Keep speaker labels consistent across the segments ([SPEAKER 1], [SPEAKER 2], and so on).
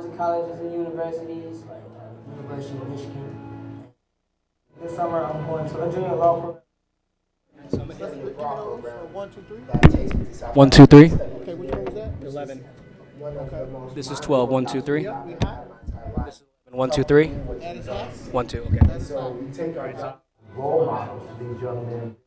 [SPEAKER 1] to colleges and universities like University of Michigan. This summer I'm going to a junior law program.
[SPEAKER 2] One, two, three.
[SPEAKER 3] 1, 2, 3.
[SPEAKER 2] Okay, which one was that?
[SPEAKER 4] 11.
[SPEAKER 2] Okay.
[SPEAKER 3] This is 12. 1, 2, 3.
[SPEAKER 2] Yeah, we high.
[SPEAKER 3] 1, 2, 3.
[SPEAKER 2] And it's high.
[SPEAKER 3] 1, 2. Okay.
[SPEAKER 5] So we take our role models, these young men.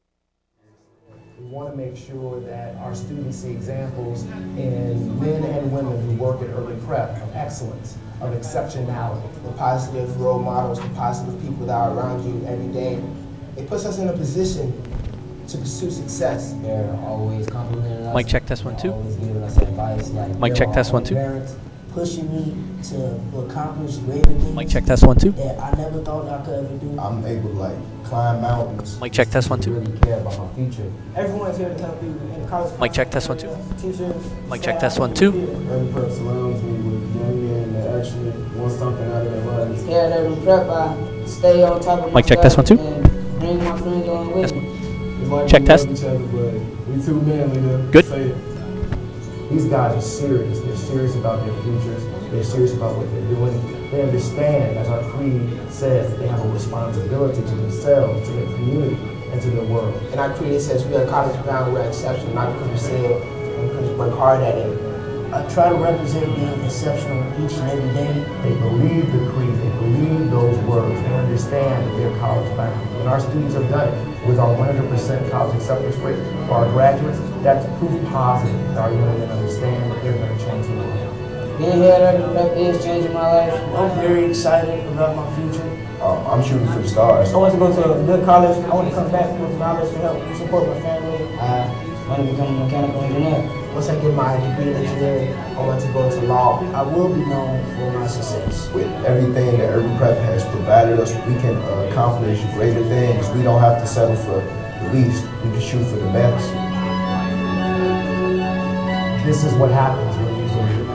[SPEAKER 5] We want to make sure that our students see examples in men and women who work at Urban Prep of excellence, of exceptionality.
[SPEAKER 6] The positive role models, the positive people that are around you every day, it puts us in a position to pursue success.
[SPEAKER 7] They're always complimenting us.
[SPEAKER 3] Mic check, test 1, 2.
[SPEAKER 7] Always giving us advice. Like
[SPEAKER 3] Mic check, test 1, 2.
[SPEAKER 7] Parents pushing me to accomplish greater things.
[SPEAKER 3] Mic check, test 1, 2.
[SPEAKER 7] That I never thought I could ever do.
[SPEAKER 8] I'm able to like climb mountains.
[SPEAKER 3] Mic check, test 1, 2.
[SPEAKER 7] Really care about my future.
[SPEAKER 1] Everyone's here to help you in college.
[SPEAKER 3] Mic check, test 1, 2.
[SPEAKER 1] Teachers.
[SPEAKER 3] Mic check, test 1, 2.
[SPEAKER 8] Urban Prep surrounds me with young men that actually want something out of their lives.
[SPEAKER 1] Here at Urban Prep, I stay on top of my
[SPEAKER 3] Mic check, test 1, 2.
[SPEAKER 1] and bring my friends along with me.
[SPEAKER 8] It's like
[SPEAKER 3] Check,
[SPEAKER 8] we
[SPEAKER 3] test.
[SPEAKER 8] love each other, but we too manly to
[SPEAKER 3] Good.
[SPEAKER 8] say it.
[SPEAKER 5] These guys are serious. They're serious about their futures. They're serious about what they're doing. They understand, as our creed says, that they have a responsibility to themselves, to their community, and to their world.
[SPEAKER 6] And our creed says we are college bound, we're exceptional, not because we say it, but because we work hard at it.
[SPEAKER 7] I try to represent being exceptional each and every day.
[SPEAKER 5] They believe the creed, they believe those words, they understand that they're college bound. And our students have done it with our 100% college acceptance rate for our graduates. That's proof positive that our young men understand that they're going to change the world.
[SPEAKER 1] Being here at Urban Prep is changing my life.
[SPEAKER 7] I'm very excited about my future.
[SPEAKER 8] I'm shooting for the stars.
[SPEAKER 1] I want to go to a good college. I want to come back with knowledge to help support my family. I want to become a mechanical engineer.
[SPEAKER 6] Once I get my degree in engineering, I want to go into law.
[SPEAKER 7] I will be known for my success.
[SPEAKER 8] With everything that Urban Prep has provided us, we can accomplish greater things. We don't have to settle for the least. We can shoot for the best.
[SPEAKER 5] This is what happens when you do it.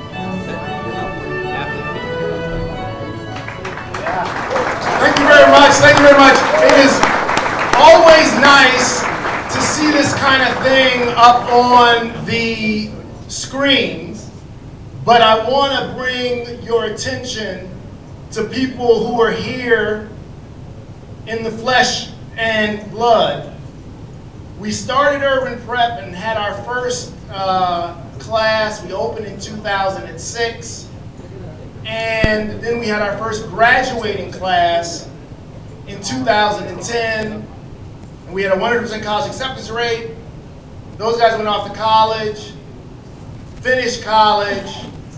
[SPEAKER 2] Thank you very much. Thank you very much. It is always nice to see this kind of thing up on the screens, but I want to bring your attention to people who are here in the flesh and blood. We started Urban Prep and had our first class. We opened in 2006. And then we had our first graduating class in 2010. And we had a 100% college acceptance rate. Those guys went off to college, finished college,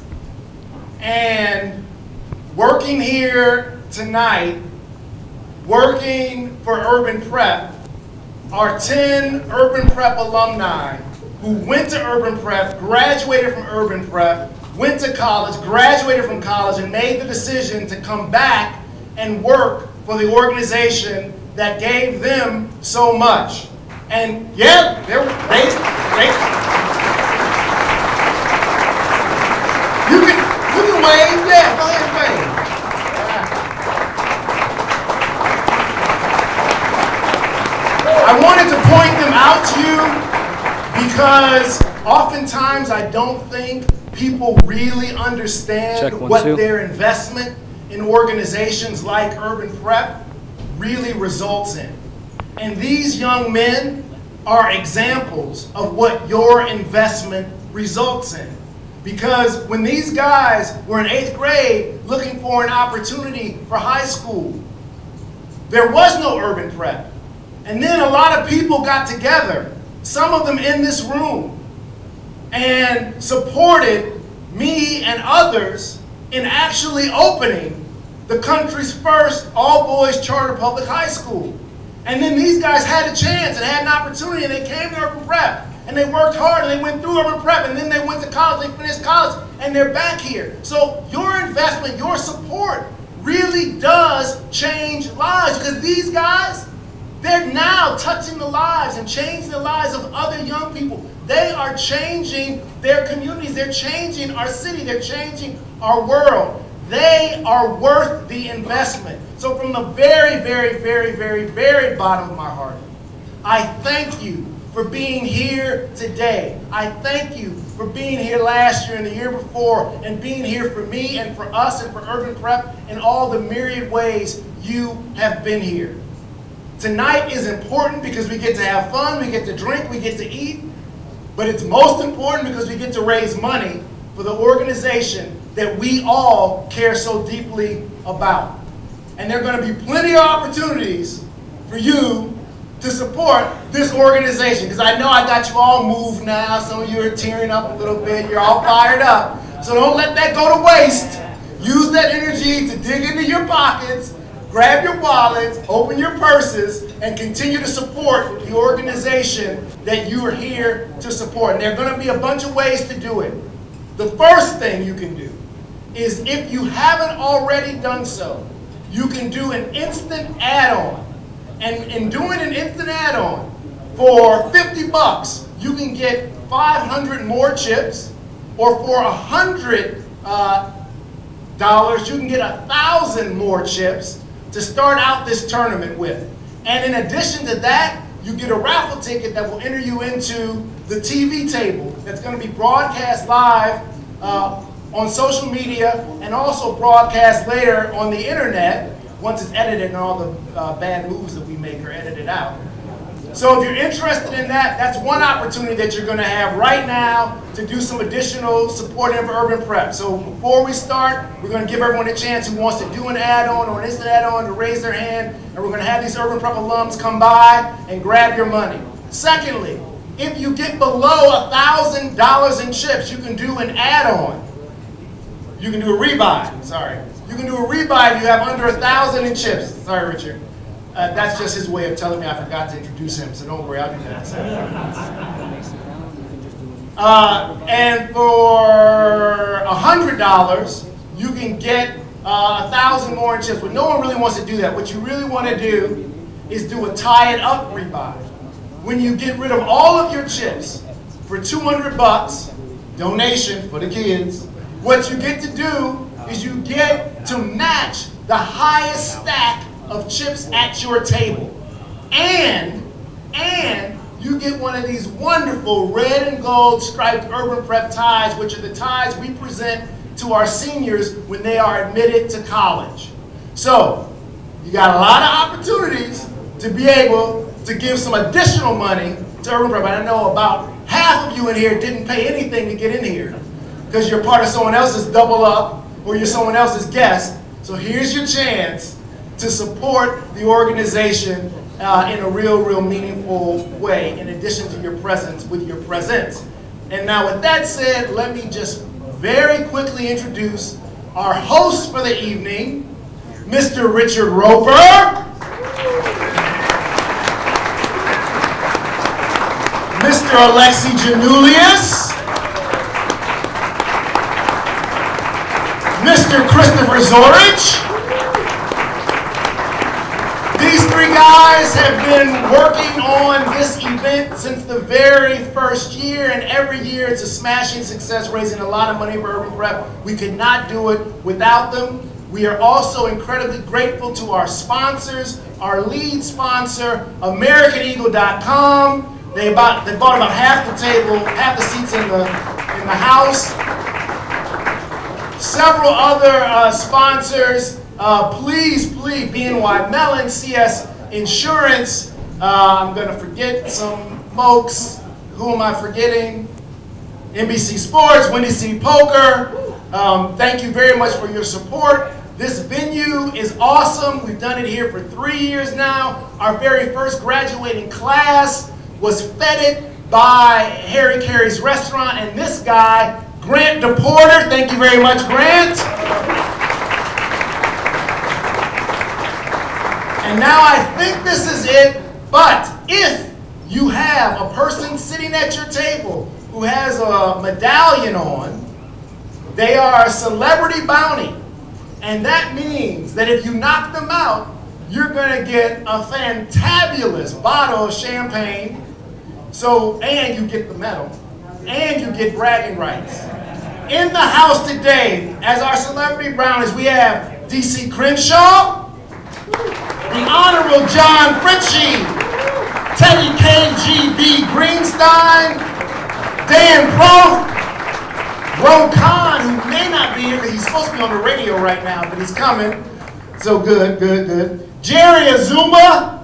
[SPEAKER 2] and working here tonight, working for Urban Prep, are 10 Urban Prep alumni who went to Urban Prep, graduated from Urban Prep, went to college, graduated from college, and made the decision to come back and work for the organization that gave them so much. And yeah, they you can wave, yeah, go ahead and wave. I wanted to point them out to you because oftentimes I don't think people really understand
[SPEAKER 3] Check, 1,
[SPEAKER 2] what
[SPEAKER 3] 2.
[SPEAKER 2] their investment in organizations like Urban Prep really results in. And these young men are examples of what your investment results in. Because when these guys were in 8th grade looking for an opportunity for high school, there was no Urban Prep. And then a lot of people got together, some of them in this room, and supported me and others in actually opening the country's first all-boys charter public high school. And then these guys had a chance and had an opportunity, and they came to Urban Prep, and they worked hard, and they went through Urban Prep, and then they went to college, they finished college, and they're back here. So your investment, your support really does change lives, because these guys, they're now touching the lives and changing the lives of other young people. They are changing their communities. They're changing our city. They're changing our world. They are worth the investment. So from the very, very, very, very, very bottom of my heart, I thank you for being here today. I thank you for being here last year and the year before and being here for me and for us and for Urban Prep in all the myriad ways you have been here. Tonight is important because we get to have fun, we get to drink, we get to eat, but it's most important because we get to raise money for the organization that we all care so deeply about. And there are going to be plenty of opportunities for you to support this organization, because I know I got you all moved now. Some of you are tearing up a little bit. You're all fired up. So don't let that go to waste. Use that energy to dig into your pockets, grab your wallets, open your purses, and continue to support the organization that you are here to support. And there are going to be a bunch of ways to do it. The first thing you can do is, if you haven't already done so, you can do an instant add-on. And in doing an instant add-on, for 50 bucks, you can get 500 more chips, or for $100, you can get 1,000 more chips to start out this tournament with. And in addition to that, you get a raffle ticket that will enter you into the TV table that's going to be broadcast live on social media and also broadcast later on the internet once it's edited and all the bad moves that we make are edited out. So if you're interested in that, that's one opportunity that you're going to have right now to do some additional support for Urban Prep. So before we start, we're going to give everyone a chance who wants to do an add-on or an instant add-on to raise their hand, and we're going to have these Urban Prep alums come by and grab your money. Secondly, if you get below $1,000 in chips, you can do an add-on. You can do a rebuy, sorry. You can do a rebuy if you have under 1,000 in chips. Sorry, Richard. That's just his way of telling me I forgot to introduce him, so don't worry, I'll do that. And for $100, you can get 1,000 more in chips, but no one really wants to do that. What you really want to do is do a tie-it-up rebuy. When you get rid of all of your chips for 200 bucks, donation for the kids, what you get to do is you get to match the highest stack of chips at your table. And you get one of these wonderful red and gold striped Urban Prep ties, which are the ties we present to our seniors when they are admitted to college. So you got a lot of opportunities to be able to give some additional money to Urban Prep. I know about half of you in here didn't pay anything to get in here because you're part of someone else's double up or you're someone else's guest. So here's your chance to support the organization in a real meaningful way, in addition to your presence with your presence. And now with that said, let me just very quickly introduce our host for the evening, Mr. Richard Roper. Mr. Alexi Janulius. Mr. Christopher Zorich. These three guys have been working on this event since the very first year, and every year it's a smashing success, raising a lot of money for Urban Prep. We could not do it without them. We are also incredibly grateful to our sponsors, our lead sponsor, AmericanEagle.com. They bought about half the table, half the seats in the house. Several other sponsors. Please, BNY Mellon, CS Insurance. I'm going to forget some folks. Who am I forgetting? NBC Sports, Windy City Poker. Thank you very much for your support. This venue is awesome. We've done it here for 3 years now. Our very first graduating class was feted by Harry Carey's Restaurant, and this guy, Grant DePorter. Thank you very much, Grant. And now I think this is it, but if you have a person sitting at your table who has a medallion on, they are a celebrity bounty. And that means that if you knock them out, you're going to get a fantabulous bottle of champagne. So, and you get the medal, and you get bragging rights. In the house today, as our celebrity brownies, we have D.C. Crenshaw, the Honorable John Fritchie, Teddy KGB Greenstein, Dan Prof, Ron Khan, who may not be here because he's supposed to be on the radio right now, but he's coming. So good, good, good. Jerry Azuma,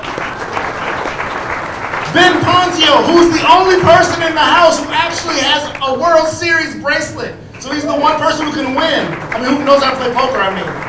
[SPEAKER 2] Ben Ponzio, who's the only person in the house who actually has a World Series bracelet. So he's the one person who can win. I mean, who knows how to play poker, I mean.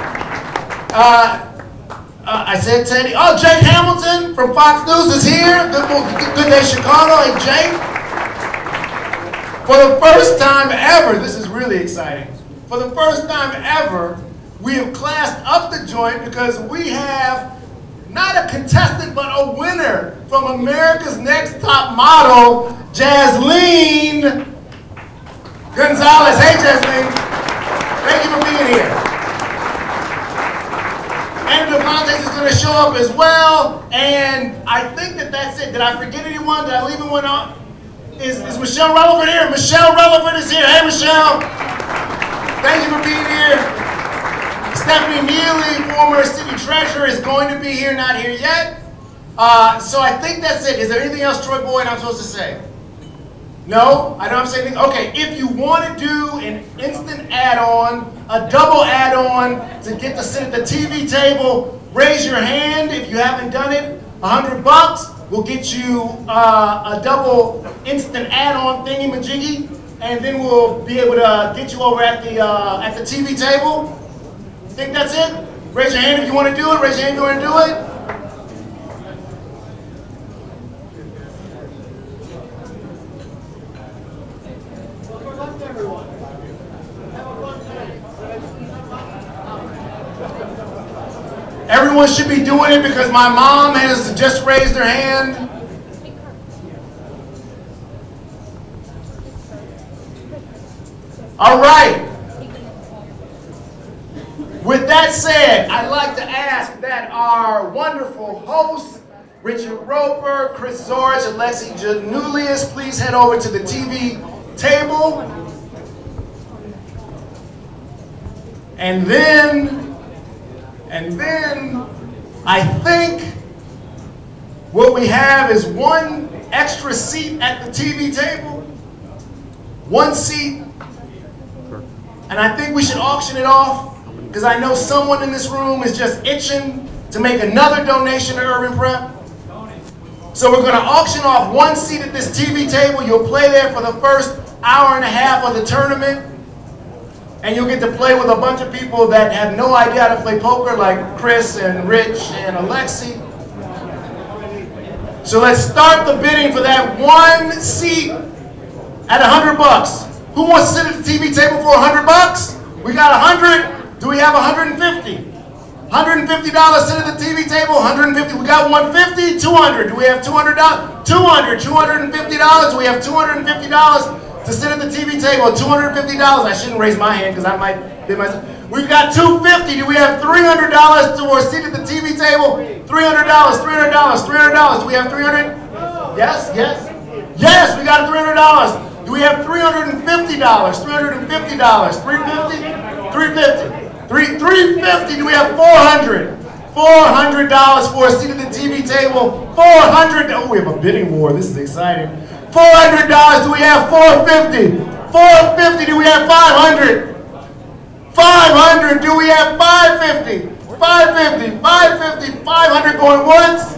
[SPEAKER 2] I said Teddy. Oh, Jake Hamilton from Fox News is here. Good Day Chicago. Hey, Jake. For the first time ever, this is really exciting. For the first time ever, we have classed up the joint because we have not a contestant, but a winner from America's Next Top Model, Jasleen Gonzalez. Hey, Jasleen. Thank you for being here. And Devontae is going to show up as well. And I think that's it. Did I forget anyone? Did I leave anyone out? Is Michelle Relevant here? Michelle Relevant is here. Hey, Michelle. Thank you for being here. Stephanie Neely, former city treasurer, is going to be here, not here yet. So I think that's it. Is there anything else, Troy Boyd, I'm supposed to say? No? I don't have to say anything? Okay, if you want to do an instant add-on, a double add-on to get to sit at the TV table, raise your hand if you haven't done it. $100 will get you a double instant add-on thingy-majiggy, and then we'll be able to get you over at the TV table. Think that's it? Raise your hand if you want to do it. Raise your hand if you want to do it. Everyone should be doing it because my mom has just raised her hand. All right. With that said, I'd like to ask that our wonderful hosts, Richard Roper, Chris Zorich, Alexi Janulius, please head over to the TV table. And then I think what we have is one extra seat at the TV table, one seat, and I think we should auction it off because I know someone in this room is just itching to make another donation to Urban Prep. So we're going to auction off one seat at this TV table. You'll play there for the first hour and a half of the tournament. And you'll get to play with a bunch of people that have no idea how to play poker, like Chris and Rich and Alexi. So let's start the bidding for that one seat at $100. Who wants to sit at the TV table for $100? We got 100. Do we have 150? $150 sit at the TV table. 150. We got 150. 200. Do we have $200? 200. $250. Do we have $250? To sit at the TV table, $250. I shouldn't raise my hand because I might bid myself. We've got $250. Do we have $300 to our seat at the TV table? $300, $300, $300. Do we have $300? Yes, yes. Yes, we got $300. Do we have $350? $350. $350? $350. $350. Do we have $400? $400 for a seat at the TV table. $400. Oh, we have a bidding war. This is exciting. $400, do we have $450? $450, do we have $500? $500, do we have $550? $550, $550, $500 going once?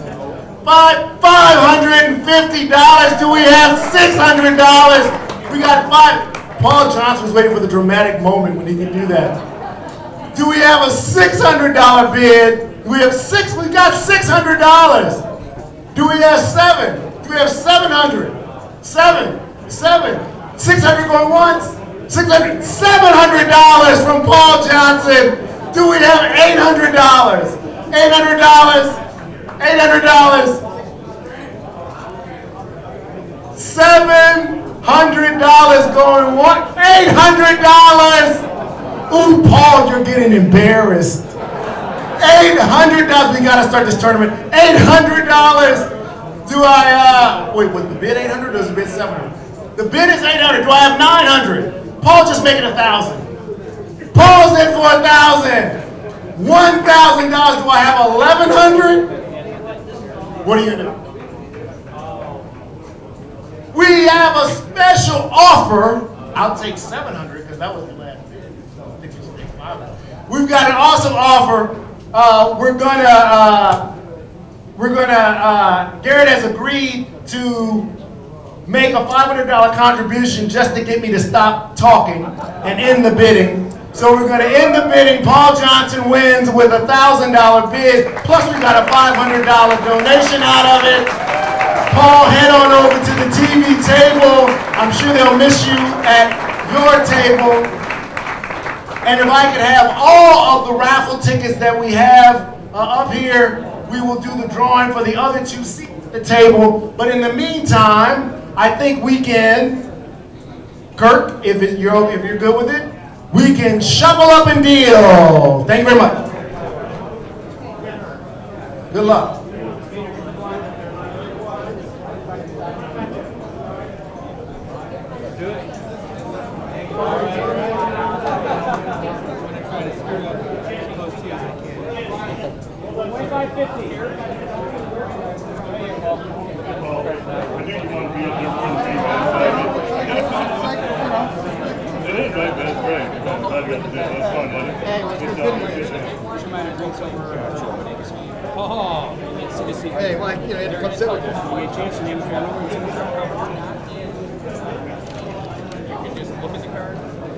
[SPEAKER 2] $550, do we have $600? We got $5. Paul Johnson was waiting for the dramatic moment when he could do that. Do we have a $600 bid? Do we have six? We got $600. Do we have $7? Do we have $700? $600 going once, $700 from Paul Johnson. Do we have $800? $800? $700 going once, $800. Ooh, Paul, you're getting embarrassed. $800. We gotta start this tournament. $800. Do I, wait, was the bid 800 or was the bid 700? The bid is 800. Do I have 900? Paul just making 1,000. Paul's in for 1,000. $1,000. Do I have 1,100? What are you gonna do? we have a special offer. I'll take 700 because that was the last bid. So I think we should take 500. We've got an awesome offer. Garrett has agreed to make a $500 contribution just to get me to stop talking and end the bidding. So we're going to end the bidding. Paul Johnson wins with a $1,000 bid, plus we got a $500 donation out of it. Paul, head on over to the TV table. I'm sure they'll miss you at your table. And if I could have all of the raffle tickets that we have up here, we will do the drawing for the other 2 seats at the table. But in the meantime, I think we can, Kirk, if you're good with it, we can shuffle up and deal. Thank you very much. Good luck.
[SPEAKER 4] Hey, Mike, you had to come sit with me. You change the name of your number. You can just look at the card.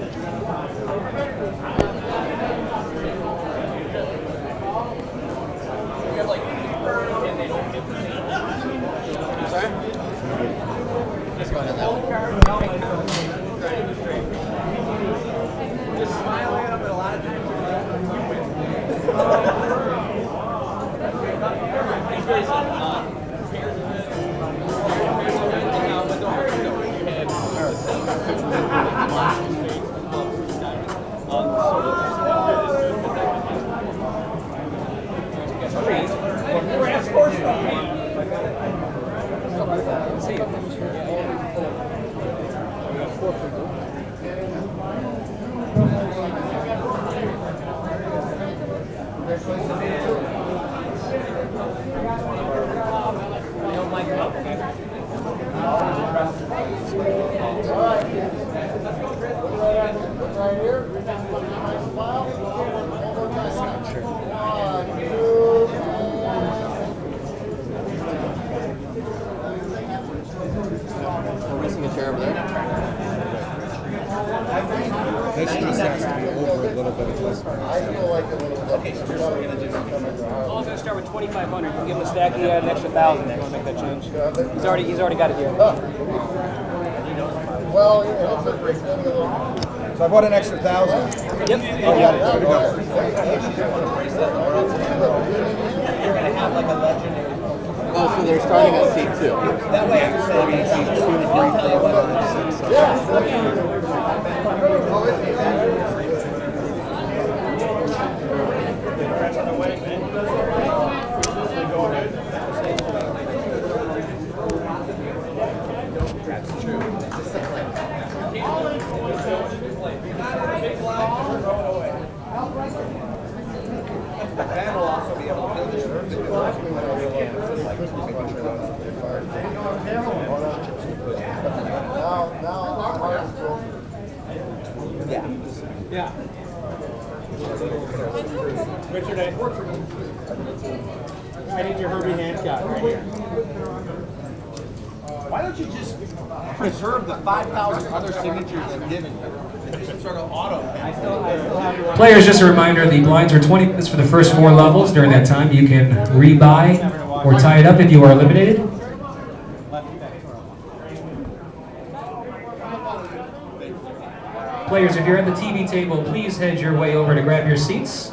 [SPEAKER 4] We have like and they don't give the sorry? Let's go ahead. Just smile at them, but a lot of times you win. He's already got it here.
[SPEAKER 9] Well, yeah, it's a great thing. So I bought an extra 1,000.
[SPEAKER 4] Yep.
[SPEAKER 9] Oh, got it.
[SPEAKER 10] Oh, so they're starting at seat 2.
[SPEAKER 4] That way I can
[SPEAKER 10] starting at seat 2, 3, 4, 5, 6.
[SPEAKER 9] Yeah.
[SPEAKER 4] That'll also be able to build this room. Yeah. Richard, I need your Herbie Hancock right here. Why don't you just preserve the 5,000 other signatures I've given you? Just sort of auto. I still have
[SPEAKER 11] Players, just a reminder, the blinds are 20 minutes for the first 4 levels. During that time, you can rebuy or tie it up if you are eliminated. Players, if you're at the TV table, please head your way over to grab your seats.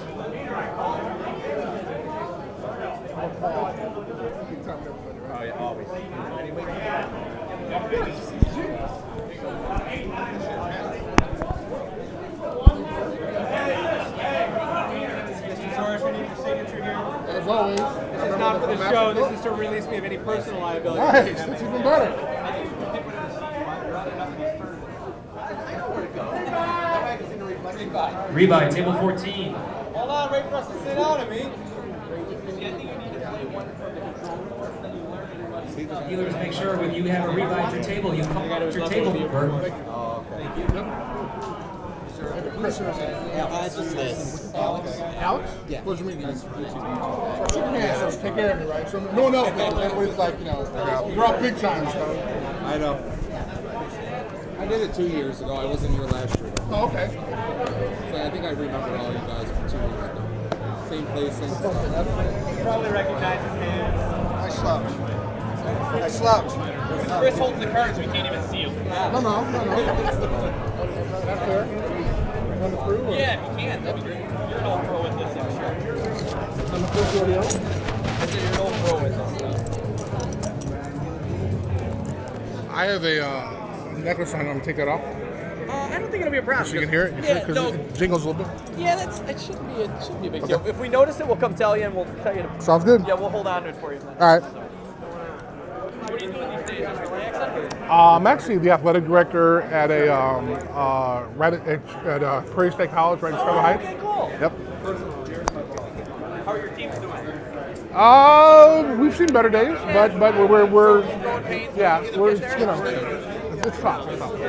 [SPEAKER 9] As always.
[SPEAKER 4] This is not for the show, this is to release me of any personal liability.
[SPEAKER 9] Nice, that's even better.
[SPEAKER 11] Rebuy, table 14.
[SPEAKER 4] Hold on, wait for us to sit down, I mean.
[SPEAKER 11] Dealers, make sure when you have a rebuy at your table, you call out your table number.
[SPEAKER 10] Thank you.
[SPEAKER 9] Just this. Alex? Yeah. What do you mean? Yeah, so take care of me, right? So no one else knows. Everybody's like, you know, you're all big time, so.
[SPEAKER 10] I know. I did it 2 years ago. I wasn't here last year.
[SPEAKER 9] Oh, okay.
[SPEAKER 10] So I think I remember all you guys from 2 years ago. Same place, same stuff.
[SPEAKER 4] You probably recognize his hands.
[SPEAKER 9] I slouch. I slouch.
[SPEAKER 4] Chris holds the cards, we can't even see them.
[SPEAKER 9] No. That's fair. Run it through? Or?
[SPEAKER 4] Yeah, if you can, that'd be great. You're an old pro with this, I'm sure.
[SPEAKER 9] On the first rodeo?
[SPEAKER 4] I said you're an old pro with this.
[SPEAKER 9] I have a necklace on. I'm going to take that off.
[SPEAKER 4] I don't think it'll be a problem.
[SPEAKER 9] So you can hear it?
[SPEAKER 4] Yeah,
[SPEAKER 9] Because
[SPEAKER 4] no.
[SPEAKER 9] it jingles a little bit?
[SPEAKER 4] Yeah, it shouldn't be a big deal. If we notice it, we'll come tell you and we'll tell you.
[SPEAKER 9] Sounds good.
[SPEAKER 4] Yeah, we'll hold on to it for you.
[SPEAKER 9] All right.
[SPEAKER 4] What are you doing these days? Just relaxing?
[SPEAKER 9] I'm actually the athletic director at at Prairie State College right in Chicago Heights.
[SPEAKER 4] Okay, cool.
[SPEAKER 9] Yep.
[SPEAKER 4] How are your teams doing?
[SPEAKER 9] We've seen better days, but we're you know, it's tough.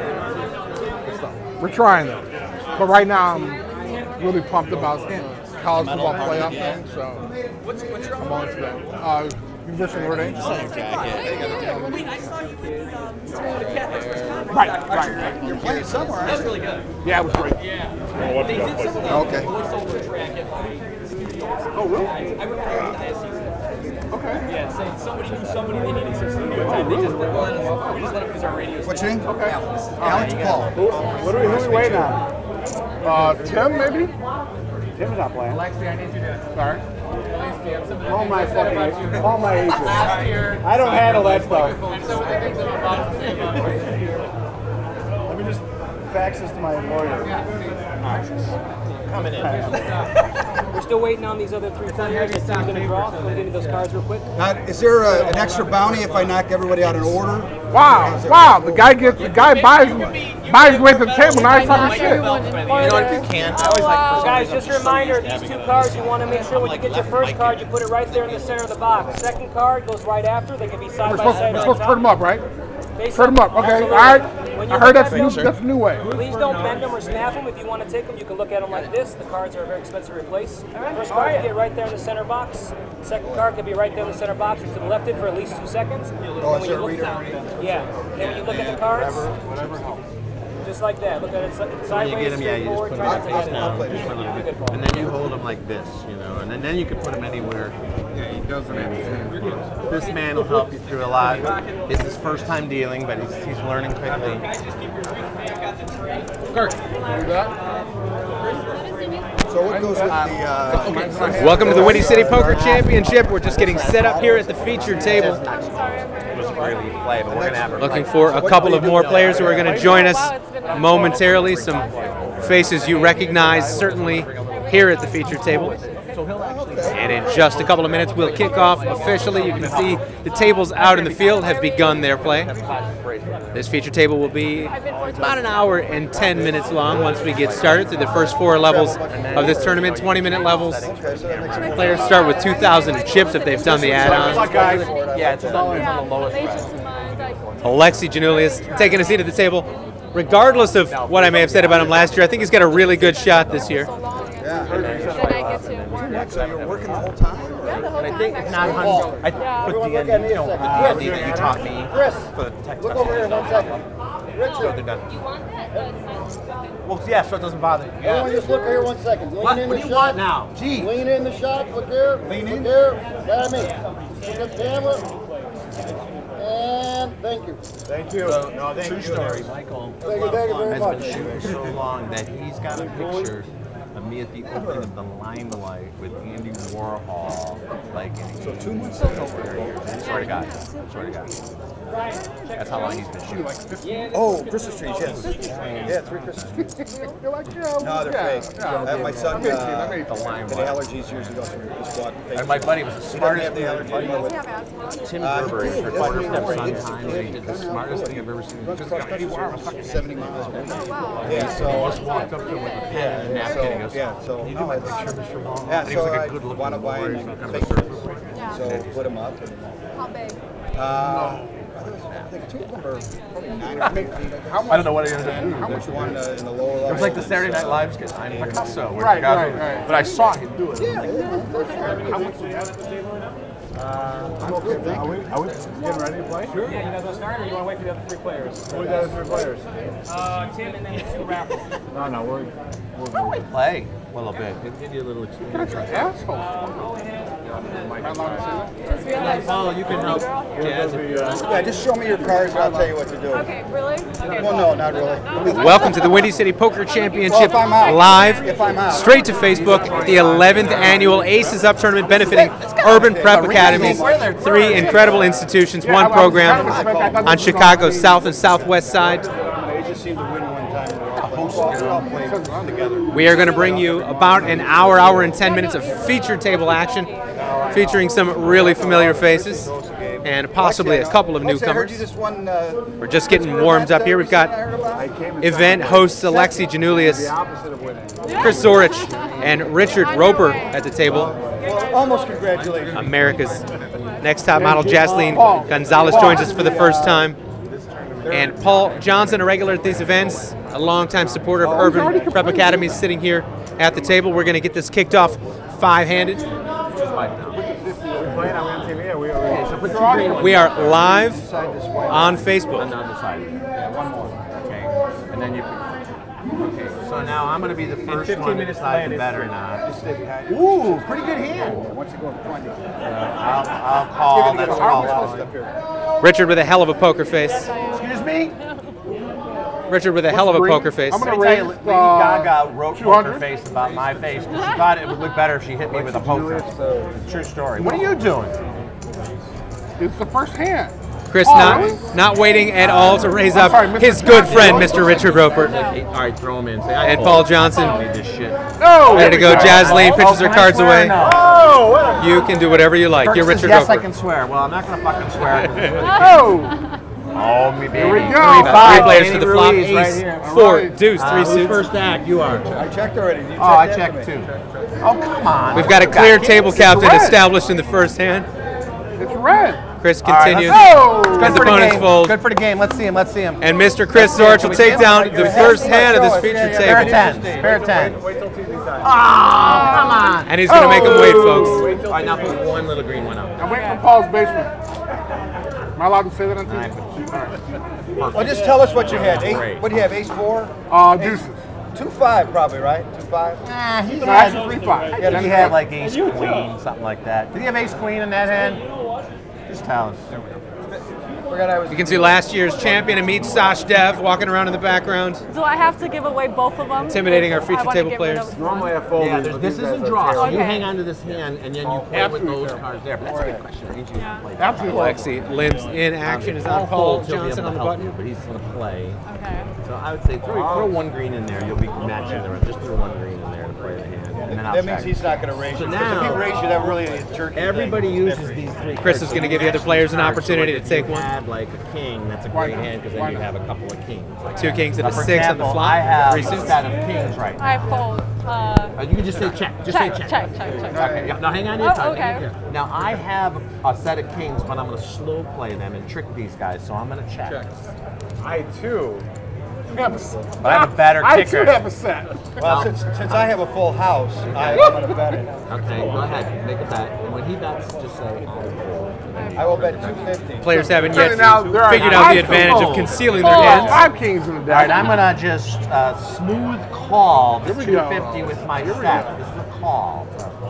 [SPEAKER 9] We're trying though. But right now I'm really pumped about college football playoff thing, so
[SPEAKER 4] What's your
[SPEAKER 9] I'm on to that. University of Notre Dame.
[SPEAKER 4] Wait, I saw you with the Catholic Wisconsin.
[SPEAKER 9] Right.
[SPEAKER 4] You're playing somewhere. That was really good.
[SPEAKER 9] Yeah, it was great.
[SPEAKER 4] Yeah. They did some of the
[SPEAKER 9] Okay.
[SPEAKER 4] voiceover track at my studio.
[SPEAKER 9] Oh, really?
[SPEAKER 4] I remember the diocese.
[SPEAKER 9] Okay.
[SPEAKER 4] Yeah, saying somebody knew somebody they needed some studio time. They just didn't let us. We just let them use our radio.
[SPEAKER 9] What's your name? Okay.
[SPEAKER 4] Alex Paul.
[SPEAKER 9] Who are we waiting on? Tim, maybe?
[SPEAKER 12] Tim's not playing.
[SPEAKER 4] Alexi, I need you to.
[SPEAKER 9] Sorry.
[SPEAKER 12] Call my fucking, call my agent. I don't handle that stuff. Let me just fax this to my lawyer.
[SPEAKER 4] Coming in.
[SPEAKER 13] We're still waiting on these other three players. It's going to draw. So give me those cards real quick.
[SPEAKER 12] Is there an extra bounty if I knock everybody out in order?
[SPEAKER 9] Wow! The guy buys his way to the table. Now he's talking shit.
[SPEAKER 4] You know, if you can, I always like.
[SPEAKER 13] Guys, just a reminder: these two cards, you want to make sure when you get your first card, you put it right there in the center of the box. Second card goes right after. They can be side by side.
[SPEAKER 9] We're supposed to turn them up, right?
[SPEAKER 13] Face
[SPEAKER 9] Turn them up. Okay.
[SPEAKER 13] Absolutely.
[SPEAKER 9] All right.
[SPEAKER 13] When
[SPEAKER 9] I
[SPEAKER 13] you
[SPEAKER 9] heard
[SPEAKER 13] look
[SPEAKER 9] that's
[SPEAKER 13] at
[SPEAKER 9] a new way.
[SPEAKER 13] Please don't bend them or snap them. If you want to take them, you can look at them like this. The cards are very expensive to replace. First card can get right there in the center box. Second card can be right there in the center box. You can left it for at least 2 seconds.
[SPEAKER 12] Oh, it's a reader.
[SPEAKER 13] Yeah. And when you look at the cards,
[SPEAKER 12] Whatever helps.
[SPEAKER 13] just like that. Look at it sideways,
[SPEAKER 14] When you get them, yeah, you just
[SPEAKER 13] forward,
[SPEAKER 14] put
[SPEAKER 13] try not
[SPEAKER 14] them
[SPEAKER 13] to
[SPEAKER 14] face
[SPEAKER 13] get
[SPEAKER 14] down,
[SPEAKER 13] it.
[SPEAKER 14] and then you hold them like this, you know, and then you can put them anywhere. Yeah, he doesn't have This man will help you through a lot. It's his first time dealing, but he's learning quickly.
[SPEAKER 9] Kirk.
[SPEAKER 12] So what goes with the...
[SPEAKER 15] Welcome to the Windy City Poker Championship. We're just getting set up here at the featured table. Looking for a couple of more players who are going to join us momentarily. Some faces you recognize certainly here at the featured table. And in just a couple of minutes, we'll kick off officially. You can see the tables out in the field have begun their play. This feature table will be about an hour and 10 minutes long once we get started through the first 4 levels of this tournament, 20-minute levels. Players start with 2,000 chips if they've done the add-on.
[SPEAKER 14] Yeah, it's on the lowest
[SPEAKER 15] Alexi Janulius taking a seat at the table. Regardless of what I may have said about him last year, I think he's got a really good shot this year.
[SPEAKER 12] So you're working the whole time?
[SPEAKER 14] Yeah, the whole time. I think it's not I put the D&D, you know, the D&D that you taught me.
[SPEAKER 12] Chris,
[SPEAKER 14] for the text
[SPEAKER 12] look over here 1 second. Richard.
[SPEAKER 14] So they're done.
[SPEAKER 16] You want that?
[SPEAKER 14] Well, yeah, so it doesn't bother you.
[SPEAKER 12] Everyone just look here 1 second.
[SPEAKER 14] What do you want now? Gee.
[SPEAKER 12] Lean in the shot. Look here. Lean in. Look here. That me. Look at the camera. And thank you.
[SPEAKER 14] Thank you. So, no, thank you. Stories. Michael
[SPEAKER 12] Thank you very much.
[SPEAKER 14] has been shooting so long that he's got a picture of me at the opening of the Limelight with Andy Warhol, like in
[SPEAKER 12] so 2 months ago.
[SPEAKER 14] Swear to God. Swear to God. That's how long he's been shooting.
[SPEAKER 12] Oh, Christmas trees, yes. Yeah, 3 Christmas trees. No, they're fake. My son had allergies years ago, so we just bought fake.
[SPEAKER 14] And my buddy was the smartest
[SPEAKER 12] thing I've ever
[SPEAKER 14] seen. Tim Gerber is recorded sometime, and he did the smartest thing I've ever seen.
[SPEAKER 12] Just 70 miles away.
[SPEAKER 14] Yeah, so I just walked up to him with a pen and a napkin and goes, can you do my picture, Mr. Long?
[SPEAKER 12] Yeah,
[SPEAKER 14] And he was like a
[SPEAKER 12] I
[SPEAKER 14] good looking
[SPEAKER 12] want to buy
[SPEAKER 14] lawyer,
[SPEAKER 12] fake
[SPEAKER 14] kind of a surfer.
[SPEAKER 12] So put him up.
[SPEAKER 16] How big?
[SPEAKER 12] I think two of them are probably 9 or 8 feet.
[SPEAKER 4] I don't know what it is.
[SPEAKER 12] There's one in the lower level.
[SPEAKER 4] It was like the Saturday Night Live skit. I'm Picasso.
[SPEAKER 9] Right.
[SPEAKER 4] But I saw him do it.
[SPEAKER 9] Yeah. How much do you have at the table right now?
[SPEAKER 12] I'm okay, thank you.
[SPEAKER 9] Are we getting ready to play?
[SPEAKER 13] Sure. Yeah, you guys want to start, or you want to wait for the other 3 players?
[SPEAKER 9] Who are the other 3 players?
[SPEAKER 13] Tim and then the 2 raffles.
[SPEAKER 9] No, we're
[SPEAKER 14] Play a little bit. Give you a little experience.
[SPEAKER 9] That's an asshole. Am I allowed to say that?
[SPEAKER 14] Paul, you can help.
[SPEAKER 12] Yeah, just show me your cards and I'll tell you what to do.
[SPEAKER 16] Okay, really? Okay.
[SPEAKER 12] Well, no, not really.
[SPEAKER 15] Welcome to the Windy City Poker Championship
[SPEAKER 12] Well, if I'm out.
[SPEAKER 15] live,
[SPEAKER 12] If I'm out.
[SPEAKER 15] straight to Facebook, the 11th annual Aces Up Tournament benefiting Urban Prep Academies. 3 incredible institutions, 1 program on Chicago's south and southwest side.
[SPEAKER 12] They just seem to win one time. They're all playing together.
[SPEAKER 15] We are going to bring you about an hour and 10 minutes of feature table action, featuring some really familiar faces and possibly a couple of
[SPEAKER 12] I heard
[SPEAKER 15] newcomers.
[SPEAKER 12] you just won.
[SPEAKER 15] We're just getting warmed up here. We've got event hosts Alexi Janulius, Chris Zorich, and Richard Roper at the table.
[SPEAKER 12] Well, almost congratulations.
[SPEAKER 15] America's next top model, Jasleen Gonzalez, joins us for the first time. And Paul Johnson, a regular at these events, a longtime supporter of Urban Prep Academy, is sitting here at the table. We're going to get this kicked off 5-handed. We are live on Facebook.
[SPEAKER 14] On the other side. Yeah, one more. Okay. And then you. Okay. So now I'm going to be the first one to decide the bet or not.
[SPEAKER 12] Ooh, pretty good hand. Once you go in front,
[SPEAKER 14] I'll call. That's all.
[SPEAKER 15] Richard with a hell of a poker face.
[SPEAKER 12] Excuse me?
[SPEAKER 15] Richard with a hell of a poker face.
[SPEAKER 14] I'm going to tell you, Lady Gaga wrote poker face about my face because she thought it would look better if she hit me with a poker. True story. What are you doing?
[SPEAKER 9] It's the first hand.
[SPEAKER 15] Chris not waiting at all to raise up his good friend, Mr. Richard Roper.
[SPEAKER 14] All right, throw him in. Say,
[SPEAKER 15] And Paul Johnson.
[SPEAKER 14] I need this shit.
[SPEAKER 15] Ready to go. Jasleen pitches her cards away. You can do whatever you like. You're Richard
[SPEAKER 14] Yes, I
[SPEAKER 15] Roper.
[SPEAKER 14] can swear. Well, I'm not going to fucking swear.
[SPEAKER 9] Oh,
[SPEAKER 14] me baby.
[SPEAKER 9] here we go.
[SPEAKER 15] 3 players to the flop.
[SPEAKER 14] Ruiz right
[SPEAKER 15] Ace,
[SPEAKER 14] here.
[SPEAKER 15] 4, deuce, 3
[SPEAKER 14] Who's
[SPEAKER 15] suits.
[SPEAKER 14] first act? You are.
[SPEAKER 12] I checked already. You
[SPEAKER 14] I
[SPEAKER 12] that
[SPEAKER 14] checked
[SPEAKER 12] for
[SPEAKER 14] too.
[SPEAKER 12] me?
[SPEAKER 14] Oh, come on.
[SPEAKER 15] We've got a clear table captain established in the first hand.
[SPEAKER 9] It's red.
[SPEAKER 15] Chris
[SPEAKER 14] All right,
[SPEAKER 15] continues.
[SPEAKER 14] Good
[SPEAKER 15] As the
[SPEAKER 14] for the
[SPEAKER 15] opponents
[SPEAKER 14] game.
[SPEAKER 15] fold.
[SPEAKER 14] Good for the game. Let's see him. Let's see him.
[SPEAKER 15] And Mr. Chris Zorich will take down the first hand of this featured
[SPEAKER 14] Spare
[SPEAKER 15] table.
[SPEAKER 14] 10. Spare 10.
[SPEAKER 12] Wait till TV's on.
[SPEAKER 14] Ah, come on.
[SPEAKER 15] And he's going to make him wait, folks.
[SPEAKER 14] All right, now put one little green one up.
[SPEAKER 9] I'm waiting for Paul's basement. Am I allowed to say that on TV?
[SPEAKER 12] Well, just tell us what you had.
[SPEAKER 14] Great.
[SPEAKER 12] What do you have? Ace 4?
[SPEAKER 9] Deuces.
[SPEAKER 12] 2-5 probably, right? 2-5?
[SPEAKER 14] Nah, he
[SPEAKER 9] No,
[SPEAKER 14] had,
[SPEAKER 9] actually 3-5.
[SPEAKER 14] yeah, he had like ace queen, something like that. Did he have ace queen in that hand? Just tell us.
[SPEAKER 12] Forgot I was.
[SPEAKER 15] You can see last year's champion, Amit Sash Dev, walking around in the background.
[SPEAKER 16] Do I have to give away both of them?
[SPEAKER 15] Intimidating our feature
[SPEAKER 16] I wanna
[SPEAKER 15] table
[SPEAKER 16] get rid
[SPEAKER 15] players.
[SPEAKER 16] of
[SPEAKER 9] Normally I
[SPEAKER 16] one.
[SPEAKER 9] fold.
[SPEAKER 14] Yeah, this isn't draw, so you
[SPEAKER 16] Okay.
[SPEAKER 14] hang on to this hand and then you play with those cards there. But that's a good question. I need you to play.
[SPEAKER 9] Absolutely.
[SPEAKER 15] Alexi Limbs in action is on
[SPEAKER 14] I'll
[SPEAKER 15] Paul
[SPEAKER 14] fold, he'll be
[SPEAKER 15] Johnson
[SPEAKER 14] able
[SPEAKER 15] on
[SPEAKER 14] to
[SPEAKER 15] the
[SPEAKER 14] help
[SPEAKER 15] button.
[SPEAKER 14] you, but he's going to play.
[SPEAKER 16] Okay.
[SPEAKER 14] So I would say throw one green in there. You'll be matching the rest. Just throw one green in there to play the hand. And then I'll
[SPEAKER 12] That means
[SPEAKER 14] check.
[SPEAKER 12] he's not going to raise
[SPEAKER 14] So
[SPEAKER 12] you. Because if
[SPEAKER 14] now-
[SPEAKER 12] he raised you, that really is jerky.
[SPEAKER 14] Everybody uses these 3
[SPEAKER 15] Chris is going to give the other players an opportunity to take one.
[SPEAKER 14] If you had like a king, that's a great hand because then you have a couple of kings. Like
[SPEAKER 15] 2 kings and a
[SPEAKER 14] for
[SPEAKER 15] 6 on the
[SPEAKER 14] example,
[SPEAKER 15] flop.
[SPEAKER 14] I have
[SPEAKER 15] 3
[SPEAKER 14] a
[SPEAKER 15] suits.
[SPEAKER 14] set of kings right now.
[SPEAKER 16] I fold.
[SPEAKER 14] You can just say check. Just say check.
[SPEAKER 16] Check.
[SPEAKER 14] Okay. Yeah, now hang on to your
[SPEAKER 16] Oh,
[SPEAKER 14] time.
[SPEAKER 16] okay.
[SPEAKER 14] Now I have a set of kings, but I'm going to slow play them and trick these guys. So I'm going to check.
[SPEAKER 9] I too.
[SPEAKER 14] But I have a better
[SPEAKER 9] I
[SPEAKER 14] kicker.
[SPEAKER 9] too have a set.
[SPEAKER 12] Well, since I have a full house, I'm going to bet it.
[SPEAKER 14] Okay, go ahead, make a bet. And when he bets, just say
[SPEAKER 12] I will bet 250.
[SPEAKER 15] Players haven't yet
[SPEAKER 9] Now, there are
[SPEAKER 15] figured out the
[SPEAKER 9] 5
[SPEAKER 15] advantage of
[SPEAKER 9] kings.
[SPEAKER 15] concealing their hands.
[SPEAKER 9] 5 kings in the deck.
[SPEAKER 14] All right, I'm gonna just smooth call this
[SPEAKER 9] Here we go.
[SPEAKER 14] 250 with my set. This is a call.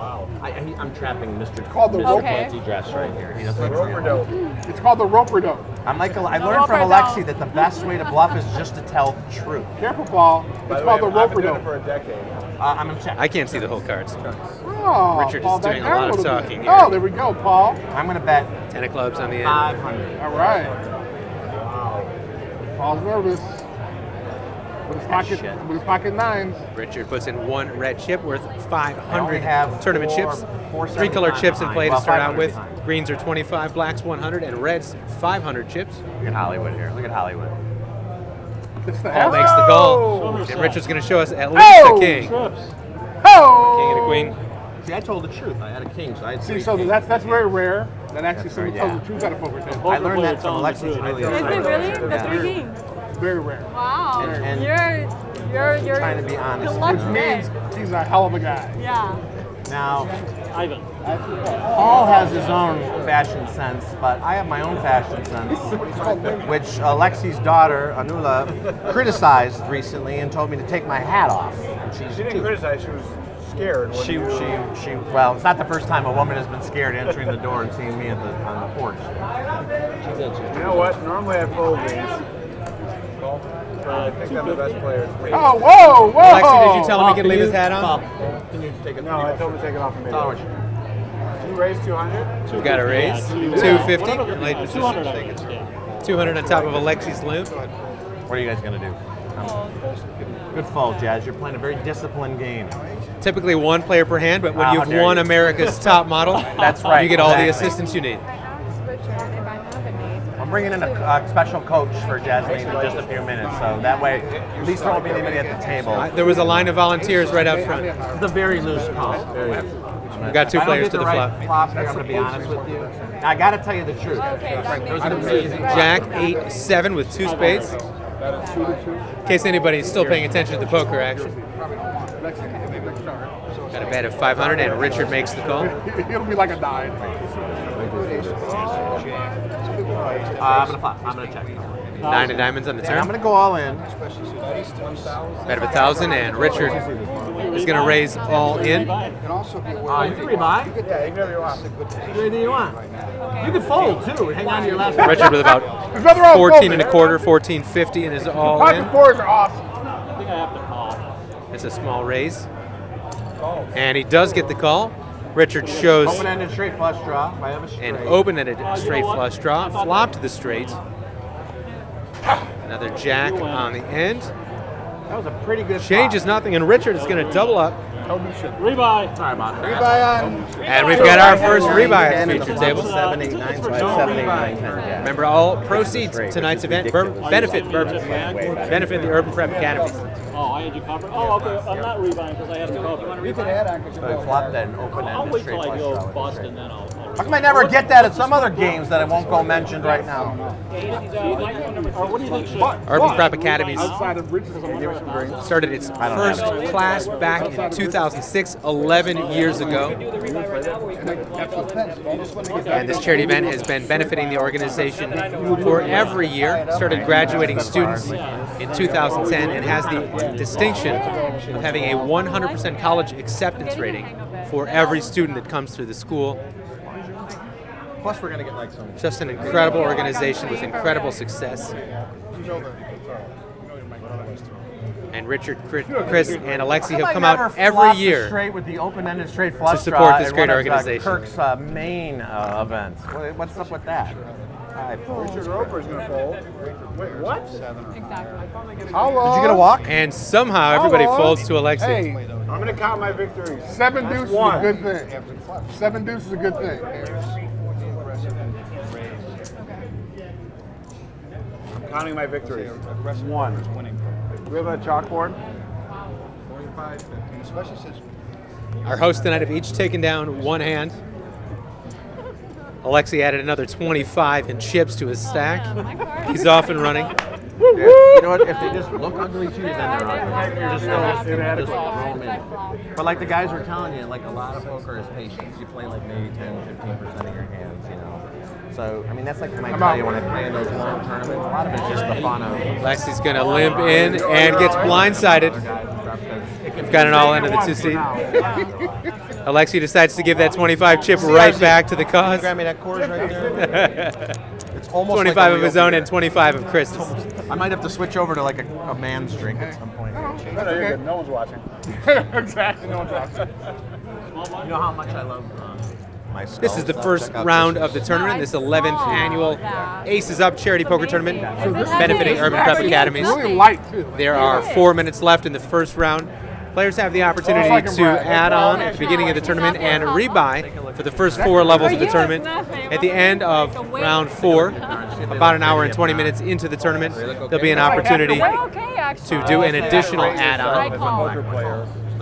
[SPEAKER 14] I'm trapping Mr.
[SPEAKER 9] called the
[SPEAKER 14] Mr.
[SPEAKER 9] rope.
[SPEAKER 14] Fancy dress right here. He doesn't
[SPEAKER 9] Roper dope. It's called the roper dope.
[SPEAKER 14] I learned from Alexi that the best way to bluff is just to tell the truth.
[SPEAKER 9] Careful, Paul. It's called the roper dope.
[SPEAKER 12] for a decade.
[SPEAKER 14] I'm gonna check.
[SPEAKER 15] I can't see the whole cards.
[SPEAKER 9] Oh,
[SPEAKER 15] Richard
[SPEAKER 9] Paul,
[SPEAKER 15] is doing
[SPEAKER 9] back
[SPEAKER 15] a lot
[SPEAKER 9] down
[SPEAKER 15] of
[SPEAKER 9] little
[SPEAKER 15] talking
[SPEAKER 9] bit.
[SPEAKER 15] here.
[SPEAKER 9] Oh, there we go, Paul.
[SPEAKER 14] I'm gonna bet
[SPEAKER 15] 10 of clubs on the end.
[SPEAKER 14] 500.
[SPEAKER 9] All right. Paul's nervous. With his pocket 9s.
[SPEAKER 15] Richard puts in 1 red chip worth
[SPEAKER 14] I only
[SPEAKER 15] 500
[SPEAKER 14] have
[SPEAKER 15] tournament chips. 3 color chips in play to
[SPEAKER 14] Well,
[SPEAKER 15] start out
[SPEAKER 14] 500
[SPEAKER 15] with.
[SPEAKER 14] behind.
[SPEAKER 15] Greens are 25, blacks 100, and reds 500 chips.
[SPEAKER 14] Look at Hollywood here. Look at Hollywood.
[SPEAKER 9] It's the
[SPEAKER 15] Paul makes the
[SPEAKER 9] Oh!
[SPEAKER 15] call. And Richard's going to show us at least
[SPEAKER 9] Oh!
[SPEAKER 15] a king.
[SPEAKER 9] Oh!
[SPEAKER 15] King and a queen.
[SPEAKER 14] See, I told the truth. I had a king, so I had
[SPEAKER 9] See,
[SPEAKER 14] three
[SPEAKER 9] so
[SPEAKER 14] kings.
[SPEAKER 9] that's very rare. That actually
[SPEAKER 14] That's
[SPEAKER 9] someone
[SPEAKER 14] right,
[SPEAKER 9] tells the truth at a poker table.
[SPEAKER 14] I learned that from Alexi's really.
[SPEAKER 16] Is it really? The three kings?
[SPEAKER 9] Very rare.
[SPEAKER 16] Wow.
[SPEAKER 14] And
[SPEAKER 16] You're
[SPEAKER 14] trying to be honest.
[SPEAKER 9] Which means he's a hell of a guy.
[SPEAKER 16] Yeah.
[SPEAKER 14] Now, Paul has his own fashion sense, but I have my own fashion sense, which Alexi's daughter, Anula, criticized recently and told me to take my hat off.
[SPEAKER 12] She didn't criticize, she was scared.
[SPEAKER 14] Well, it's not the first time a woman has been scared entering the door and seeing me on the porch.
[SPEAKER 12] You know what? Normally I fold these. I think I'm the best player.
[SPEAKER 9] Oh, whoa, whoa!
[SPEAKER 15] Alexi, did you tell him he could leave his hat on?
[SPEAKER 12] Can you take it? No, I told him to take it off for me. Can you raise 200?
[SPEAKER 15] We've got a raise. 250. Late position. 200 on top of Alexi's limp.
[SPEAKER 14] What are you guys going to do? Good fold, Jazz. You're playing a very disciplined game.
[SPEAKER 15] Typically one player per hand, but when
[SPEAKER 14] How
[SPEAKER 15] you've
[SPEAKER 14] dare
[SPEAKER 15] won
[SPEAKER 14] you.
[SPEAKER 15] America's top model,
[SPEAKER 14] That's right.
[SPEAKER 15] you get all the
[SPEAKER 14] Exactly.
[SPEAKER 15] assistance you need.
[SPEAKER 14] I'm bringing in a special coach for Jasmine in just a few minutes, so that way at least there won't be anybody at the table.
[SPEAKER 15] There was a line of volunteers right out front.
[SPEAKER 14] It's a very loose call. Very loose.
[SPEAKER 15] We've got two players to the flop.
[SPEAKER 14] Flop here, I'm going to be honest with you. I got to tell you the truth. It was amazing.
[SPEAKER 15] Jack 8-7 with two spades. In case anybody's still paying attention to the poker action. Got a bet of 500 and Richard makes the call.
[SPEAKER 9] It'll be like a dime.
[SPEAKER 14] I'm going to flop. I'm going to check.
[SPEAKER 15] 9 of diamonds on the
[SPEAKER 14] And
[SPEAKER 15] turn.
[SPEAKER 14] I'm going to go all in.
[SPEAKER 15] Bet of 1,000 and Richard is going to raise all in.
[SPEAKER 14] You can rebuy.
[SPEAKER 12] Yeah, you can never you want.
[SPEAKER 14] Anything you want. You can fold too. Hang on to your last.
[SPEAKER 15] Richard with about 14 and a quarter, 14.50 and is all in.
[SPEAKER 9] Pocket fours are awesome.
[SPEAKER 10] I think I have to call.
[SPEAKER 15] It's a small raise. And he does get the call. Richard shows
[SPEAKER 14] Open-ended straight flush draw. I have a straight.
[SPEAKER 15] an open-ended straight flush draw, flopped the straight. Another jack on the end.
[SPEAKER 14] That was a pretty good
[SPEAKER 15] Changes nothing, and Richard is going to double up.
[SPEAKER 10] Rebuy.
[SPEAKER 14] Sorry about that.
[SPEAKER 12] Rebuy on.
[SPEAKER 15] And we've got our first rebuy at the feature table.
[SPEAKER 14] 7, 8, 9, so I have 7, 8, 9, 10. Yeah.
[SPEAKER 15] Remember, all proceeds of tonight's event benefit the Urban Prep Academy.
[SPEAKER 10] Oh, I had you covered. Oh, okay. I'm not rebuying because I had them covered.
[SPEAKER 12] You can add on because
[SPEAKER 14] So I flopped that and open-ended
[SPEAKER 10] I'll wait
[SPEAKER 14] straight
[SPEAKER 10] till I
[SPEAKER 14] flush
[SPEAKER 10] go
[SPEAKER 14] draw.
[SPEAKER 10] bust and then I'll.
[SPEAKER 14] How come I never get that at some other games that I won't go mentioned right now?
[SPEAKER 10] What do you think?
[SPEAKER 15] Urban Prep Academy
[SPEAKER 9] Outside of bridges,
[SPEAKER 15] started its first class back in 2006, 11 years ago. And this charity event has been benefiting the organization for every year. Started graduating students in 2010 and has the distinction of having a 100% college acceptance rating for every student that comes through the school.
[SPEAKER 14] Plus, we're going to get like some.
[SPEAKER 15] Just an incredible organization with incredible success. And Richard, Chris, and Alexi have come out every year
[SPEAKER 14] straight with the open-ended straight flush
[SPEAKER 15] to support this
[SPEAKER 14] draw
[SPEAKER 15] great
[SPEAKER 14] at one of,
[SPEAKER 15] organization.
[SPEAKER 14] Kirk's main events. What's up with that?
[SPEAKER 12] Richard Roper's going to fold. Wait, what?
[SPEAKER 16] Exactly.
[SPEAKER 9] how long?
[SPEAKER 14] Did you get a walk?
[SPEAKER 15] And somehow everybody folds to Alexi.
[SPEAKER 9] Hey,
[SPEAKER 12] I'm going to count my victories.
[SPEAKER 9] 7 deuces is a good thing. 7 deuces is a good thing.
[SPEAKER 12] I'm counting my victories. 1. Do we have a chalkboard? 45, 15. Especially since
[SPEAKER 15] Our hosts tonight have each taken down one hand. Alexi added another 25 in chips to his stack. He's off and running.
[SPEAKER 14] You know what? If they just look ugly too, then they're ugly. You're just inadequate. But like the guys were telling you, like a lot of poker is patience. You play like maybe 10, 15% of your hands, you know. So, I mean, that's like when I tell you when I play in those long tournaments, a lot of it's just the fun of.
[SPEAKER 15] Alexi's going to limp in and gets blindsided. We've got an all into the 2-seed. Alexi decides to give that 25 chip right back to the cause.
[SPEAKER 14] Grab me that quarter right there. It's almost
[SPEAKER 15] 25
[SPEAKER 14] like
[SPEAKER 15] of his own and 25 of Chris's.
[SPEAKER 14] I might have to switch over to like a man's drink at some point.
[SPEAKER 12] No, you're good. No one's watching.
[SPEAKER 9] Exactly, no one's watching.
[SPEAKER 14] You know how much I love my skull.
[SPEAKER 15] This is the first round of the tournament, this 11th annual Aces Up Charity Poker Tournament, benefiting Urban Prep Academies.
[SPEAKER 9] It's really light, too.
[SPEAKER 15] There are 4 minutes left in the first round. Players have the opportunity to add on at the beginning of the tournament and rebuy for the first 4 levels of the tournament. At the end of round 4, about an hour and 20 minutes into the tournament, there'll be an opportunity to do an additional add-on.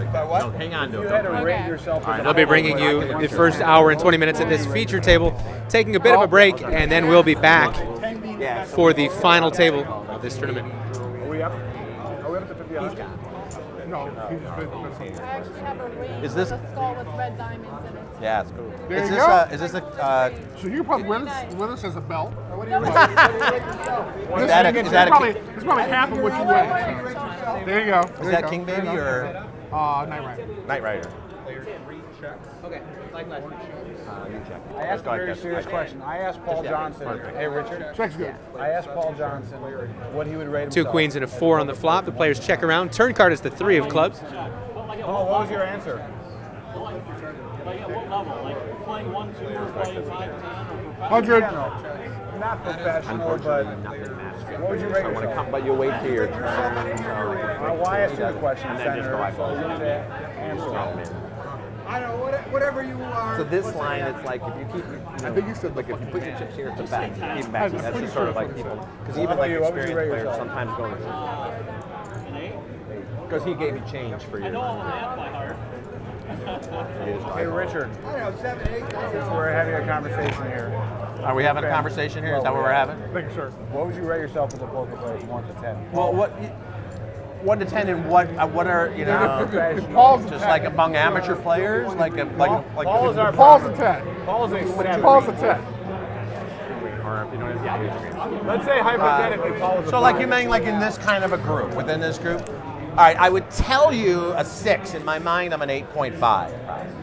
[SPEAKER 14] Don't hang on to
[SPEAKER 4] You
[SPEAKER 14] it.
[SPEAKER 4] had to rate yourself.
[SPEAKER 15] All right, they'll be bringing you the first hour and 20 minutes at this feature table, taking a bit of a break, and then we'll be back for the final table of this tournament.
[SPEAKER 9] Are we up? Are we up to 50? He's gone. No, he's just been.
[SPEAKER 16] I actually have a ring
[SPEAKER 14] Is this-
[SPEAKER 16] with a skull with red diamonds in it.
[SPEAKER 14] Yeah, it's cool.
[SPEAKER 9] There
[SPEAKER 14] Is
[SPEAKER 9] you
[SPEAKER 14] this
[SPEAKER 9] go.
[SPEAKER 14] is this a
[SPEAKER 9] So you probably win this as a belt.
[SPEAKER 14] Is that a- is that a
[SPEAKER 9] probably,
[SPEAKER 14] king-
[SPEAKER 9] it's probably half of what you weigh. There you go.
[SPEAKER 14] Is
[SPEAKER 9] There
[SPEAKER 14] that
[SPEAKER 9] you go.
[SPEAKER 14] King Baby or
[SPEAKER 9] Knight Rider?
[SPEAKER 14] Knight Rider?
[SPEAKER 4] Okay.
[SPEAKER 14] You check.
[SPEAKER 4] I asked a very serious question. I asked Paul Johnson. Hey, Richard.
[SPEAKER 9] Check's good.
[SPEAKER 4] I asked Paul Johnson what he would rate himself.
[SPEAKER 15] 2 queens and a 4 on the flop. The players check around. Turn card is the 3 of clubs.
[SPEAKER 4] Paul, what was your answer?
[SPEAKER 17] Like at what level? Like playing 1, 2, or playing 5, 10?
[SPEAKER 9] 100.
[SPEAKER 4] Not professional, but what would you rate yourself?
[SPEAKER 14] But you'll wait till your turn.
[SPEAKER 4] Well, I asked you the question,
[SPEAKER 14] And then just go
[SPEAKER 4] Senator, so
[SPEAKER 14] eyeball.
[SPEAKER 4] you have to answer. I don't know, whatever you are.
[SPEAKER 14] So this line, it's like if you keep,
[SPEAKER 9] I think you said
[SPEAKER 14] like if you put your chips here, it's a bet. You keep them back. That's just sort of like people, because even like
[SPEAKER 4] What would you rate
[SPEAKER 14] experienced players
[SPEAKER 4] yourself?
[SPEAKER 14] sometimes go.
[SPEAKER 17] An 8?
[SPEAKER 14] Because he gave you change for
[SPEAKER 17] I
[SPEAKER 14] your.
[SPEAKER 17] know I'm a math by heart.
[SPEAKER 4] Hey, Richard. I don't know, 7, 8. We're having a conversation here.
[SPEAKER 14] Are we having a conversation here? Is that what we're having?
[SPEAKER 9] Thank you, sir.
[SPEAKER 4] What would you rate yourself as a poker player from 1 to 10?
[SPEAKER 14] Well, what? 1 to 10, and what are you know?
[SPEAKER 9] Paul's
[SPEAKER 14] Just like among amateur players, like
[SPEAKER 4] Paul is our
[SPEAKER 9] Paul's a 10.
[SPEAKER 4] Paul's a 7.
[SPEAKER 9] Paul's a 10.
[SPEAKER 14] Or if you don't have the
[SPEAKER 4] Let's say hypothetically, Paul is a
[SPEAKER 14] So like
[SPEAKER 4] 5.
[SPEAKER 14] you mean like in this kind of a group, within this group? All right, I would tell you a 6. In my mind, I'm an 8.5.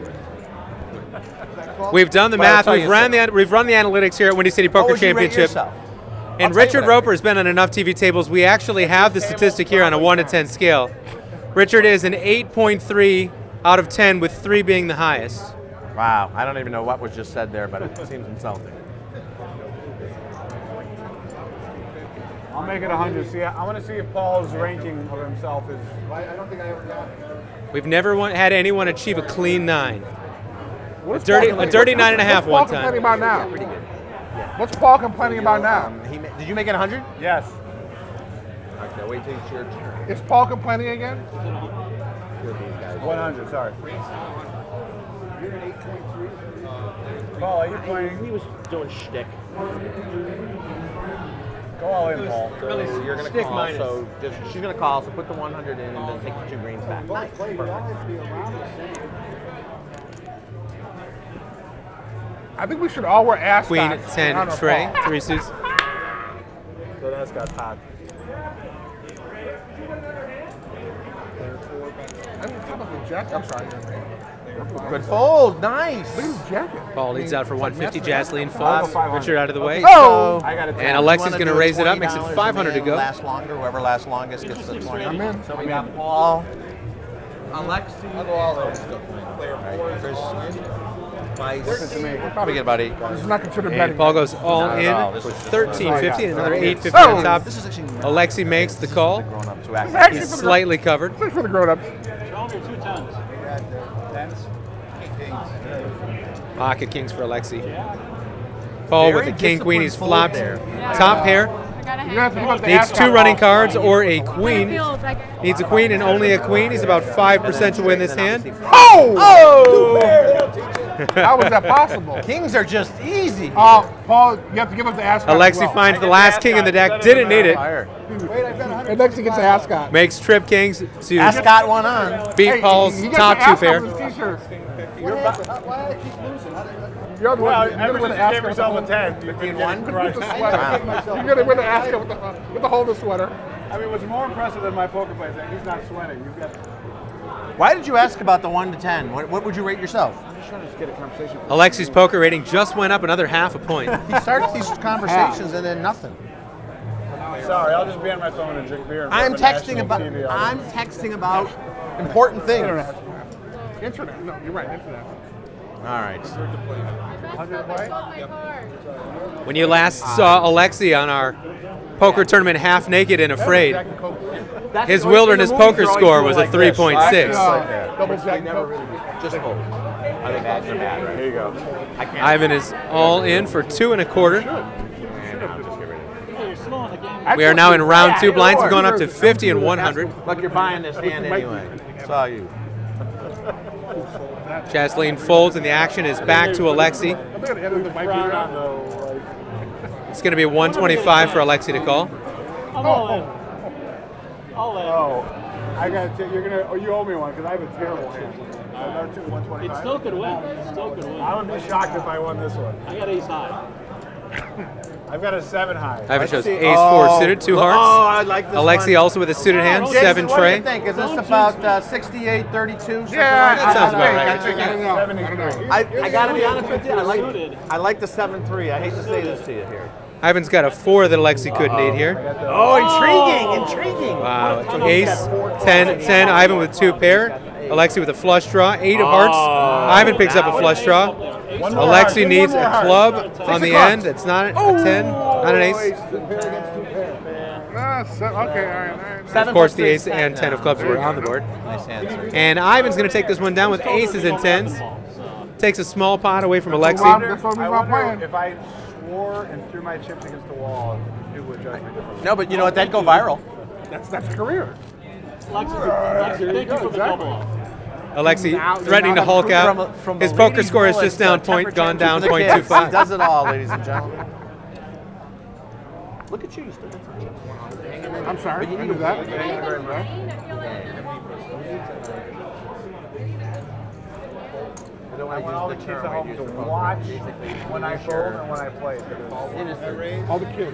[SPEAKER 15] We've done the
[SPEAKER 14] Well, I'll
[SPEAKER 15] math.
[SPEAKER 14] tell
[SPEAKER 15] We've
[SPEAKER 14] you
[SPEAKER 15] run we've run the analytics here at Windy City Poker
[SPEAKER 14] would you rate
[SPEAKER 15] Championship.
[SPEAKER 14] yourself?
[SPEAKER 15] And
[SPEAKER 14] I'll tell you
[SPEAKER 15] Richard
[SPEAKER 14] what I
[SPEAKER 15] Roper has been on enough TV tables. We actually have the statistic here on a 1 to 10 scale. Richard is an 8.3 out of 10, with 3 being the highest.
[SPEAKER 14] Wow, I don't even know what was just said there, but it seems insulting.
[SPEAKER 4] I'll make it 100. See, I want to see if Paul's ranking of himself is.
[SPEAKER 9] I don't think I ever got it.
[SPEAKER 15] We've never had anyone achieve a clean 9.
[SPEAKER 9] What's
[SPEAKER 15] A dirty
[SPEAKER 9] Paul-
[SPEAKER 15] 9.5 one
[SPEAKER 9] What's Paul complaining
[SPEAKER 15] time.
[SPEAKER 9] about now? What's Paul complaining about now?
[SPEAKER 14] Did you make it 100?
[SPEAKER 4] Yes.
[SPEAKER 14] Okay, wait till it's your turn.
[SPEAKER 9] Is Paul complaining again?
[SPEAKER 4] 100, sorry. You're an 8.3. Paul, are you playing?
[SPEAKER 14] He was doing shtick.
[SPEAKER 4] Go all in, Paul.
[SPEAKER 14] So you're going to
[SPEAKER 15] Stick
[SPEAKER 14] call,
[SPEAKER 15] minus.
[SPEAKER 14] so she's going to call, so put the 100 in and then take the 2 greens back. Nice, perfect.
[SPEAKER 9] I think we should all wear ascots.
[SPEAKER 15] Queen,
[SPEAKER 9] on
[SPEAKER 15] 10,
[SPEAKER 9] our
[SPEAKER 15] Trey,
[SPEAKER 9] Paul.
[SPEAKER 15] 3 suits.
[SPEAKER 4] So that's got hot.
[SPEAKER 9] I'm talking about the jacket. I'm sorry.
[SPEAKER 14] Good fold, nice.
[SPEAKER 9] Look at his jacket.
[SPEAKER 15] Paul leads out for 150. Jasleen folds. Richard out of the way.
[SPEAKER 9] Oh!
[SPEAKER 4] I got it.
[SPEAKER 15] And Alexi's going to raise it up, makes it 500 to go.
[SPEAKER 14] Last longer, whoever lasts longest gets the 20.
[SPEAKER 9] I'm in.
[SPEAKER 14] So we got Paul, Alexi. I'll go all in. Chris, probably get about 8.
[SPEAKER 9] This is not considered
[SPEAKER 15] And
[SPEAKER 9] betting.
[SPEAKER 15] Paul goes all
[SPEAKER 14] Not at
[SPEAKER 15] in,
[SPEAKER 14] all. This was
[SPEAKER 15] 1350, and another 850
[SPEAKER 9] Oh!
[SPEAKER 15] on top.
[SPEAKER 14] This is actually
[SPEAKER 15] Alexi makes the call.
[SPEAKER 14] grown up to
[SPEAKER 9] Actually,
[SPEAKER 14] act.
[SPEAKER 15] He's slightly covered.
[SPEAKER 9] It's for the grown-ups.
[SPEAKER 17] Show them your 2 tens.
[SPEAKER 15] Pocket kings for Alexi. Paul with
[SPEAKER 14] Very
[SPEAKER 15] the king queen. He's
[SPEAKER 14] disciplined
[SPEAKER 15] flopped.
[SPEAKER 14] fold
[SPEAKER 15] Top pair.
[SPEAKER 16] I gotta
[SPEAKER 9] You have to
[SPEAKER 16] hang
[SPEAKER 9] put the
[SPEAKER 15] Needs
[SPEAKER 9] ascot
[SPEAKER 15] 2 running
[SPEAKER 9] off.
[SPEAKER 15] cards or a queen.
[SPEAKER 16] feels like
[SPEAKER 15] Needs a queen and only a queen. He's about 5% to win this hand.
[SPEAKER 9] Oh!
[SPEAKER 15] Oh!
[SPEAKER 9] How was that possible?
[SPEAKER 14] Kings are just easy.
[SPEAKER 9] Paul, you have to give up the ascot. as
[SPEAKER 15] Alexi
[SPEAKER 9] well.
[SPEAKER 15] finds the last king in the deck. Didn't need it.
[SPEAKER 9] And next he gets the ascot.
[SPEAKER 15] Makes trip kings to
[SPEAKER 14] Ascot one on.
[SPEAKER 15] beat
[SPEAKER 9] Hey,
[SPEAKER 15] Paul's
[SPEAKER 9] he gets
[SPEAKER 15] top
[SPEAKER 9] the
[SPEAKER 15] 2
[SPEAKER 9] ascot
[SPEAKER 15] pair.
[SPEAKER 9] with his t-shirt.
[SPEAKER 6] Why did I keep losing?
[SPEAKER 9] You're the
[SPEAKER 4] Well,
[SPEAKER 9] one. You're
[SPEAKER 4] ever
[SPEAKER 9] gonna win
[SPEAKER 4] since
[SPEAKER 9] the
[SPEAKER 4] you gave
[SPEAKER 9] ascot.
[SPEAKER 4] yourself a 10, you've been
[SPEAKER 14] one?
[SPEAKER 4] getting crushed.
[SPEAKER 9] With the sweater. You're gonna win the ascot with the holder sweater.
[SPEAKER 4] I mean, what's more impressive than my poker player is that he's not sweating. You've got.
[SPEAKER 14] Why did you ask about the 1 to 10? What would you rate yourself?
[SPEAKER 4] I'm just trying to get a conversation.
[SPEAKER 15] Alexi's poker rating just went up another half a point.
[SPEAKER 14] He starts these conversations and then nothing.
[SPEAKER 4] Sorry, I'll just be on my phone and drink beer.
[SPEAKER 14] I'm texting about important things.
[SPEAKER 9] Internet. No, you're right. Internet.
[SPEAKER 14] All right.
[SPEAKER 15] When you last saw Alexi on our poker tournament half naked and afraid, his wilderness poker score was a 3.6.
[SPEAKER 9] Double jack.
[SPEAKER 14] Just fold. I think that's bad, right? Here you go.
[SPEAKER 15] Ivan is all in for 2 1/4. We are now in round 2. Blinds have gone up to 50 and 100.
[SPEAKER 14] Look, you're buying this hand anyway. It's all you.
[SPEAKER 15] Jasleen folds, and the action is back to Alexi. It's going to be 125 for Alexi to call.
[SPEAKER 17] I'm all in.
[SPEAKER 9] I got to. You're gonna. Oh, you owe me one because I have a terrible hand. Another 125.
[SPEAKER 17] It still could win. It still could win.
[SPEAKER 9] I would be shocked if I won this one.
[SPEAKER 17] I got ace high.
[SPEAKER 9] I've got a 7 high.
[SPEAKER 15] Ivan shows ace 4 suited, 2 hearts.
[SPEAKER 14] Oh, I like this
[SPEAKER 15] Alexi
[SPEAKER 14] one.
[SPEAKER 15] also with a suited hand,
[SPEAKER 14] Jason,
[SPEAKER 15] 7
[SPEAKER 14] what do
[SPEAKER 15] tray.
[SPEAKER 14] you think? Is this about 68, 32?
[SPEAKER 9] Yeah,
[SPEAKER 15] that sounds about right.
[SPEAKER 14] I got to be honest with you. I like the 7-3. I hate to say this to you here.
[SPEAKER 15] Ivan's got a 4 that Alexi could need here.
[SPEAKER 14] Oh, intriguing.
[SPEAKER 15] Wow. Ace, 10, 10. Ivan with 2 pair. Alexi with a flush draw, 8 of hearts. Ivan picks up a flush draw. Alexi needs a club on the end. It's not a 10, not an ace. Of course, the ace and 10 of clubs were on the board.
[SPEAKER 14] Nice answer.
[SPEAKER 15] And Ivan's going to take this one down with aces and 10s. Takes a small pot away from Alexi.
[SPEAKER 9] That's what I'm playing. If I swore and threw my chips against the wall, it would judge me differently.
[SPEAKER 14] No, but you know what? That'd go viral.
[SPEAKER 9] That's career.
[SPEAKER 17] Alexi, thank you for the double up.
[SPEAKER 15] Alexi threatening to Hulk out. His poker score is just down gone down 0.25.
[SPEAKER 14] He does it all, ladies and gentlemen. Look at you. You still got some chips.
[SPEAKER 9] I'm sorry. I knew that.
[SPEAKER 14] I don't want to use the term I use to
[SPEAKER 9] watch when I fold and when I play. All the kids.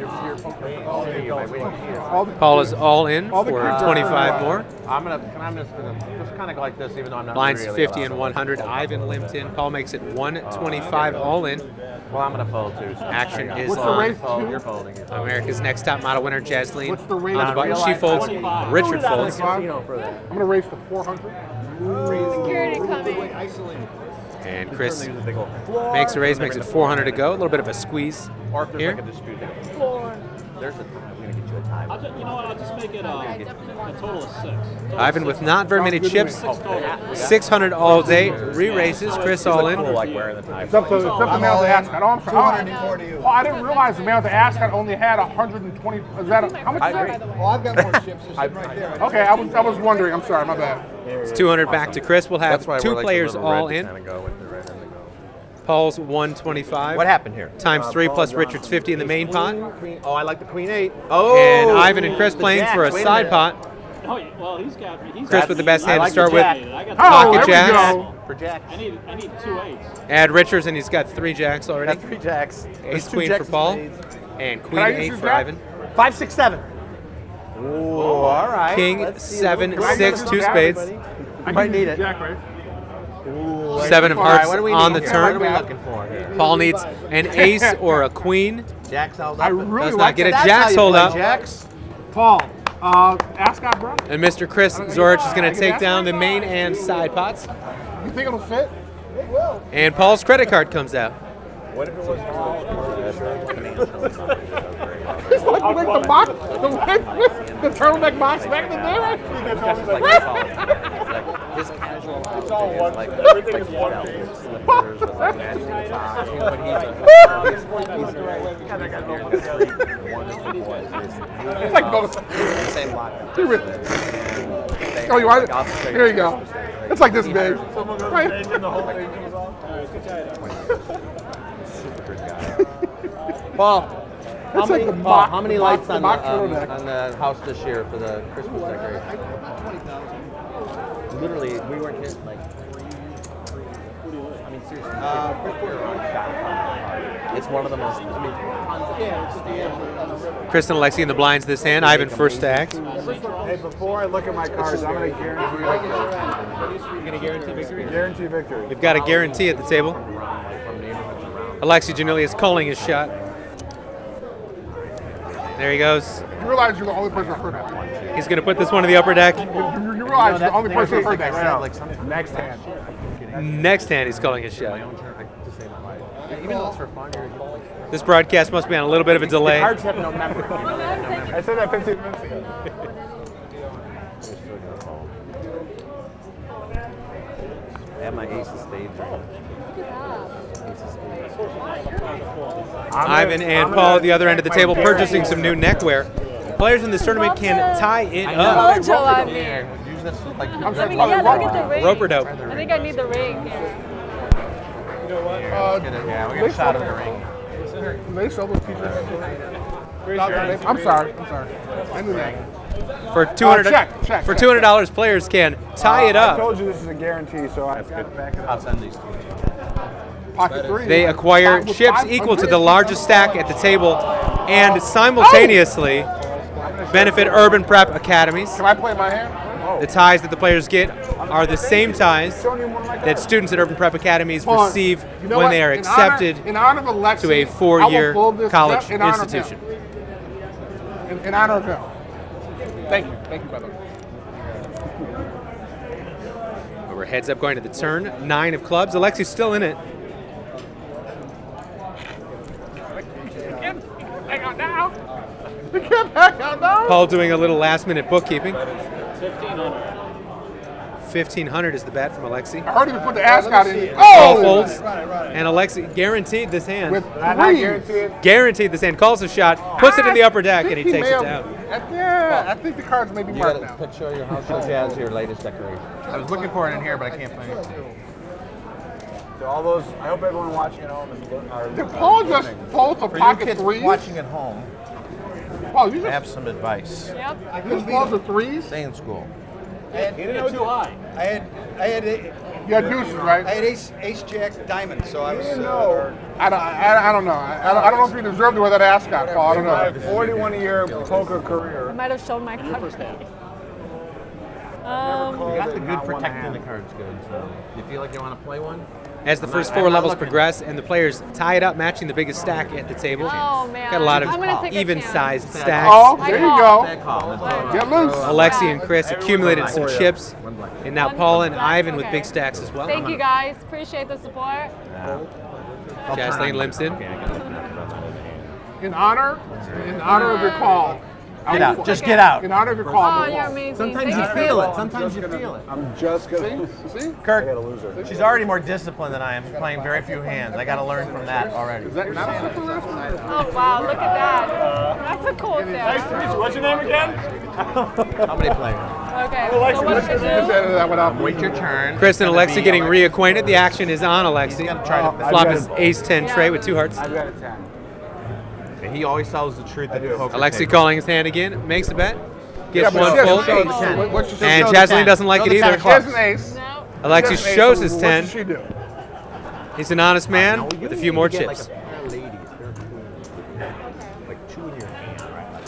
[SPEAKER 15] Paul is all in for 25 more.
[SPEAKER 14] I'm just kind of go like this, even though I'm not.
[SPEAKER 15] Blinds
[SPEAKER 14] really
[SPEAKER 15] 50 and 100. Ivan limped in. Paul makes it 125 all in.
[SPEAKER 14] Well, I'm going to fold too. So
[SPEAKER 15] Action is
[SPEAKER 9] What's the
[SPEAKER 15] on.
[SPEAKER 9] race to?
[SPEAKER 14] You're folding.
[SPEAKER 15] America's Next Top Model winner, Jasleen.
[SPEAKER 9] What's the race?
[SPEAKER 15] On the button, she folds. Richard folds.
[SPEAKER 9] I'm going to race to 400.
[SPEAKER 16] Security coming.
[SPEAKER 15] And Chris makes a raise, makes it 400 to go. A little bit of a squeeze
[SPEAKER 14] Or if there's
[SPEAKER 15] here.
[SPEAKER 14] like a dispute there. There's a time. I'm going to get you a time.
[SPEAKER 17] You know what? I'll just make it a total of 6.
[SPEAKER 15] Ivan with not very many chips. 600 all day. Re-raises. Chris all in.
[SPEAKER 14] Like wearing the tie.
[SPEAKER 9] It's up to the man with the ascot. Oh, I'm sorry. Oh, I didn't realize the man with the ascot only had 120. Is that how much is that?
[SPEAKER 4] Oh, I've got more chips. It's right there.
[SPEAKER 9] Okay, I was wondering. I'm sorry, my bad.
[SPEAKER 15] It's 200 back to Chris. We'll have 2 players all in. Paul's 125.
[SPEAKER 14] What happened here?
[SPEAKER 15] Times 3 plus Richard's 50 in the main pot.
[SPEAKER 14] Oh, I like the Queen 8. Oh,
[SPEAKER 15] And Ivan and Chris playing for a side pot.
[SPEAKER 17] Oh, well, he's got.
[SPEAKER 15] Chris with the best hand to start with.
[SPEAKER 17] Pocket
[SPEAKER 15] jacks.
[SPEAKER 14] For jacks.
[SPEAKER 17] I need 2 8s.
[SPEAKER 15] Add Richards, and he's got 3 jacks already.
[SPEAKER 14] Got 3 jacks.
[SPEAKER 15] Ace Queen for Paul. And Queen 8 for Ivan.
[SPEAKER 14] 5, 6, 7. Ooh, all right.
[SPEAKER 15] King 7, 6, 2 spades.
[SPEAKER 14] I might need it.
[SPEAKER 15] 7 of hearts
[SPEAKER 14] What do we
[SPEAKER 15] on
[SPEAKER 14] need
[SPEAKER 15] the
[SPEAKER 14] here?
[SPEAKER 15] turn.
[SPEAKER 14] What are we looking for here?
[SPEAKER 15] Paul needs an ace or a queen.
[SPEAKER 14] Jacks held up.
[SPEAKER 15] Does not get a jacks hold up.
[SPEAKER 14] Jacks.
[SPEAKER 9] Paul, ascot, bro.
[SPEAKER 15] And Mr. Chris Zorich is going to take down the main and side pots.
[SPEAKER 9] You think it'll fit?
[SPEAKER 4] It will.
[SPEAKER 15] And Paul's credit card comes out.
[SPEAKER 14] What if it was
[SPEAKER 9] It's like the box, the turtleneck box back in the day, right?
[SPEAKER 14] His casual
[SPEAKER 9] It's all one.
[SPEAKER 14] like
[SPEAKER 9] Everything is one piece.
[SPEAKER 14] slippers with like matching box. But
[SPEAKER 9] It's like those.
[SPEAKER 14] Same block.
[SPEAKER 9] Oh, you want it? Here you go. It's like this big. Right?
[SPEAKER 14] Paul,
[SPEAKER 9] It's like the box-
[SPEAKER 14] how many
[SPEAKER 9] the
[SPEAKER 14] lights
[SPEAKER 9] box-
[SPEAKER 14] on
[SPEAKER 9] the box
[SPEAKER 14] the
[SPEAKER 9] turtleneck.
[SPEAKER 14] on the house this year for the Christmas decoration? Literally, we weren't hit like. I mean, seriously. It's one of the most.
[SPEAKER 15] Chris and Alexi in the blinds this hand. Ivan first to act.
[SPEAKER 9] Hey, before I look at my cards, I'm going to guarantee.
[SPEAKER 15] You're going to guarantee victory?
[SPEAKER 9] Guarantee victory.
[SPEAKER 15] We've got a guarantee at the table. Alexi Janilli is calling his shot. There he goes.
[SPEAKER 9] You realize you're the only person who heard that.
[SPEAKER 15] He's going to put this one in the upper deck.
[SPEAKER 9] You realize you're the only person who heard that right now. Next hand.
[SPEAKER 15] Next hand, he's calling his shot.
[SPEAKER 14] Even though it's for fun,
[SPEAKER 15] This broadcast must be on a little bit of a delay.
[SPEAKER 14] the cards have no memory. You know, they have no memory.
[SPEAKER 9] I said that 15 minutes ago.
[SPEAKER 14] I have my ace of spades.
[SPEAKER 15] Ivan and Paul at the other end of the table purchasing some new neckwear. Players in this tournament can tie it up.
[SPEAKER 16] Mojo on me.
[SPEAKER 14] this like.
[SPEAKER 9] I'm
[SPEAKER 16] Yeah,
[SPEAKER 9] sorry,
[SPEAKER 16] look at the ring.
[SPEAKER 15] Rope or dope?
[SPEAKER 16] I think I need the ring.
[SPEAKER 9] You know what?
[SPEAKER 14] Yeah, we got a shot of the ring.
[SPEAKER 9] They sell those t-shirts. I'm sorry. I knew that.
[SPEAKER 15] For $200,
[SPEAKER 9] check.
[SPEAKER 15] for $200, players can tie it
[SPEAKER 18] I
[SPEAKER 15] up.
[SPEAKER 18] told you this is a guarantee, so I
[SPEAKER 14] I'll send these to you.
[SPEAKER 9] Pocket 3.
[SPEAKER 15] They acquire chips equal to the largest stack at the table and simultaneously benefit Urban Prep Academies.
[SPEAKER 9] Can I play my hand?
[SPEAKER 15] The ties that the players get are the same ties that students at Urban Prep Academies receive
[SPEAKER 9] You know
[SPEAKER 15] when
[SPEAKER 9] what?
[SPEAKER 15] they are
[SPEAKER 9] In
[SPEAKER 15] accepted
[SPEAKER 9] honor of Alexi,
[SPEAKER 15] to a
[SPEAKER 9] I will
[SPEAKER 15] four-year
[SPEAKER 9] fold this
[SPEAKER 15] college
[SPEAKER 9] in honor of
[SPEAKER 15] institution.
[SPEAKER 9] him. In honor of him. Thank you, brother.
[SPEAKER 15] We're heads up going to the turn. 9 of clubs. Alexi's still in it.
[SPEAKER 9] Hang on now. You can't back out now.
[SPEAKER 15] Paul doing a little last-minute bookkeeping.
[SPEAKER 17] 1,500.
[SPEAKER 15] 1,500 is the bet from Alexi.
[SPEAKER 9] I heard him put the ascot in.
[SPEAKER 15] Paul
[SPEAKER 9] Oh!
[SPEAKER 15] folds, and Alexi guaranteed this hand.
[SPEAKER 9] With
[SPEAKER 15] Guaranteed this hand. Calls a shot, puts it in the upper deck, and he
[SPEAKER 9] think
[SPEAKER 15] takes
[SPEAKER 9] may
[SPEAKER 15] it
[SPEAKER 9] have-
[SPEAKER 15] down.
[SPEAKER 9] Yeah, I think the cards may be
[SPEAKER 14] You
[SPEAKER 9] marked
[SPEAKER 14] got a
[SPEAKER 9] now.
[SPEAKER 14] picture of your house show Jazz, your latest decoration. I was looking for it in here, but I can't find it.
[SPEAKER 18] So all those, I hope everyone watching at home are
[SPEAKER 9] Did Paul just fold a
[SPEAKER 14] For you
[SPEAKER 9] pocket
[SPEAKER 14] kids
[SPEAKER 9] 3s?
[SPEAKER 14] watching at home,
[SPEAKER 9] Paul, you
[SPEAKER 14] I have
[SPEAKER 9] just
[SPEAKER 14] some advice.
[SPEAKER 16] Yep.
[SPEAKER 9] just fold the 3s?
[SPEAKER 14] Stay in school.
[SPEAKER 17] He didn't go too high.
[SPEAKER 12] I had
[SPEAKER 9] You got deuces, right?
[SPEAKER 12] I had ace jack diamond, so I was.
[SPEAKER 9] I don't know. I don't know if you deserve to wear that ascot, Paul. I don't know.
[SPEAKER 18] 41-year poker career.
[SPEAKER 16] I might have shown my card.
[SPEAKER 14] You got the good protecting the cards good, so you feel like you want to play one?
[SPEAKER 15] As the first 4 levels progress and the players tie it up, matching the biggest stack at the table.
[SPEAKER 16] Oh, man.
[SPEAKER 15] Got a lot
[SPEAKER 16] I'm gonna
[SPEAKER 15] of
[SPEAKER 16] take a
[SPEAKER 15] even-sized
[SPEAKER 16] chance.
[SPEAKER 15] stacks.
[SPEAKER 9] Oh, there you go. Get loose.
[SPEAKER 15] Alexi and Chris accumulated some chips, and now Paul and Ivan with
[SPEAKER 16] Okay.
[SPEAKER 15] big stacks as well.
[SPEAKER 16] Thank you guys. Appreciate the support.
[SPEAKER 15] Jaslene limps in.
[SPEAKER 9] In honor of your call.
[SPEAKER 14] Get out. Just get out.
[SPEAKER 9] In honor of your call.
[SPEAKER 16] Oh, you're amazing.
[SPEAKER 14] Sometimes
[SPEAKER 16] Thank
[SPEAKER 14] you feel it. Sometimes you feel it.
[SPEAKER 18] I'm just gonna.
[SPEAKER 9] See?
[SPEAKER 14] Kirk, she's already more disciplined than I am, playing very few hands. I got to learn from that already.
[SPEAKER 9] Is that not a separation?
[SPEAKER 16] Oh, wow. Look at that. That's a cool
[SPEAKER 17] Nice to meet
[SPEAKER 16] sound.
[SPEAKER 17] you. What's your name again?
[SPEAKER 14] How many players?
[SPEAKER 16] Okay. So what do we do?
[SPEAKER 9] That without
[SPEAKER 14] Wait your turn.
[SPEAKER 15] Chris and Alexi getting reacquainted. The action is on Alexi. Flop his ace-10 tray with 2 hearts.
[SPEAKER 18] I've got a 10.
[SPEAKER 14] And he always tells the truth at the poker
[SPEAKER 15] Alexi
[SPEAKER 14] table.
[SPEAKER 15] calling his hand again, makes the bet, gets
[SPEAKER 9] but
[SPEAKER 15] one
[SPEAKER 9] she hasn't
[SPEAKER 15] fold,
[SPEAKER 9] showed the 10. What's she
[SPEAKER 15] and
[SPEAKER 9] show the
[SPEAKER 15] Jaslene
[SPEAKER 9] 10?
[SPEAKER 15] doesn't like
[SPEAKER 14] Show
[SPEAKER 15] it
[SPEAKER 14] the 10
[SPEAKER 15] either.
[SPEAKER 14] of
[SPEAKER 9] She has
[SPEAKER 14] clubs.
[SPEAKER 9] an ace.
[SPEAKER 16] No.
[SPEAKER 15] Alexi
[SPEAKER 9] She has an ace,
[SPEAKER 15] shows
[SPEAKER 9] so
[SPEAKER 15] his
[SPEAKER 9] what
[SPEAKER 15] 10.
[SPEAKER 9] should she do?
[SPEAKER 15] He's an honest man with a few more chips.
[SPEAKER 14] Like 2 in your hand,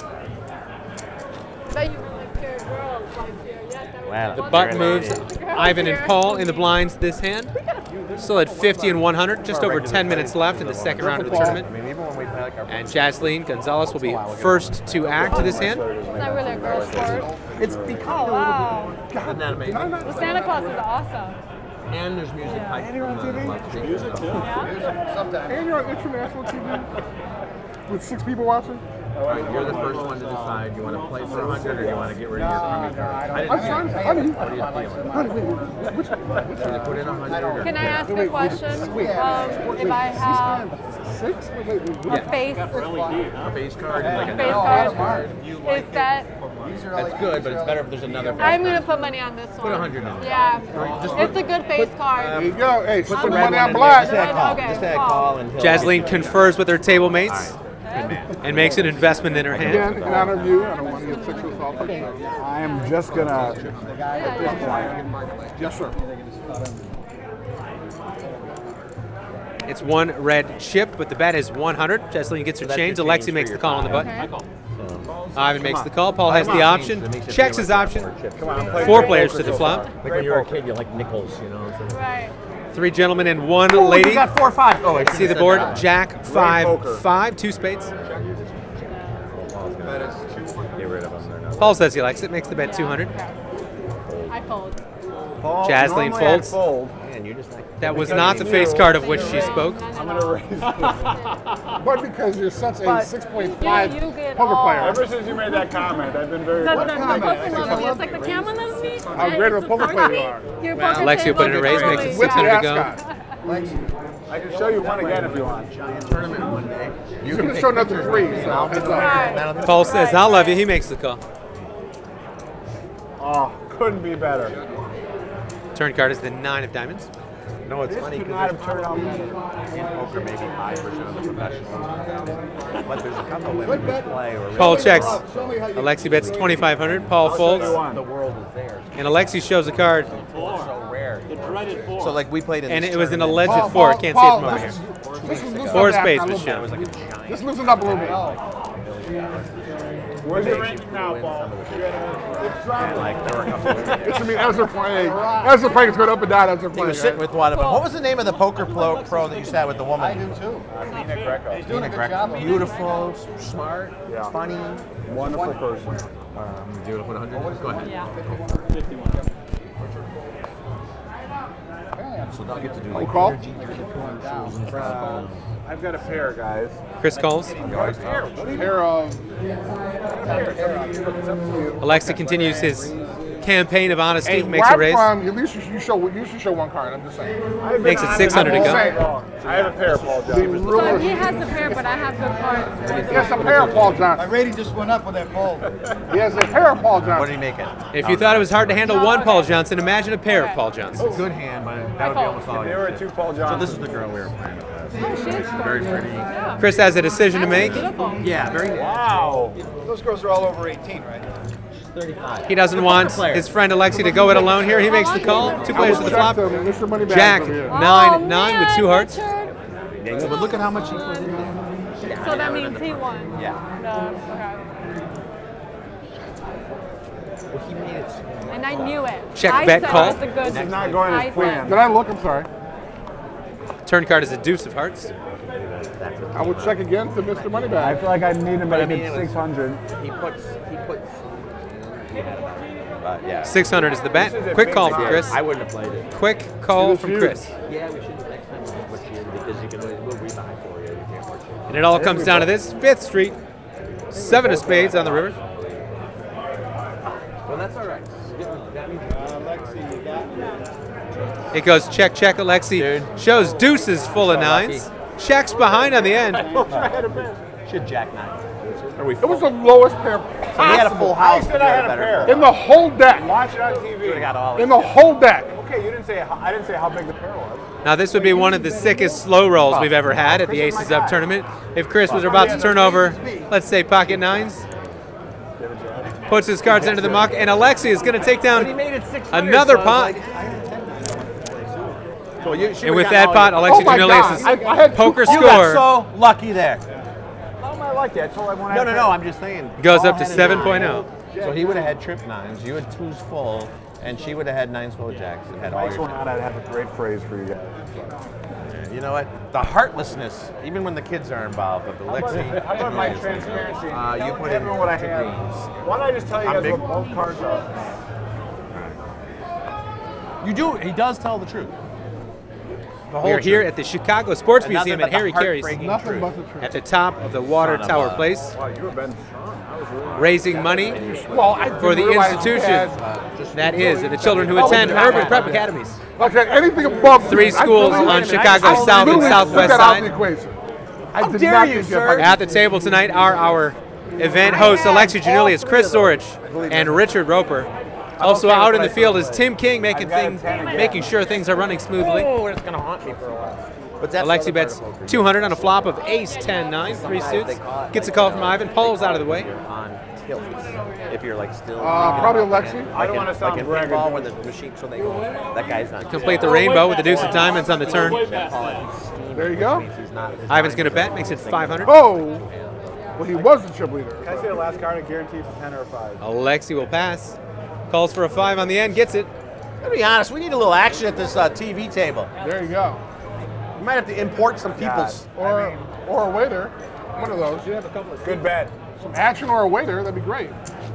[SPEAKER 16] I thought you were like pure girls, like pure. Yes, that was
[SPEAKER 14] Wow.
[SPEAKER 15] The butt moves Ivan and Paul in the blinds this hand. Still at 50 and 100, just over 10 minutes left in the second round of the tournament.
[SPEAKER 14] I mean, even when we play like our
[SPEAKER 15] And Jaslene Gonzalez will be first to act to this hand.
[SPEAKER 16] It's not really a girl sport.
[SPEAKER 14] it's becoming
[SPEAKER 16] Oh, wow.
[SPEAKER 14] Isn't that amazing?
[SPEAKER 16] Well, Santa Claus is awesome.
[SPEAKER 14] And there's music piped from the left.
[SPEAKER 17] Music too.
[SPEAKER 9] And you're on international TV with 6 people watching?
[SPEAKER 14] All right, you're the first one to decide. You want to play for 100 or you want to get rid of your crummy card? I
[SPEAKER 9] I'm
[SPEAKER 14] didn't
[SPEAKER 9] trying,
[SPEAKER 14] see it.
[SPEAKER 9] honey.
[SPEAKER 14] What are you feeling?
[SPEAKER 9] Honey, wait, which
[SPEAKER 14] Should I put in 100 or?
[SPEAKER 16] Can I ask a question? If I have
[SPEAKER 9] 6?
[SPEAKER 16] a face
[SPEAKER 14] A face card and like a
[SPEAKER 16] face card, is that
[SPEAKER 14] That's good, but it's better if there's another face
[SPEAKER 16] I'm gonna
[SPEAKER 14] card.
[SPEAKER 16] put money on this one.
[SPEAKER 14] Put 100 in.
[SPEAKER 16] Yeah,
[SPEAKER 14] Just
[SPEAKER 16] it's a good face card.
[SPEAKER 9] There you go. Hey,
[SPEAKER 14] Put
[SPEAKER 9] put
[SPEAKER 14] the
[SPEAKER 9] the
[SPEAKER 14] red
[SPEAKER 9] money
[SPEAKER 14] one
[SPEAKER 9] on
[SPEAKER 14] in
[SPEAKER 9] black.
[SPEAKER 14] there. Just add call.
[SPEAKER 16] Okay,
[SPEAKER 14] Just add
[SPEAKER 16] call.
[SPEAKER 14] call and he'll.
[SPEAKER 15] Jaslene confers with her table mates and makes an investment in her
[SPEAKER 9] Again,
[SPEAKER 15] hand.
[SPEAKER 9] in honor of you, I don't want to get sexual assault.
[SPEAKER 18] I am just gonna.
[SPEAKER 9] Yes, sir.
[SPEAKER 15] It's 1 red chip, but the bet is 100. Jaslene gets her change. Alexi makes the call on the button. Ivan makes the call. Paul has the option. Checks his option. 4 players to the flop.
[SPEAKER 14] Like when you were a kid, you like nickels, you know. So.
[SPEAKER 16] Right.
[SPEAKER 15] 3 gentlemen and 1
[SPEAKER 14] Oh,
[SPEAKER 15] lady.
[SPEAKER 14] you got 4 or 5. Oh, I
[SPEAKER 15] See the
[SPEAKER 14] should've
[SPEAKER 15] board.
[SPEAKER 14] said that.
[SPEAKER 15] Jack, 5, 5, 2 spades.
[SPEAKER 14] Get rid of them. They're not.
[SPEAKER 15] Paul says he likes it. Makes the bet 200.
[SPEAKER 16] I fold.
[SPEAKER 18] Paul,
[SPEAKER 15] Jaslene
[SPEAKER 18] normally I'd
[SPEAKER 15] folds.
[SPEAKER 18] fold.
[SPEAKER 14] Man, you just like.
[SPEAKER 15] That was not the face card of which she spoke.
[SPEAKER 18] I'm gonna raise.
[SPEAKER 9] But because you're such a 6.5
[SPEAKER 16] You get
[SPEAKER 9] poker
[SPEAKER 16] all-
[SPEAKER 9] player.
[SPEAKER 18] Ever since you made that comment, I've been very.
[SPEAKER 16] The poker loves me. It's like the camera loves me.
[SPEAKER 9] How great of a poker player you are.
[SPEAKER 16] Your poker
[SPEAKER 15] Alexi will put in a raise, makes it 600 to go.
[SPEAKER 18] I can show you one again if you want.
[SPEAKER 14] Tournament one day.
[SPEAKER 9] You can show another 3. So
[SPEAKER 14] I'll be
[SPEAKER 9] heads up.
[SPEAKER 15] Paul says, I'll love you. He makes the call.
[SPEAKER 18] Oh, couldn't be better.
[SPEAKER 15] Turn card is the 9 of diamonds.
[SPEAKER 14] No, it's funny
[SPEAKER 18] could not
[SPEAKER 14] because
[SPEAKER 18] have turned out better.
[SPEAKER 14] in poker maybe 5% of the professionals, but there's a couple women who play. Or
[SPEAKER 15] Paul
[SPEAKER 14] really
[SPEAKER 15] checks.
[SPEAKER 14] love.
[SPEAKER 15] Alexi bets 2,500. Paul folds.
[SPEAKER 14] The world is theirs.
[SPEAKER 15] And Alexi shows a card.
[SPEAKER 14] So rare.
[SPEAKER 17] The dreaded 4.
[SPEAKER 14] So like we played in
[SPEAKER 15] And
[SPEAKER 14] this
[SPEAKER 15] it was an
[SPEAKER 14] tournament.
[SPEAKER 15] alleged 4. Can't see it from over here. 4 spades was shown.
[SPEAKER 14] It was like a giant.
[SPEAKER 9] Just loosen up a little bit.
[SPEAKER 18] Where's the range now, Paul?
[SPEAKER 14] Like there were a couple of
[SPEAKER 9] It's, I mean, as they're playing. As they're playing, it's going up and down as they're
[SPEAKER 14] He
[SPEAKER 9] playing.
[SPEAKER 14] was sitting with one of them. What was the name of the poker pro that you sat with the woman?
[SPEAKER 4] I do too.
[SPEAKER 18] Nina Greco.
[SPEAKER 4] He's doing a good job.
[SPEAKER 14] Beautiful, smart, funny.
[SPEAKER 18] Wonderful person.
[SPEAKER 14] Do you want 100? Go ahead.
[SPEAKER 16] Yeah.
[SPEAKER 17] 51.
[SPEAKER 14] So they'll get to do like
[SPEAKER 9] call?
[SPEAKER 14] energy drinks.
[SPEAKER 18] I've got a pair, guys.
[SPEAKER 15] Chris calls.
[SPEAKER 9] Pair of.
[SPEAKER 15] Alexi continues his campaign of honesty.
[SPEAKER 9] Hey,
[SPEAKER 15] Makes a raise.
[SPEAKER 9] at least you should show one card. I'm just saying.
[SPEAKER 15] Makes it 600 to go.
[SPEAKER 18] I have a pair, Paul Johnson.
[SPEAKER 16] So he has a pair, but I have good cards.
[SPEAKER 9] He has a pair of Paul Johnson.
[SPEAKER 4] My rating just went up with that fold.
[SPEAKER 9] He has a pair of Paul Johnson.
[SPEAKER 14] What did he make it?
[SPEAKER 15] If you thought it was hard to handle one Paul Johnson, imagine a pair of Paul Johnsons.
[SPEAKER 14] Good hand, but that would be almost all.
[SPEAKER 18] There were 2 Paul
[SPEAKER 14] So
[SPEAKER 18] Johnsons.
[SPEAKER 14] this is the girl we were playing with.
[SPEAKER 16] Oh, she is
[SPEAKER 14] Very pretty.
[SPEAKER 16] Yeah.
[SPEAKER 15] Chris has a decision to make.
[SPEAKER 16] Beautiful.
[SPEAKER 14] Yeah, very nice.
[SPEAKER 18] Wow.
[SPEAKER 4] Those girls are all over 18, right?
[SPEAKER 14] 35.
[SPEAKER 15] He doesn't want his friend Alexi to go it alone here. He makes the call. 2 players to the flop.
[SPEAKER 9] Mr. Moneybags
[SPEAKER 15] Jack,
[SPEAKER 9] over here.
[SPEAKER 15] 9 with 2 hearts.
[SPEAKER 14] Yeah, but look at how much he put in there.
[SPEAKER 16] So that means he won.
[SPEAKER 14] Yeah.
[SPEAKER 16] Okay.
[SPEAKER 14] He made it.
[SPEAKER 16] And I knew it.
[SPEAKER 15] Check,
[SPEAKER 16] I
[SPEAKER 15] bet,
[SPEAKER 16] said
[SPEAKER 15] call.
[SPEAKER 16] it was a good.
[SPEAKER 18] This is not going as
[SPEAKER 16] I
[SPEAKER 18] planned.
[SPEAKER 9] Did I look? I'm sorry.
[SPEAKER 15] Turn card is a deuce of hearts.
[SPEAKER 9] I would check again to Mr.
[SPEAKER 18] I
[SPEAKER 9] Moneybags.
[SPEAKER 18] feel like I need him
[SPEAKER 14] But I
[SPEAKER 18] at
[SPEAKER 14] mean, it was-
[SPEAKER 18] 600.
[SPEAKER 14] He puts. Yeah.
[SPEAKER 15] 600 is the bet. Quick call from Chris.
[SPEAKER 14] I wouldn't have played it.
[SPEAKER 15] Quick call from Chris.
[SPEAKER 14] Yeah, we should next time we'll put you in because you can we'll rebuy for you. You can't watch it.
[SPEAKER 15] And it all comes down to this. 5th Street. 7 of spades on the river.
[SPEAKER 14] Well, that's all right. That means
[SPEAKER 18] Alexi, you got me.
[SPEAKER 15] It goes check, check. Alexi shows deuces full of 9s. Checks behind on the end.
[SPEAKER 14] should jack 9.
[SPEAKER 9] It was the lowest pair.
[SPEAKER 14] So he had a full house.
[SPEAKER 18] I said I had a pair.
[SPEAKER 9] In the whole deck.
[SPEAKER 18] Watch it on TV.
[SPEAKER 14] Got all
[SPEAKER 9] In the whole deck.
[SPEAKER 18] Okay, you didn't say. I didn't say how big the pair was.
[SPEAKER 15] Now this would be one of the sickest slow rolls we've ever had at the Aces Up tournament. If Chris was about to turn over, let's say pocket 9s, puts his cards into the muck, and Alexi is going to take down another pot. And with that pot, Alexi Janelius' poker
[SPEAKER 14] You got
[SPEAKER 15] score
[SPEAKER 14] so lucky there.
[SPEAKER 18] How am I lucky? I told everyone.
[SPEAKER 14] No, I'm just saying.
[SPEAKER 15] goes
[SPEAKER 14] Paul
[SPEAKER 15] up to
[SPEAKER 14] had a
[SPEAKER 15] 7.0.
[SPEAKER 14] nine. So he would have had trip 9s, you had 2s full, and she would have had 9s full of jacks and had all
[SPEAKER 18] If I
[SPEAKER 14] your
[SPEAKER 18] went out, I'd have a great phrase for you guys.
[SPEAKER 14] Yeah, you know what? The heartlessness, even when the kids are involved, of Alexi.
[SPEAKER 18] How about my transparency?
[SPEAKER 14] You put in
[SPEAKER 18] everyone what I
[SPEAKER 14] 2
[SPEAKER 18] have.
[SPEAKER 14] greens.
[SPEAKER 18] Why don't I just tell you
[SPEAKER 14] I'm
[SPEAKER 18] guys
[SPEAKER 14] big.
[SPEAKER 18] what both cards are?
[SPEAKER 14] You do. He does tell the truth.
[SPEAKER 15] We're here at the Chicago Sports
[SPEAKER 14] And nothing
[SPEAKER 15] Museum at
[SPEAKER 14] but the
[SPEAKER 15] Harry Carey's,
[SPEAKER 14] heartbreaking
[SPEAKER 9] Nothing but the truth.
[SPEAKER 15] at the top of the Water
[SPEAKER 14] Son of
[SPEAKER 15] Tower
[SPEAKER 14] a-
[SPEAKER 15] Place,
[SPEAKER 18] Wow, you have been strong. I was really
[SPEAKER 15] raising money
[SPEAKER 9] Well, I
[SPEAKER 15] for the
[SPEAKER 9] didn't realize
[SPEAKER 15] institution
[SPEAKER 9] he
[SPEAKER 15] that is, and the children who attend urban prep academies.
[SPEAKER 9] Like I said, anything above
[SPEAKER 15] 3 schools on Chicago's south and southwest side.
[SPEAKER 9] I did
[SPEAKER 14] dare
[SPEAKER 9] not
[SPEAKER 14] you,
[SPEAKER 9] think
[SPEAKER 14] sir.
[SPEAKER 15] At the table tonight are our event hosts, Alexi Janelius, Chris Zorich, and Richard Roper. Also out in the field is Tim King, making sure things are running smoothly.
[SPEAKER 14] Oh, it's going to haunt me for a while. But that's
[SPEAKER 15] Alexi bets 200 on a flop of ace 10 9, 3 suits. Gets a call from Ivan. Paul's out of the way.
[SPEAKER 14] On tilt. If you're like still.
[SPEAKER 9] probably Alexi.
[SPEAKER 18] I don't want to sound
[SPEAKER 14] like in
[SPEAKER 18] braggadocious.
[SPEAKER 14] pinball where the machine, so they go. That guy's not.
[SPEAKER 15] Complete the rainbow with the deuce of diamonds on the turn.
[SPEAKER 9] There you go.
[SPEAKER 15] Ivan's going to bet, makes it 500.
[SPEAKER 9] Oh. Well, he was the chip leader.
[SPEAKER 18] Can I say the last card? I guarantee for 10 or 5.
[SPEAKER 15] Alexi will pass. Calls for a 5 on the end, gets it.
[SPEAKER 14] To be honest, we need a little action at this TV table.
[SPEAKER 9] There you go.
[SPEAKER 14] We might have to import some people's.
[SPEAKER 9] Or a waiter. One of those.
[SPEAKER 18] You have a couple of good bet.
[SPEAKER 9] Some action or a waiter. That'd be great.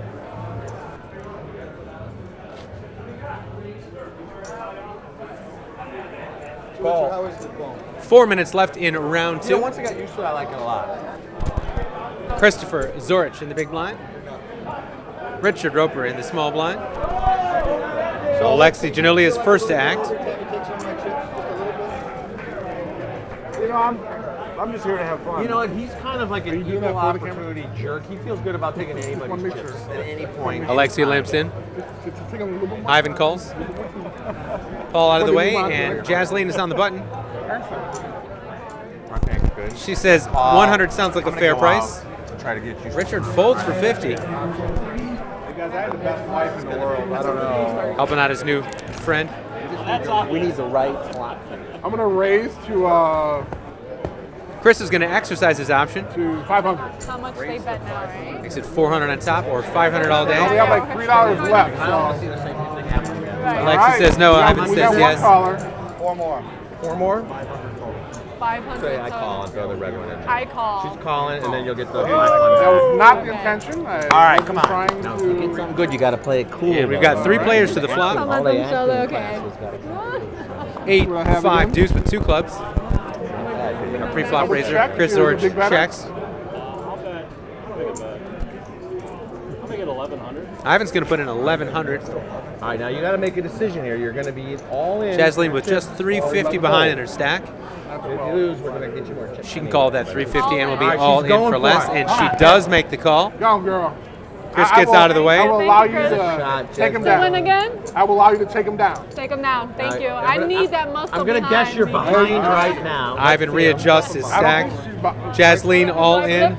[SPEAKER 18] Paul.
[SPEAKER 4] How is the ball?
[SPEAKER 15] 4 minutes left in round
[SPEAKER 14] You know,
[SPEAKER 15] 2.
[SPEAKER 14] once I got used to it, I like it a lot.
[SPEAKER 15] Christopher Zorich in the big blind. Richard Roper in the small blind. Alexi Janelius first to act.
[SPEAKER 18] I'm just here to have fun.
[SPEAKER 14] You know what? He's kind of like an equal opportunity jerk. He feels good about taking anybody's chips at any point.
[SPEAKER 15] Alexi limps in. Ivan calls. Paul out of the way, and Jasleen is on the button. She says 100 sounds like a fair price.
[SPEAKER 14] Try to get you.
[SPEAKER 15] Richard folds for 50.
[SPEAKER 18] Because I have the best wife in the world. I don't know.
[SPEAKER 15] Helping out his new friend.
[SPEAKER 14] We need the right slot.
[SPEAKER 9] I'm going to raise to
[SPEAKER 15] Chris is going to exercise his option.
[SPEAKER 9] To 500.
[SPEAKER 16] How much they bet now, right?
[SPEAKER 15] Makes it 400 on top or 500 all day.
[SPEAKER 9] We have like $3 left.
[SPEAKER 15] Alexi says no. Ivan says yes.
[SPEAKER 18] Four more.
[SPEAKER 14] 4 more?
[SPEAKER 16] 500.
[SPEAKER 14] Say I call and throw the red one in.
[SPEAKER 16] I call.
[SPEAKER 14] She's calling, and then you'll get the
[SPEAKER 9] That was not the intention.
[SPEAKER 14] All right, come on.
[SPEAKER 9] Now,
[SPEAKER 14] to get something good, you got to play it cool.
[SPEAKER 15] Yeah, we've got 3 players to the flop.
[SPEAKER 16] I'll let them show that, okay.
[SPEAKER 15] 8, 5 deuce with 2 clubs. A pre-flop raiser. Chris Zorich checks.
[SPEAKER 17] I'll make it 1,100.
[SPEAKER 15] Ivan's going to put in 1,100.
[SPEAKER 14] All right, now you got to make a decision here. You're going to be all in.
[SPEAKER 15] Jasleen with just 350 behind in her stack.
[SPEAKER 14] If you lose, we're going to get you more chips.
[SPEAKER 15] She can call that 350 and will be
[SPEAKER 14] All right,
[SPEAKER 15] all
[SPEAKER 14] she's
[SPEAKER 15] in
[SPEAKER 14] going
[SPEAKER 15] for
[SPEAKER 14] for
[SPEAKER 15] less,
[SPEAKER 14] it.
[SPEAKER 15] and she does make the call.
[SPEAKER 9] Go, girl.
[SPEAKER 15] Chris gets out of the way.
[SPEAKER 9] I will allow you to take him down.
[SPEAKER 16] Win again?
[SPEAKER 9] I will allow you to take him down.
[SPEAKER 16] Take them down. Thank you. I need that muscle.
[SPEAKER 14] I'm going to guess you're behind right now.
[SPEAKER 15] Ivan readjusts his stack. Jasleen all in.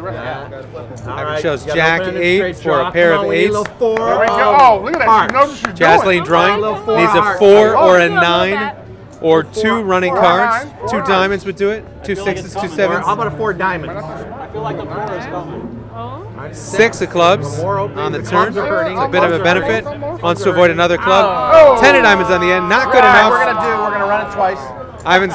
[SPEAKER 15] Ivan shows Jack 8 for a pair of 8s.
[SPEAKER 9] There we go. Oh, look at that. She knows what she's
[SPEAKER 15] Jasleen
[SPEAKER 9] doing.
[SPEAKER 15] drawing. Needs a 4 or a 9 or 2 running cards. 2 diamonds would do it. 2 6s, 2 7s.
[SPEAKER 14] How about a 4 diamonds?
[SPEAKER 17] I feel like the 4 is coming.
[SPEAKER 15] 6 of clubs on the turn. A bit of a benefit. Wants to avoid another
[SPEAKER 9] Oh.
[SPEAKER 15] club. 10 of diamonds on the end. Not good enough.
[SPEAKER 18] We're gonna run it twice.
[SPEAKER 15] Ivan's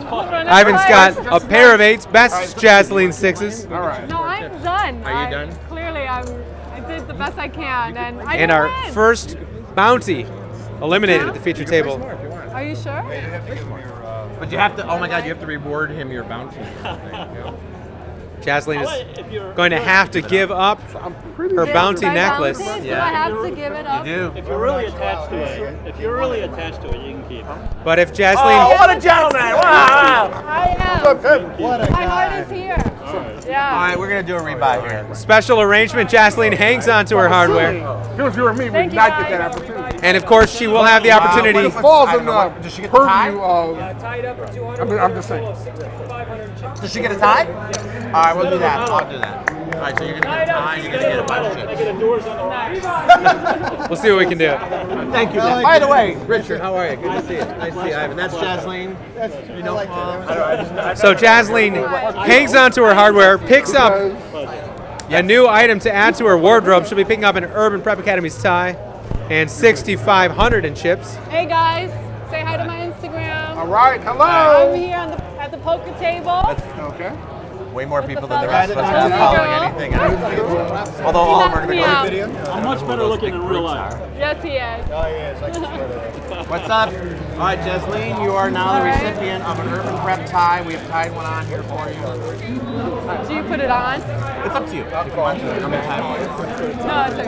[SPEAKER 15] got a pair of 8s. Best Jasleen 6s.
[SPEAKER 9] All right.
[SPEAKER 16] No, I'm done.
[SPEAKER 14] Are you done?
[SPEAKER 16] Clearly, I did the best I can, and I
[SPEAKER 15] And
[SPEAKER 16] didn't
[SPEAKER 15] our
[SPEAKER 16] win.
[SPEAKER 15] first bounty eliminated at the feature table.
[SPEAKER 16] Are you sure?
[SPEAKER 14] But you have to, oh my God, you have to reward him your bounty.
[SPEAKER 15] Jasleen is going to have to give up her bounty necklace.
[SPEAKER 16] Do I have to give it up?
[SPEAKER 14] You do.
[SPEAKER 17] If you're really attached to it, you can keep it.
[SPEAKER 15] But if Jasleen...
[SPEAKER 18] Oh, what a gentleman! Wow!
[SPEAKER 16] I am.
[SPEAKER 18] What a
[SPEAKER 16] My heart
[SPEAKER 18] guy.
[SPEAKER 16] is here. Yeah.
[SPEAKER 14] All right, we're going to do a rebuy here.
[SPEAKER 15] Special arrangement, Jasleen hangs on to her hardware.
[SPEAKER 9] If you were me, we would not get that opportunity.
[SPEAKER 15] And of course, she will have the opportunity.
[SPEAKER 9] It falls in the
[SPEAKER 14] Does she get the tie?
[SPEAKER 9] purview of.
[SPEAKER 13] Tied up for 200.
[SPEAKER 9] I'm just saying.
[SPEAKER 13] 500 chips.
[SPEAKER 14] Does she get a tie? All right, we'll do that. I'll do that. All right, so you're going to get a tie, you're going to get a bunch of
[SPEAKER 17] I
[SPEAKER 14] chips.
[SPEAKER 17] get a doors on the
[SPEAKER 15] We'll see what we can do.
[SPEAKER 14] Thank you. By the way, Richard, how are you? Good to see you. Nice to see you, Ivan. That's Jasleen. You know Paul.
[SPEAKER 15] So Jasleen hangs on to her hardware, picks up a new item to add to her wardrobe. She'll be picking up an Urban Prep Academy's tie and 6,500 in chips.
[SPEAKER 16] Hey guys, say hi to my Instagram.
[SPEAKER 9] All right, hello.
[SPEAKER 16] I'm here at the poker table.
[SPEAKER 9] Okay.
[SPEAKER 14] Way more people than the rest of us are following anything. Although all of them are going to go to video.
[SPEAKER 17] I'm much better looking in real life.
[SPEAKER 16] Yes, he is.
[SPEAKER 18] Oh, yeah, it's like
[SPEAKER 14] What's up? All right, Jasleen, you are now the recipient of an Urban Prep tie. We have tied one on here for you.
[SPEAKER 16] Do you put it on?
[SPEAKER 14] It's up to you. If you want to, I'm going to tie one.
[SPEAKER 16] No, it's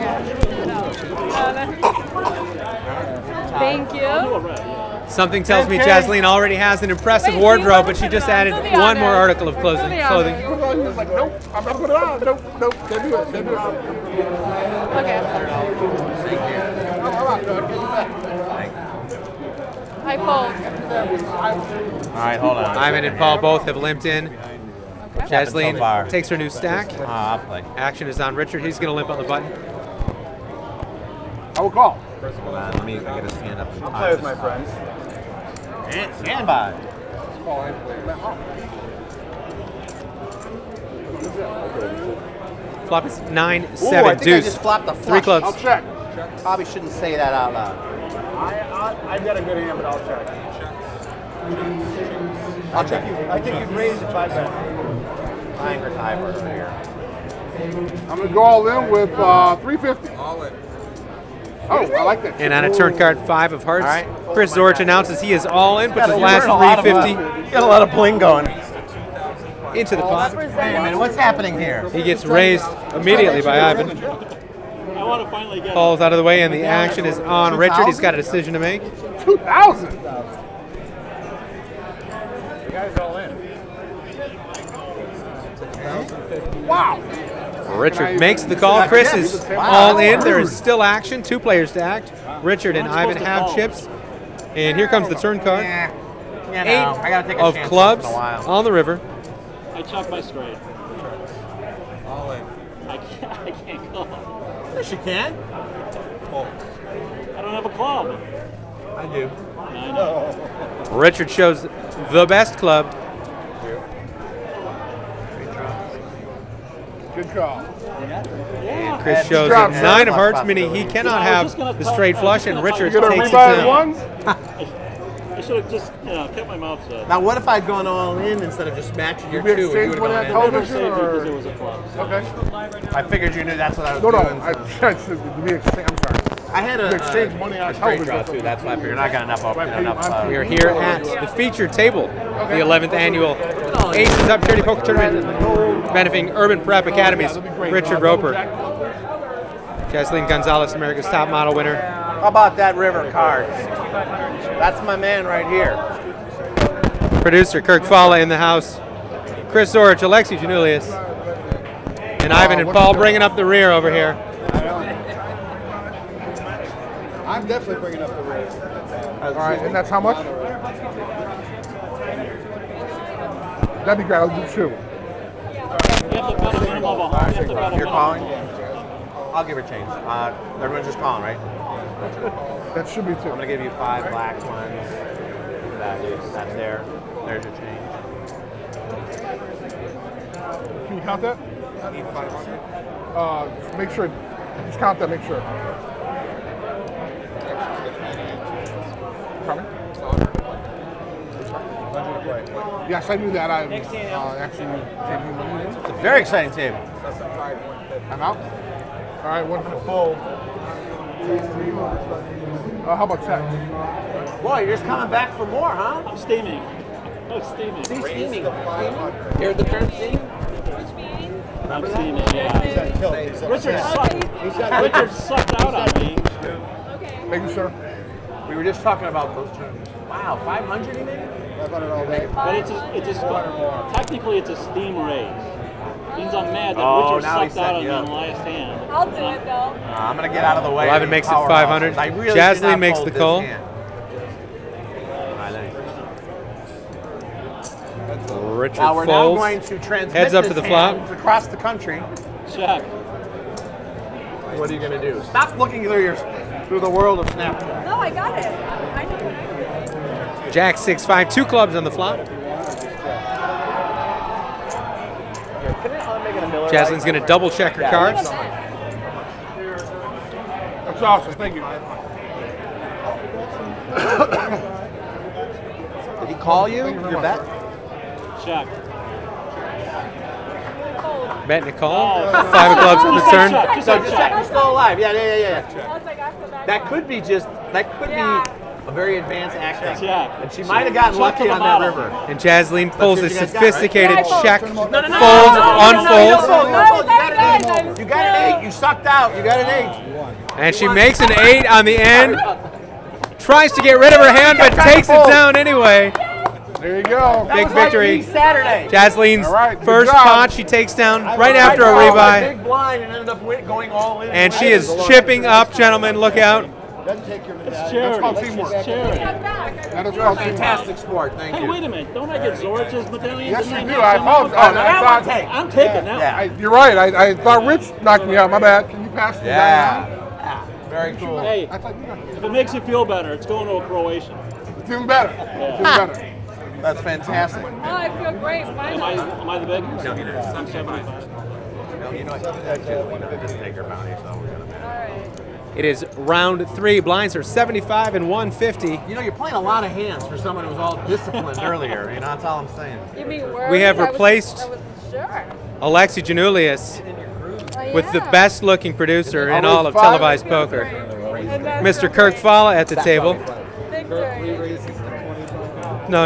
[SPEAKER 16] okay. No. Thank you.
[SPEAKER 15] Something tells me Jasleen already has an impressive wardrobe, but she just added one more article of clothing.
[SPEAKER 9] He was like, nope, I'm not putting it on. Nope, can't do it.
[SPEAKER 16] Okay. I fold.
[SPEAKER 14] All right, hold on.
[SPEAKER 15] Ivan and Paul both have limped in. Jasleen
[SPEAKER 14] so far?
[SPEAKER 15] takes her new stack.
[SPEAKER 14] I'll play.
[SPEAKER 15] Action is on Richard. He's going to limp on the button.
[SPEAKER 9] I will call.
[SPEAKER 14] Hold on, I got to stand up.
[SPEAKER 18] I'll play with my friends.
[SPEAKER 14] And stand by.
[SPEAKER 15] Flop is 9,
[SPEAKER 12] Ooh,
[SPEAKER 15] 7,
[SPEAKER 12] I think
[SPEAKER 15] deuce.
[SPEAKER 12] I just flopped a
[SPEAKER 15] 3
[SPEAKER 12] flush.
[SPEAKER 15] clubs.
[SPEAKER 9] I'll check.
[SPEAKER 12] Probably shouldn't say that out loud.
[SPEAKER 18] I've got a good hand, but I'll check.
[SPEAKER 12] I'll check.
[SPEAKER 18] I think you'd raise it 5 cents.
[SPEAKER 12] Tying or tie for over here.
[SPEAKER 9] I'm going to go all in with 350. All in. Oh, I like that.
[SPEAKER 15] And on a turn card, 5 of hearts.
[SPEAKER 12] All right.
[SPEAKER 15] Chris Zorich announces he is all in, puts his
[SPEAKER 12] You
[SPEAKER 15] last
[SPEAKER 12] earn a lot of,
[SPEAKER 15] 350
[SPEAKER 12] got a lot of bling going.
[SPEAKER 15] into the pot.
[SPEAKER 12] Wait a minute, what's happening here?
[SPEAKER 15] He gets raised immediately by Ivan.
[SPEAKER 17] I want to finally get
[SPEAKER 15] Falls out of the way, and the action is on Richard. He's got a decision to make.
[SPEAKER 9] 2,000. guy's all in. Wow.
[SPEAKER 15] Richard makes the call. Chris is all in. There is still action. 2 players to act. Richard and Ivan have chips. And here comes the turn card.
[SPEAKER 14] You know, I gotta take a
[SPEAKER 15] of
[SPEAKER 14] chance
[SPEAKER 15] clubs
[SPEAKER 14] once in a while.
[SPEAKER 15] on the river.
[SPEAKER 17] I chuck my straight.
[SPEAKER 14] All in.
[SPEAKER 17] I can't call.
[SPEAKER 14] Yes, you can.
[SPEAKER 17] I don't have a club.
[SPEAKER 14] I do.
[SPEAKER 17] I know.
[SPEAKER 15] Richard shows the best club.
[SPEAKER 9] Good call.
[SPEAKER 15] And Chris shows a 9 of hearts, meaning he cannot have the straight flush, and Richard takes it down.
[SPEAKER 17] I should have just, kept my mouth shut.
[SPEAKER 14] Now, what if I'd gone all in instead of just matching your 2?
[SPEAKER 9] We exchanged one at television,
[SPEAKER 17] Because it was a club.
[SPEAKER 9] Okay.
[SPEAKER 14] I figured you knew that's what I was
[SPEAKER 9] No,
[SPEAKER 14] doing.
[SPEAKER 9] no. I'm sorry.
[SPEAKER 14] I had
[SPEAKER 9] We exchanged money on
[SPEAKER 14] straight
[SPEAKER 9] television.
[SPEAKER 14] draw too. That's why I figured I got enough.
[SPEAKER 15] We are here at the featured table, the 11th annual Aces Up Charity Poker Tournament, benefiting Urban Prep Academies. Richard Roper, Jasleen Gonzalez, America's Top Model winner.
[SPEAKER 14] How about that river cards? That's my man right here.
[SPEAKER 15] Producer Kirk Falla in the house. Chris Orich, Alexi Janulius, and Ivan and Paul bringing up the rear over here.
[SPEAKER 18] I'm definitely bringing up the rear.
[SPEAKER 9] All right, and that's how much? That'd be great. I'll do 2.
[SPEAKER 17] You have to bet a minimum of 100.
[SPEAKER 14] You're calling? I'll give her change. Everyone's just calling, right?
[SPEAKER 9] That should be 2.
[SPEAKER 14] I'm gonna give you 5 black ones. That's there. There's your change.
[SPEAKER 9] Can you count that? Make sure. Just count that. Make sure. Coming? Yes, I knew that. I actually gave you money.
[SPEAKER 14] It's a very exciting table.
[SPEAKER 9] I'm out. All right, one for full. How about text?
[SPEAKER 14] Boy, you're just coming back for more, huh?
[SPEAKER 17] I'm steaming. Steaming.
[SPEAKER 14] Steaming. You're the term steam?
[SPEAKER 17] I'm steaming, yeah. Richard sucked out on me.
[SPEAKER 9] Thank you, sir.
[SPEAKER 14] We were just talking about those terms. Wow, 500 he made?
[SPEAKER 17] But technically it's a steam raise. Means I'm mad that Richard sucked out on me in the last hand.
[SPEAKER 16] I'll do it though.
[SPEAKER 14] I'm gonna get out of the way.
[SPEAKER 15] Ivan makes it 500. Jasleen makes the call. Richard
[SPEAKER 14] now we're
[SPEAKER 15] folds.
[SPEAKER 14] now going to transmit
[SPEAKER 15] Heads up to
[SPEAKER 14] this
[SPEAKER 15] the flop.
[SPEAKER 14] hand across the country.
[SPEAKER 17] Check.
[SPEAKER 14] What are you gonna do? Stop looking through the world of Snapchat.
[SPEAKER 16] No, I got it. I know what I
[SPEAKER 15] Jack 6-5, 2 clubs on the flop. Jasleen's going to double check her cards.
[SPEAKER 9] That's awesome. Thank you.
[SPEAKER 14] Did he call you? Your bet?
[SPEAKER 17] Check.
[SPEAKER 15] Betting a call. 5 of clubs on the turn.
[SPEAKER 14] Just check. You're still alive. Yeah. That could be be a very advanced acting. And she might have gotten lucky on that river.
[SPEAKER 15] And Jasleen pulls a sophisticated check, fold,
[SPEAKER 14] unfolds. You got an 8. You sucked out. You got an 8.
[SPEAKER 15] And she makes an 8 on the end. Tries to get rid of her hand, but takes it down anyway.
[SPEAKER 9] There you go.
[SPEAKER 15] Big victory.
[SPEAKER 14] Saturday.
[SPEAKER 15] Jasleen's first pot she takes down right after a rebuy.
[SPEAKER 14] Big blind and ended up going all in.
[SPEAKER 15] And she is chipping up, gentlemen. Look out.
[SPEAKER 17] It's charity.
[SPEAKER 9] Called teamwork.
[SPEAKER 17] It's charity.
[SPEAKER 9] That is
[SPEAKER 14] You're a fantastic sport. Thank you.
[SPEAKER 17] Hey, wait a minute. Don't I get Zoric's medallion?
[SPEAKER 9] Yes, you do. I apologize.
[SPEAKER 17] I'm taking that.
[SPEAKER 14] Yeah.
[SPEAKER 9] You're right. I thought Rich knocked me out. My bad. Can you pass me down?
[SPEAKER 14] Very cool.
[SPEAKER 17] Hey, if it makes you feel better, it's going to a Croatian.
[SPEAKER 9] It's even better. It's even better.
[SPEAKER 14] That's fantastic.
[SPEAKER 16] Oh, I feel great. Finally.
[SPEAKER 17] Am I the big?
[SPEAKER 14] No, you're not.
[SPEAKER 17] I'm 75.
[SPEAKER 14] No, you know, just take her bounty, so we're gonna.
[SPEAKER 16] All right.
[SPEAKER 15] It is round 3. Blinds are 75 and 150.
[SPEAKER 14] You know, you're playing a lot of hands for someone who was all disciplined earlier. You know, that's all I'm saying.
[SPEAKER 16] You mean worried?
[SPEAKER 15] We have replaced
[SPEAKER 16] I wasn't sure.
[SPEAKER 15] Alexi Janulius with the
[SPEAKER 16] yeah.
[SPEAKER 15] best looking producer in all of televised poker. Mr. Kirk Falla at the table.
[SPEAKER 16] Victory.
[SPEAKER 15] No.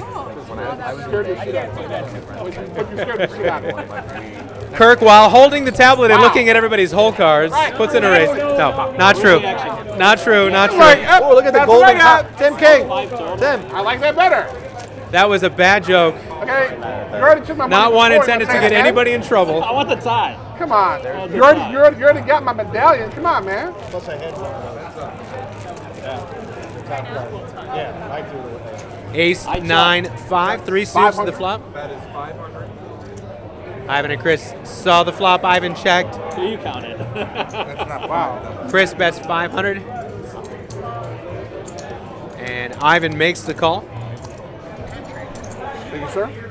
[SPEAKER 15] Kirk, while holding the tablet and looking at everybody's hole cards, puts in a raise. No, not true. Not true.
[SPEAKER 14] Oh, look at the golden cup. Tim King. Tim.
[SPEAKER 9] I like that better.
[SPEAKER 15] That was a bad joke.
[SPEAKER 9] Okay, you already took my money.
[SPEAKER 15] Not one
[SPEAKER 9] before,
[SPEAKER 15] intended to
[SPEAKER 9] you
[SPEAKER 15] get
[SPEAKER 9] wanna take it
[SPEAKER 15] anybody in trouble.
[SPEAKER 17] I want the tie.
[SPEAKER 9] Come on. You already got my medallion. Come on, man.
[SPEAKER 2] Plus I had one. Yeah, I do.
[SPEAKER 15] Ace, 9, 5, 3 suits to the flop.
[SPEAKER 18] That is 500.
[SPEAKER 15] Ivan and Chris saw the flop. Ivan checked.
[SPEAKER 17] So you counted.
[SPEAKER 9] That's not wow.
[SPEAKER 15] Chris bets 500. And Ivan makes the call.
[SPEAKER 9] Thank you, sir.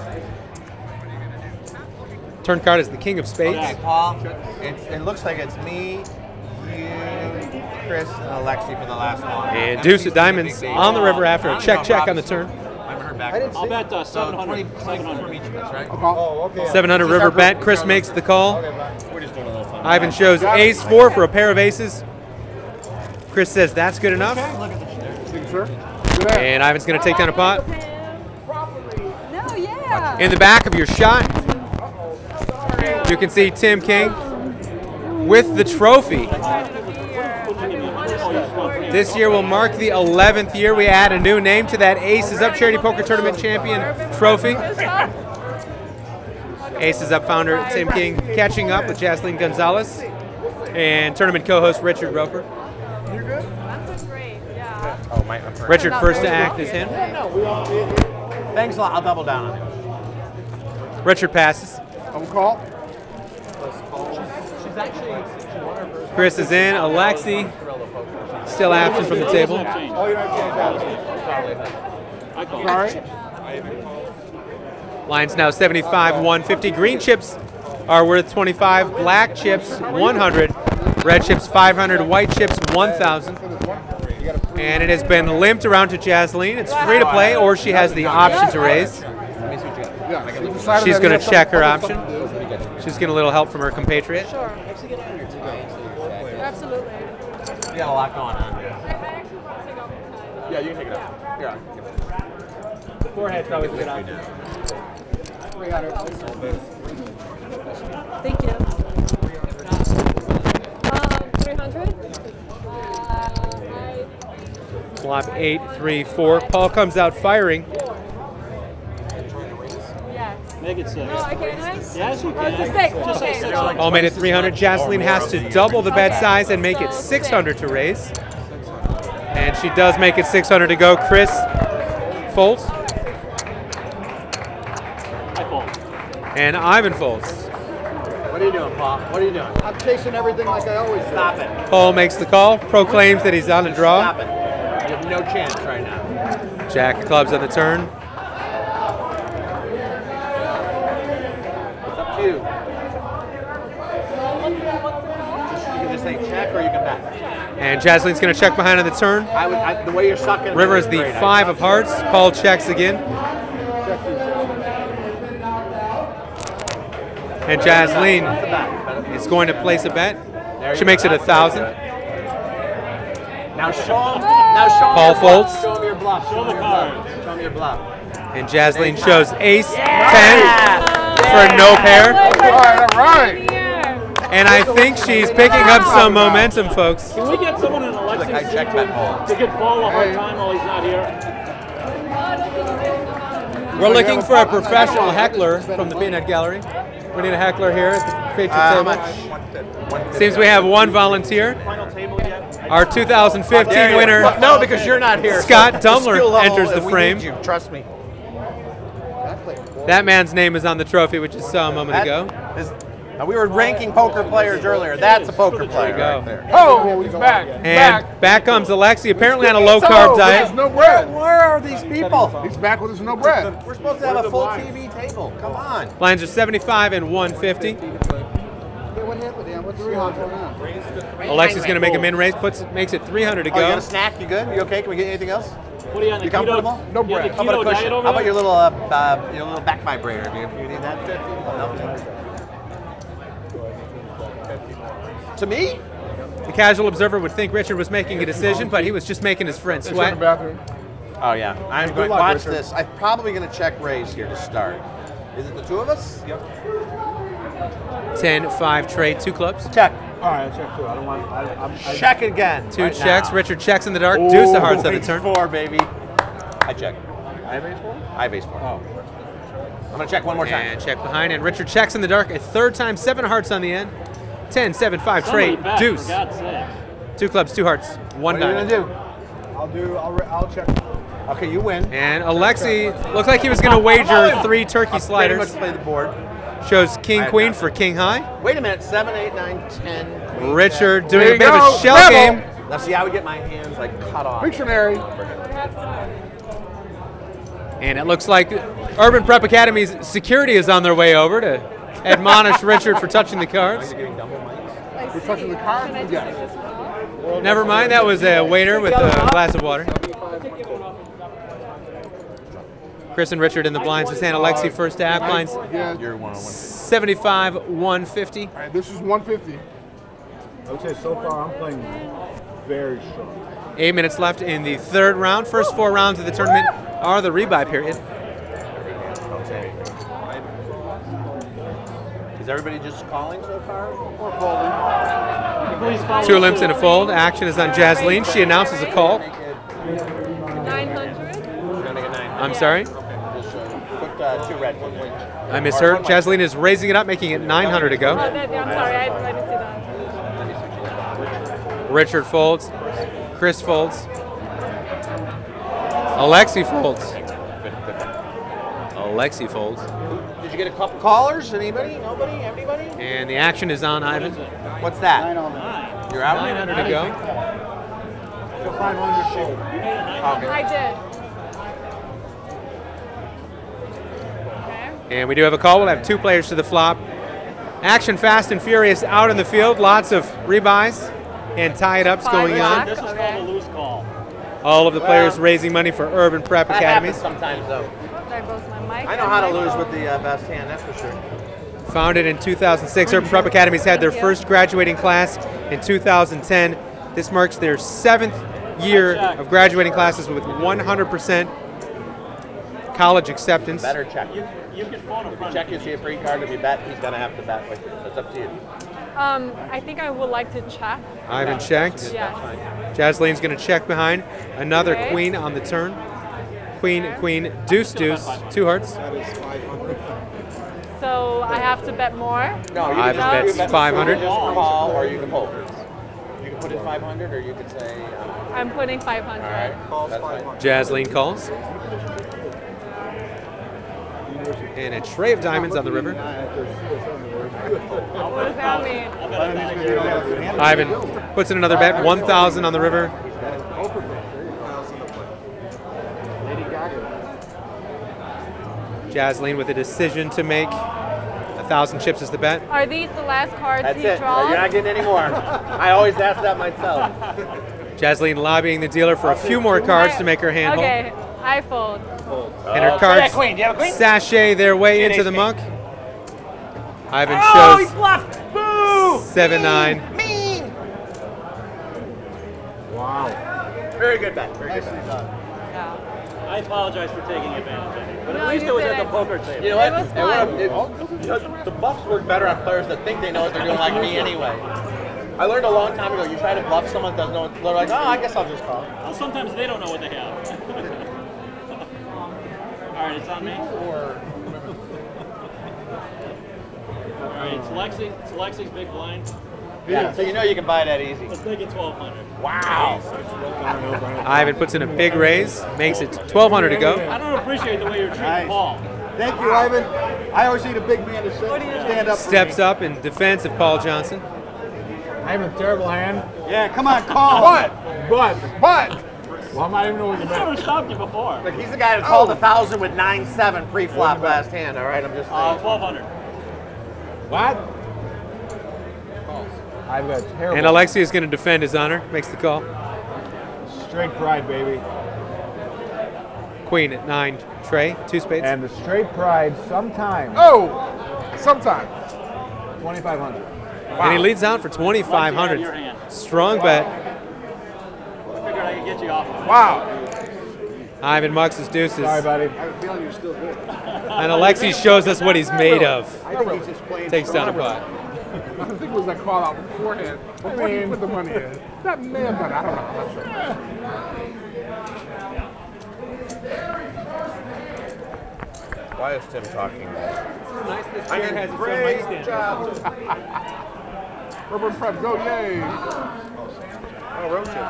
[SPEAKER 15] Turn card is the king of spades.
[SPEAKER 14] Okay, Paul, it looks like it's me, you, Chris, and Alexi for the last one.
[SPEAKER 15] And deuce of diamonds on the river after a check on the turn.
[SPEAKER 17] I'll bet 700.
[SPEAKER 14] 700 from each of us, right?
[SPEAKER 2] Oh, okay.
[SPEAKER 15] 700 river bet. Chris makes the call.
[SPEAKER 14] We're just doing a little fun.
[SPEAKER 15] Ivan shows ace 4 for a pair of aces. Chris says that's good enough.
[SPEAKER 9] Thank you, sir.
[SPEAKER 15] And Ivan's going to take down a pot.
[SPEAKER 16] No, yeah.
[SPEAKER 15] In the back of your shot, you can see Tim King with the trophy. This year will mark the 11th year we add a new name to that Aces Up Charity Poker Tournament Champion trophy. Aces Up founder Tim King catching up with Jaslene Gonzalez and tournament co-host Richard Roper.
[SPEAKER 14] Oh,
[SPEAKER 15] Richard first to act is him.
[SPEAKER 14] Thanks a lot. I'll double down on it.
[SPEAKER 15] Richard passes.
[SPEAKER 9] I'm call.
[SPEAKER 15] Chris is in. Alexi still absent from the table.
[SPEAKER 9] Oh, you're not
[SPEAKER 17] I call.
[SPEAKER 9] Sorry.
[SPEAKER 15] Line's now 75, 150. Green chips are worth 25. Black chips 100. Red chips 500. White chips 1,000. And it has been limped around to Jaslene. It's free to play, or she has the option to raise. She's going to check her option. She's getting a little help from her compatriot.
[SPEAKER 16] Sure. Absolutely.
[SPEAKER 14] You got a lot going on.
[SPEAKER 18] Yeah, you can take it out. Yeah.
[SPEAKER 15] Forehead's always a good option.
[SPEAKER 16] Thank you. 300?
[SPEAKER 15] Flop 8, 3, 4. Paul comes out firing.
[SPEAKER 16] Yes.
[SPEAKER 17] Make it 6.
[SPEAKER 16] No, I can't.
[SPEAKER 17] Yes, you
[SPEAKER 16] Oh,
[SPEAKER 17] can.
[SPEAKER 16] it's a 6.
[SPEAKER 17] Just say
[SPEAKER 16] Okay.
[SPEAKER 17] 6.
[SPEAKER 15] Paul made it 300. Jaslene has to double the bet size and make it 600 to raise. And she does make it 600 to go. Chris folds.
[SPEAKER 17] I fold.
[SPEAKER 15] And Ivan folds.
[SPEAKER 14] What are you doing, Paul? What are you doing?
[SPEAKER 9] I'm chasing everything like I always do.
[SPEAKER 14] Stop it.
[SPEAKER 15] Paul makes the call, proclaims that he's on the draw.
[SPEAKER 14] Stop it. You have no chance right now.
[SPEAKER 15] Jack of clubs on the turn.
[SPEAKER 14] It's up to you. You can just say check or you can bet.
[SPEAKER 15] And Jaslene's going to check behind on the turn.
[SPEAKER 14] The way you're sucking.
[SPEAKER 15] River is the 5 of hearts. Paul checks again. And Jaslene is going to place a bet. She makes it 1,000.
[SPEAKER 14] Now show him. Now show him.
[SPEAKER 15] Paul folds.
[SPEAKER 14] Show him your bluff. Show him your bluff. Show him your bluff.
[SPEAKER 15] And Jaslene shows ace 10 for no pair.
[SPEAKER 9] All right.
[SPEAKER 15] And I think she's picking up some momentum, folks.
[SPEAKER 17] Can we get someone in Alexi's seat to give Paul a hard time while he's not here?
[SPEAKER 15] We're looking for a professional heckler from the Peanut Gallery. We need a heckler here at the feature table. Seems we have one volunteer. Our 2015 winner.
[SPEAKER 14] No, because you're not here.
[SPEAKER 15] Scott
[SPEAKER 14] So
[SPEAKER 15] Dumler
[SPEAKER 14] skill level,
[SPEAKER 15] enters the
[SPEAKER 14] we
[SPEAKER 15] frame.
[SPEAKER 14] need you, trust me.
[SPEAKER 15] That man's name is on the trophy, which you saw a moment ago.
[SPEAKER 14] We were ranking poker players earlier. That's a poker player right there.
[SPEAKER 9] Oh, he's back.
[SPEAKER 15] And back comes Alexi, apparently on a low-carb diet.
[SPEAKER 9] There's no bread.
[SPEAKER 14] Where are these people?
[SPEAKER 9] He's back with his no bread.
[SPEAKER 14] We're supposed to have a full TV table. Come on.
[SPEAKER 15] Lines are 75 and 150.
[SPEAKER 9] What happened, Dan? What's going on?
[SPEAKER 15] Alexi's going to make a min raise, makes it 300 to
[SPEAKER 14] Oh, you got
[SPEAKER 15] go.
[SPEAKER 14] a snack? You good? You okay? Can we get anything else?
[SPEAKER 17] What are you on the
[SPEAKER 14] You comfortable?
[SPEAKER 17] keto?
[SPEAKER 9] No
[SPEAKER 17] You on
[SPEAKER 9] bread.
[SPEAKER 17] the
[SPEAKER 14] How about a
[SPEAKER 17] keto
[SPEAKER 14] cushion?
[SPEAKER 17] diet over
[SPEAKER 14] How about
[SPEAKER 17] there?
[SPEAKER 14] your little back vibrator? If you need that. No. To me?
[SPEAKER 15] The casual observer would think Richard was making a decision, but he was just making his friend sweat.
[SPEAKER 14] Oh yeah. I'm
[SPEAKER 9] Good
[SPEAKER 14] going to
[SPEAKER 9] luck,
[SPEAKER 14] watch
[SPEAKER 9] Richard.
[SPEAKER 14] this. I'm probably going to check raise here to start. Is it the two of us? Yep.
[SPEAKER 15] 10-5 trade, 2 clubs.
[SPEAKER 14] Check.
[SPEAKER 9] All right, I'll check too. I don't want.
[SPEAKER 14] Check again.
[SPEAKER 15] 2
[SPEAKER 14] right
[SPEAKER 15] checks.
[SPEAKER 14] now.
[SPEAKER 15] Richard checks in the dark. Deuce of hearts on the
[SPEAKER 14] Ace
[SPEAKER 15] turn.
[SPEAKER 14] 4, baby. I check. I have ace-4? I have ace-4. Oh. I'm going to check one more time.
[SPEAKER 15] And check behind, and Richard checks in the dark a third time. 7 hearts on the end. 10, 7, 5, trade, deuce.
[SPEAKER 17] For God's sake.
[SPEAKER 15] 2 clubs, 2 hearts, 1
[SPEAKER 14] What are you
[SPEAKER 15] diamond.
[SPEAKER 14] going to do? I'll check. Okay, you win.
[SPEAKER 15] And Alexi looked like he was going to wager 3 turkey sliders.
[SPEAKER 14] Pretty much play the board.
[SPEAKER 15] Shows king, queen for king high.
[SPEAKER 14] Wait a minute, 7, 8, 9, 10. Queen,
[SPEAKER 15] Richard
[SPEAKER 14] 10.
[SPEAKER 15] doing
[SPEAKER 14] There
[SPEAKER 15] a bit
[SPEAKER 14] you
[SPEAKER 15] of
[SPEAKER 14] go.
[SPEAKER 15] a shell
[SPEAKER 14] Rebel.
[SPEAKER 15] game.
[SPEAKER 14] Now see, I would get my hands like cut off.
[SPEAKER 9] Dictionary.
[SPEAKER 15] And it looks like Urban Prep Academy's security is on their way over to admonish Richard for touching the cards.
[SPEAKER 9] We're touching the cards? Yes.
[SPEAKER 15] Never mind, that was a waiter with a glass of water. Chris and Richard in the blinds. This hand Alexi first to half blinds.
[SPEAKER 9] Yeah.
[SPEAKER 14] You're 101.
[SPEAKER 15] 75, 150.
[SPEAKER 9] All right, this is 150.
[SPEAKER 18] I would say so far I'm playing very strong.
[SPEAKER 15] 8 minutes left in the 3rd round. First 4 rounds of the tournament are the rebuy period.
[SPEAKER 14] Is everybody just calling so far?
[SPEAKER 9] Or folding.
[SPEAKER 15] 2 limps and a fold. Action is on Jasleen. She announces a call.
[SPEAKER 16] 900?
[SPEAKER 15] I'm sorry?
[SPEAKER 14] Just put 2 red ones.
[SPEAKER 15] I misheard. Jasleen is raising it up, making it 900 to go.
[SPEAKER 16] Oh, I'm sorry, I didn't see that.
[SPEAKER 15] Richard folds. Chris folds. Alexi folds. Alexi folds.
[SPEAKER 14] Did you get a couple callers? Anybody? Nobody? Everybody?
[SPEAKER 15] And the action is on Ivan.
[SPEAKER 14] What's that?
[SPEAKER 17] 909.
[SPEAKER 14] You're out?
[SPEAKER 15] 900 to go.
[SPEAKER 9] So 500 fold.
[SPEAKER 16] I did.
[SPEAKER 15] And we do have a call. We'll have 2 players to the flop. Action fast and furious out in the field. Lots of rebuys and tie-it-ups going on.
[SPEAKER 17] This is called a loose call.
[SPEAKER 15] All of the players raising money for Urban Prep
[SPEAKER 14] That
[SPEAKER 15] Academies.
[SPEAKER 14] happens sometimes, though.
[SPEAKER 16] Sorry, both my mic
[SPEAKER 14] I know
[SPEAKER 16] and
[SPEAKER 14] how to
[SPEAKER 16] my
[SPEAKER 14] lose
[SPEAKER 16] phone.
[SPEAKER 14] with the best hand, that's for sure.
[SPEAKER 15] Founded in 2006, Urban Prep Academies had their first graduating class in 2010. This marks their 7th year of graduating classes with 100% college acceptance.
[SPEAKER 14] Better check.
[SPEAKER 17] You can phone a
[SPEAKER 14] If you
[SPEAKER 17] friend.
[SPEAKER 14] check, you see a free card. If you bet, he's going to have to bet with you. That's up to you.
[SPEAKER 16] I think I would like to check.
[SPEAKER 15] Ivan checked.
[SPEAKER 16] Yes.
[SPEAKER 15] Jasleen's going to check behind. Another
[SPEAKER 16] Okay.
[SPEAKER 15] queen on the turn. Queen, queen, deuce, deuce, 2 hearts.
[SPEAKER 16] So I have to bet more?
[SPEAKER 14] No, you
[SPEAKER 15] Ivan
[SPEAKER 14] can
[SPEAKER 15] bets
[SPEAKER 14] bet
[SPEAKER 15] 500.
[SPEAKER 14] Just call, or you can hold. You can put in 500, or you could say.
[SPEAKER 16] I'm putting 500.
[SPEAKER 14] All right. That's fine.
[SPEAKER 15] Jasleen calls. And a tray of diamonds on the river.
[SPEAKER 16] What does that mean?
[SPEAKER 15] Ivan puts in another bet, 1,000 on the river. Jasleen with a decision to make. 1,000 chips is the bet.
[SPEAKER 16] Are these the last cards
[SPEAKER 14] That's
[SPEAKER 16] he
[SPEAKER 14] it.
[SPEAKER 16] draws?
[SPEAKER 14] You're not getting any more. I always ask that myself.
[SPEAKER 15] Jasleen lobbying the dealer for a few more cards to make her hand whole.
[SPEAKER 16] Okay, I fold.
[SPEAKER 15] And her cards
[SPEAKER 14] queen. Do you have a queen?
[SPEAKER 15] sashay their way
[SPEAKER 14] Shit,
[SPEAKER 15] into the
[SPEAKER 14] ace
[SPEAKER 15] monk. Ivan
[SPEAKER 14] Oh, he
[SPEAKER 15] shows
[SPEAKER 14] bluffed! Boo!
[SPEAKER 15] 7-9.
[SPEAKER 14] Mean! Wow. Very good bet. Very good bet.
[SPEAKER 17] I apologize for taking advantage of it, but
[SPEAKER 16] No,
[SPEAKER 17] at least
[SPEAKER 16] you
[SPEAKER 17] it was at
[SPEAKER 16] didn't.
[SPEAKER 17] the poker table.
[SPEAKER 14] You know what?
[SPEAKER 16] It was fun.
[SPEAKER 14] The bluffs work better on players that think they know what they're doing, like me anyway. I learned a long time ago, you try to bluff someone that doesn't know, they're like, oh, I guess I'll just call.
[SPEAKER 17] Well, sometimes they don't know what they have. All right, it's on me. All right, it's Lexi's big blind.
[SPEAKER 14] Yeah, so you know you can buy that easy.
[SPEAKER 17] Let's make it 1,200.
[SPEAKER 14] Wow.
[SPEAKER 15] Ivan puts in a big raise, makes it 1,200 to go.
[SPEAKER 17] I don't appreciate the way you're treating Paul.
[SPEAKER 18] Thank you, Ivan. I always need a big man to stand up for
[SPEAKER 15] Steps
[SPEAKER 18] me.
[SPEAKER 15] up in defense of Paul Johnson.
[SPEAKER 9] I have a terrible hand.
[SPEAKER 18] Yeah, come on, call.
[SPEAKER 9] But. Well, I'm not even know what
[SPEAKER 17] I've
[SPEAKER 9] you
[SPEAKER 17] never
[SPEAKER 9] meant.
[SPEAKER 17] stopped you before.
[SPEAKER 14] Look, he's the guy that called 1,000 with 9-7 pre-flop last hand, all right? I'm just saying.
[SPEAKER 17] 1,200.
[SPEAKER 9] What? I've got terrible.
[SPEAKER 15] And Alexi is going to defend his honor, makes the call.
[SPEAKER 18] Straight pride, baby.
[SPEAKER 15] Queen at 9, tray, 2 spades.
[SPEAKER 18] And the straight pride sometime.
[SPEAKER 9] Sometime.
[SPEAKER 18] 2,500.
[SPEAKER 15] And he leads out for
[SPEAKER 17] Once you have your
[SPEAKER 15] 2,500.
[SPEAKER 17] hand.
[SPEAKER 15] Strong bet.
[SPEAKER 17] I figured I could get you off of it.
[SPEAKER 9] Wow.
[SPEAKER 15] Ivan mucks his deuces.
[SPEAKER 18] Sorry, buddy.
[SPEAKER 9] I have a feeling you're still good.
[SPEAKER 15] And Alexi shows us what he's made of.
[SPEAKER 18] I think he's just playing.
[SPEAKER 15] Takes down a pot.
[SPEAKER 9] I think it was that call out beforehand. Before you put the money in. That may have done. I don't know. I'm not sure.
[SPEAKER 14] Why is Tim talking?
[SPEAKER 15] Nice this
[SPEAKER 14] I
[SPEAKER 15] chair
[SPEAKER 14] mean,
[SPEAKER 15] has its own
[SPEAKER 14] great
[SPEAKER 15] mic stand.
[SPEAKER 14] job.
[SPEAKER 9] Urban Prep, go, yay!
[SPEAKER 14] Oh, road trip.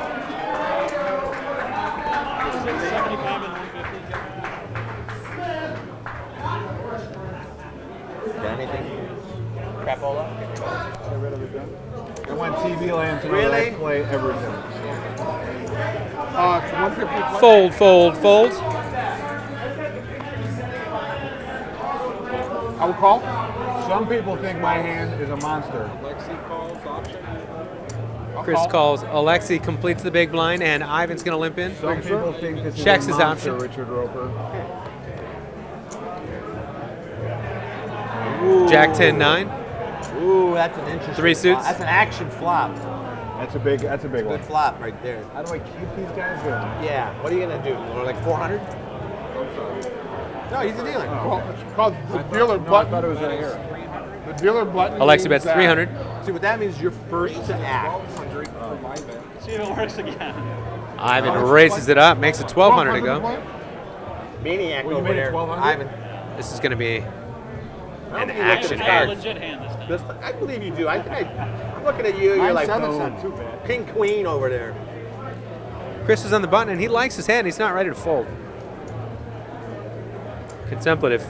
[SPEAKER 14] Got anything? Crapola?
[SPEAKER 18] Get rid of it then. I went TV land to
[SPEAKER 14] Really?
[SPEAKER 18] play everything.
[SPEAKER 9] It's 150.
[SPEAKER 15] Fold, fold, fold.
[SPEAKER 9] I will call.
[SPEAKER 18] Some people think my hand is a monster.
[SPEAKER 10] Lexi calls option.
[SPEAKER 15] Chris calls. Alexi completes the big blind, and Ivan's going to limp in.
[SPEAKER 18] Some people think this
[SPEAKER 15] Checks
[SPEAKER 18] is a
[SPEAKER 15] his
[SPEAKER 18] monster,
[SPEAKER 15] option.
[SPEAKER 18] Richard Roper.
[SPEAKER 15] Jack 10-9.
[SPEAKER 14] Ooh, that's an interesting
[SPEAKER 15] 3 suits.
[SPEAKER 14] flop. That's an action flop.
[SPEAKER 18] That's a big one.
[SPEAKER 14] Good flop right there.
[SPEAKER 18] How do I keep these guys in?
[SPEAKER 14] Yeah. What are you gonna do? Like 400? No, he's a dealer.
[SPEAKER 9] Well, it's called the dealer button.
[SPEAKER 18] I thought it was right here.
[SPEAKER 9] The dealer button.
[SPEAKER 15] Alexi bets
[SPEAKER 9] means that-
[SPEAKER 15] 300.
[SPEAKER 14] See what that means? You're first to act.
[SPEAKER 17] See if it works again.
[SPEAKER 15] Ivan races it up, makes it 1,200 to go.
[SPEAKER 14] Maniac
[SPEAKER 18] Well, you
[SPEAKER 14] over
[SPEAKER 18] made it
[SPEAKER 14] there.
[SPEAKER 18] 1,200?
[SPEAKER 14] Ivan.
[SPEAKER 15] This is going to be an
[SPEAKER 14] think you
[SPEAKER 15] action
[SPEAKER 14] look at
[SPEAKER 15] card.
[SPEAKER 17] Legit hand this time.
[SPEAKER 14] I believe you do. I'm looking at you. You're like,
[SPEAKER 18] 9-7's
[SPEAKER 14] boom.
[SPEAKER 18] not too bad.
[SPEAKER 14] King Queen over there.
[SPEAKER 15] Chris is on the button, and he likes his hand. He's not ready to fold. Contemplative.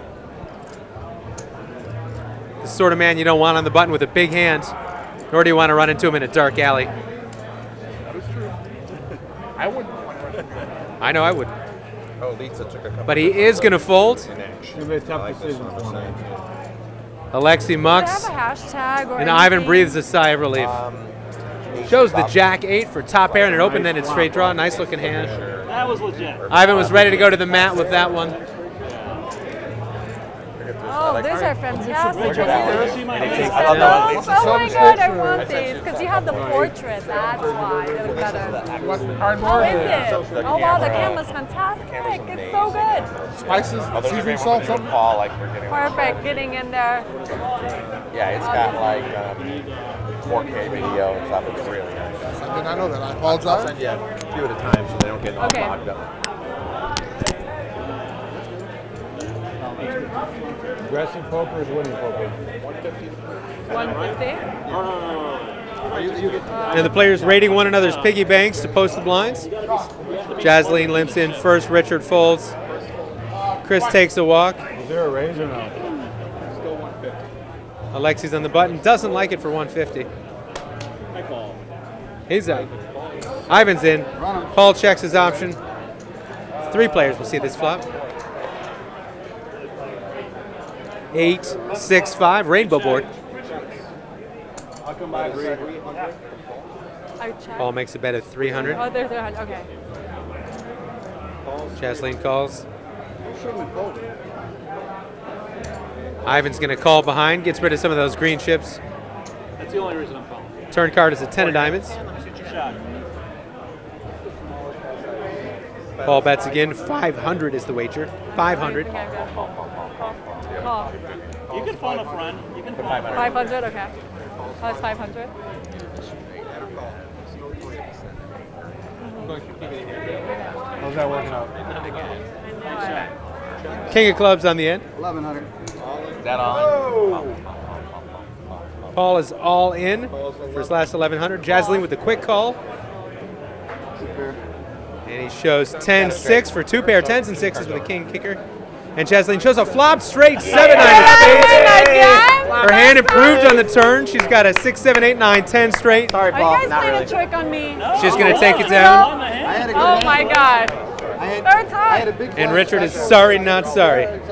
[SPEAKER 15] The sort of man you don't want on the button with a big hand, nor do you want to run into him in a dark alley.
[SPEAKER 9] That is true. I wouldn't want to run.
[SPEAKER 15] I know I would.
[SPEAKER 14] Oh, Lisa took a couple.
[SPEAKER 15] But he is going to fold.
[SPEAKER 18] It's gonna be a tough decision for me.
[SPEAKER 15] Alexi
[SPEAKER 16] Do they
[SPEAKER 15] mucks,
[SPEAKER 16] have a hashtag or
[SPEAKER 15] and
[SPEAKER 16] anything?
[SPEAKER 15] Ivan breathes a sigh of relief. Shows the Jack 8 for top pair and an open-ended straight draw. Nice looking hand.
[SPEAKER 17] That was legit.
[SPEAKER 15] Ivan was ready to go to the mat with that one.
[SPEAKER 16] Oh, these are fantastic.
[SPEAKER 17] See my hand?
[SPEAKER 14] I love that one, Lisa.
[SPEAKER 16] Oh my god, I want these because you have the portrait. That's why they look better.
[SPEAKER 9] What's the card
[SPEAKER 16] How is it? Oh wow, the camera's fantastic. It's so good.
[SPEAKER 9] Spices, seasoning salt, something.
[SPEAKER 14] Paul, like we're getting.
[SPEAKER 16] Perfect, getting in there.
[SPEAKER 14] Yeah, it's got like 4K video and stuff. It's really nice.
[SPEAKER 9] I did not know that. I
[SPEAKER 14] I'll
[SPEAKER 9] apologize.
[SPEAKER 14] send you a few at a time so they don't get all
[SPEAKER 16] Okay.
[SPEAKER 14] clogged up.
[SPEAKER 18] Aggressive poker is winning poker.
[SPEAKER 16] 150.
[SPEAKER 15] And the players rating one another's piggy banks to post the blinds. Jasleen limps in first, Richard folds. Chris takes a walk.
[SPEAKER 18] Is there a raise or no?
[SPEAKER 10] Still 150.
[SPEAKER 15] Alexi's on the button, doesn't like it for 150.
[SPEAKER 10] I call.
[SPEAKER 15] He's out. Ivan's in. Paul checks his option. 3 players will see this flop. 8, 6, 5, rainbow board.
[SPEAKER 18] I'll come by 300.
[SPEAKER 16] I check.
[SPEAKER 15] Paul makes a bet of 300.
[SPEAKER 16] Oh, there's 300. Okay.
[SPEAKER 15] Jasleen calls. Ivan's going to call behind, gets rid of some of those green chips.
[SPEAKER 17] That's the only reason I'm calling.
[SPEAKER 15] Turn card is a 10 of diamonds.
[SPEAKER 17] Shoot your shot.
[SPEAKER 15] Paul bets again. 500 is the wager. 500.
[SPEAKER 16] Okay, good. Call.
[SPEAKER 17] You can phone a friend. You can phone a friend.
[SPEAKER 16] 500. Okay. Oh, it's 500.
[SPEAKER 18] How's that working out?
[SPEAKER 15] King of clubs on the end.
[SPEAKER 18] 1100.
[SPEAKER 14] Is that all?
[SPEAKER 15] Paul is all in for his last 1100. Jasleen with the quick call. And he shows 10-6 for 2 pair 10s and 6s with a king kicker. And Jasleen shows a flop straight 7-9 of spades. Her hand improved on the turn. She's got a 6, 7, 8, 9, 10 straight.
[SPEAKER 14] Sorry,
[SPEAKER 16] Are
[SPEAKER 14] Paul.
[SPEAKER 16] you guys
[SPEAKER 14] Not
[SPEAKER 16] playing
[SPEAKER 14] really.
[SPEAKER 16] a trick on me?
[SPEAKER 15] She's going to take it down.
[SPEAKER 16] Oh my god. Third time.
[SPEAKER 15] And Richard is sorry, not sorry.
[SPEAKER 14] A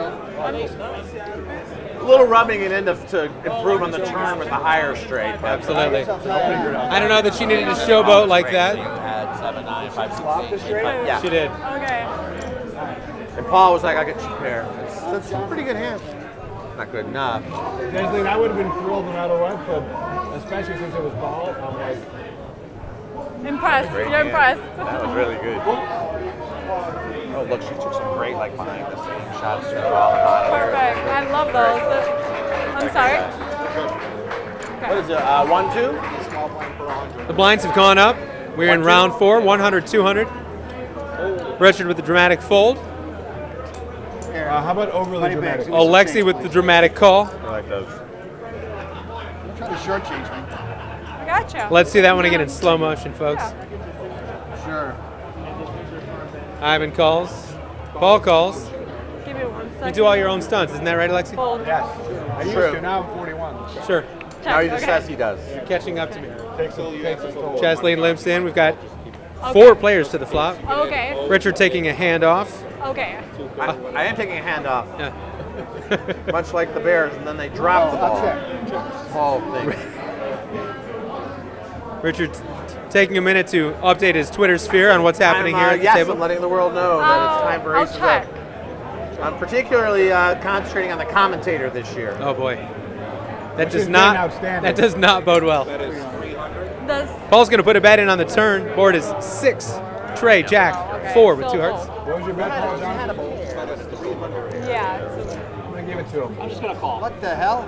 [SPEAKER 14] little rubbing it in to improve on the turn with the higher straight.
[SPEAKER 15] Absolutely. I don't know that she needed to showboat like that.
[SPEAKER 14] Had 7, 9, 5, 6, 8. Yeah.
[SPEAKER 15] She did.
[SPEAKER 16] Okay.
[SPEAKER 14] And Paul was like, I got cheap pair. That's a pretty good hand. Not good enough.
[SPEAKER 18] Jasleen, I would have been thrilled no matter what, but especially since it was ball, I'm like,
[SPEAKER 16] Impressed.
[SPEAKER 14] Great
[SPEAKER 16] You're
[SPEAKER 14] hand.
[SPEAKER 16] impressed.
[SPEAKER 14] That was really good. Oh, look, she took some great, like, behind the scenes shots.
[SPEAKER 16] Perfect. I love those. I'm sorry.
[SPEAKER 14] What is it, 1-2?
[SPEAKER 15] The blinds have gone up. We're in round 4, 100, 200. Richard with the dramatic fold.
[SPEAKER 18] How about overly dramatic?
[SPEAKER 15] Alexi with the dramatic call.
[SPEAKER 12] I like those.
[SPEAKER 9] Don't try to shortchange me.
[SPEAKER 16] I gotcha.
[SPEAKER 15] Let's see that one again in slow motion, folks.
[SPEAKER 9] Sure.
[SPEAKER 15] Ivan calls. Paul calls.
[SPEAKER 16] Give me 1 second.
[SPEAKER 15] You do all your own stunts, isn't that right, Alexi?
[SPEAKER 16] Fold.
[SPEAKER 18] Yes. I used
[SPEAKER 12] True.
[SPEAKER 18] to. Now I'm 41.
[SPEAKER 15] Sure.
[SPEAKER 12] Now he just says he does.
[SPEAKER 15] You're catching up to me.
[SPEAKER 18] Takes his toll.
[SPEAKER 15] Chasleen limps in. We've got 4 players to the flop.
[SPEAKER 16] Okay.
[SPEAKER 15] Richard taking a hand off.
[SPEAKER 16] Okay.
[SPEAKER 12] I am taking a hand off.
[SPEAKER 15] Yeah.
[SPEAKER 12] Much like the Bears, and then they drop the ball. Ball thing.
[SPEAKER 15] Richard taking a minute to update his Twitter sphere on what's happening here at the
[SPEAKER 12] yes,
[SPEAKER 15] table.
[SPEAKER 12] I'm letting the world know that it's time for
[SPEAKER 16] I'll
[SPEAKER 12] Aces
[SPEAKER 16] check.
[SPEAKER 12] Up. I'm particularly concentrating on the commentator this year.
[SPEAKER 15] Oh boy, that
[SPEAKER 18] Which
[SPEAKER 15] does not
[SPEAKER 18] outstanding.
[SPEAKER 15] that does not bode well.
[SPEAKER 16] Does
[SPEAKER 15] Paul's going to put a bet in on the turn. Board is 6. Trey, Jack, 4 with 2 hearts.
[SPEAKER 18] What was your bet, Paul Johnson?
[SPEAKER 16] yeah.
[SPEAKER 18] I'm gonna give it to him.
[SPEAKER 17] I'm just gonna call.
[SPEAKER 12] What the hell?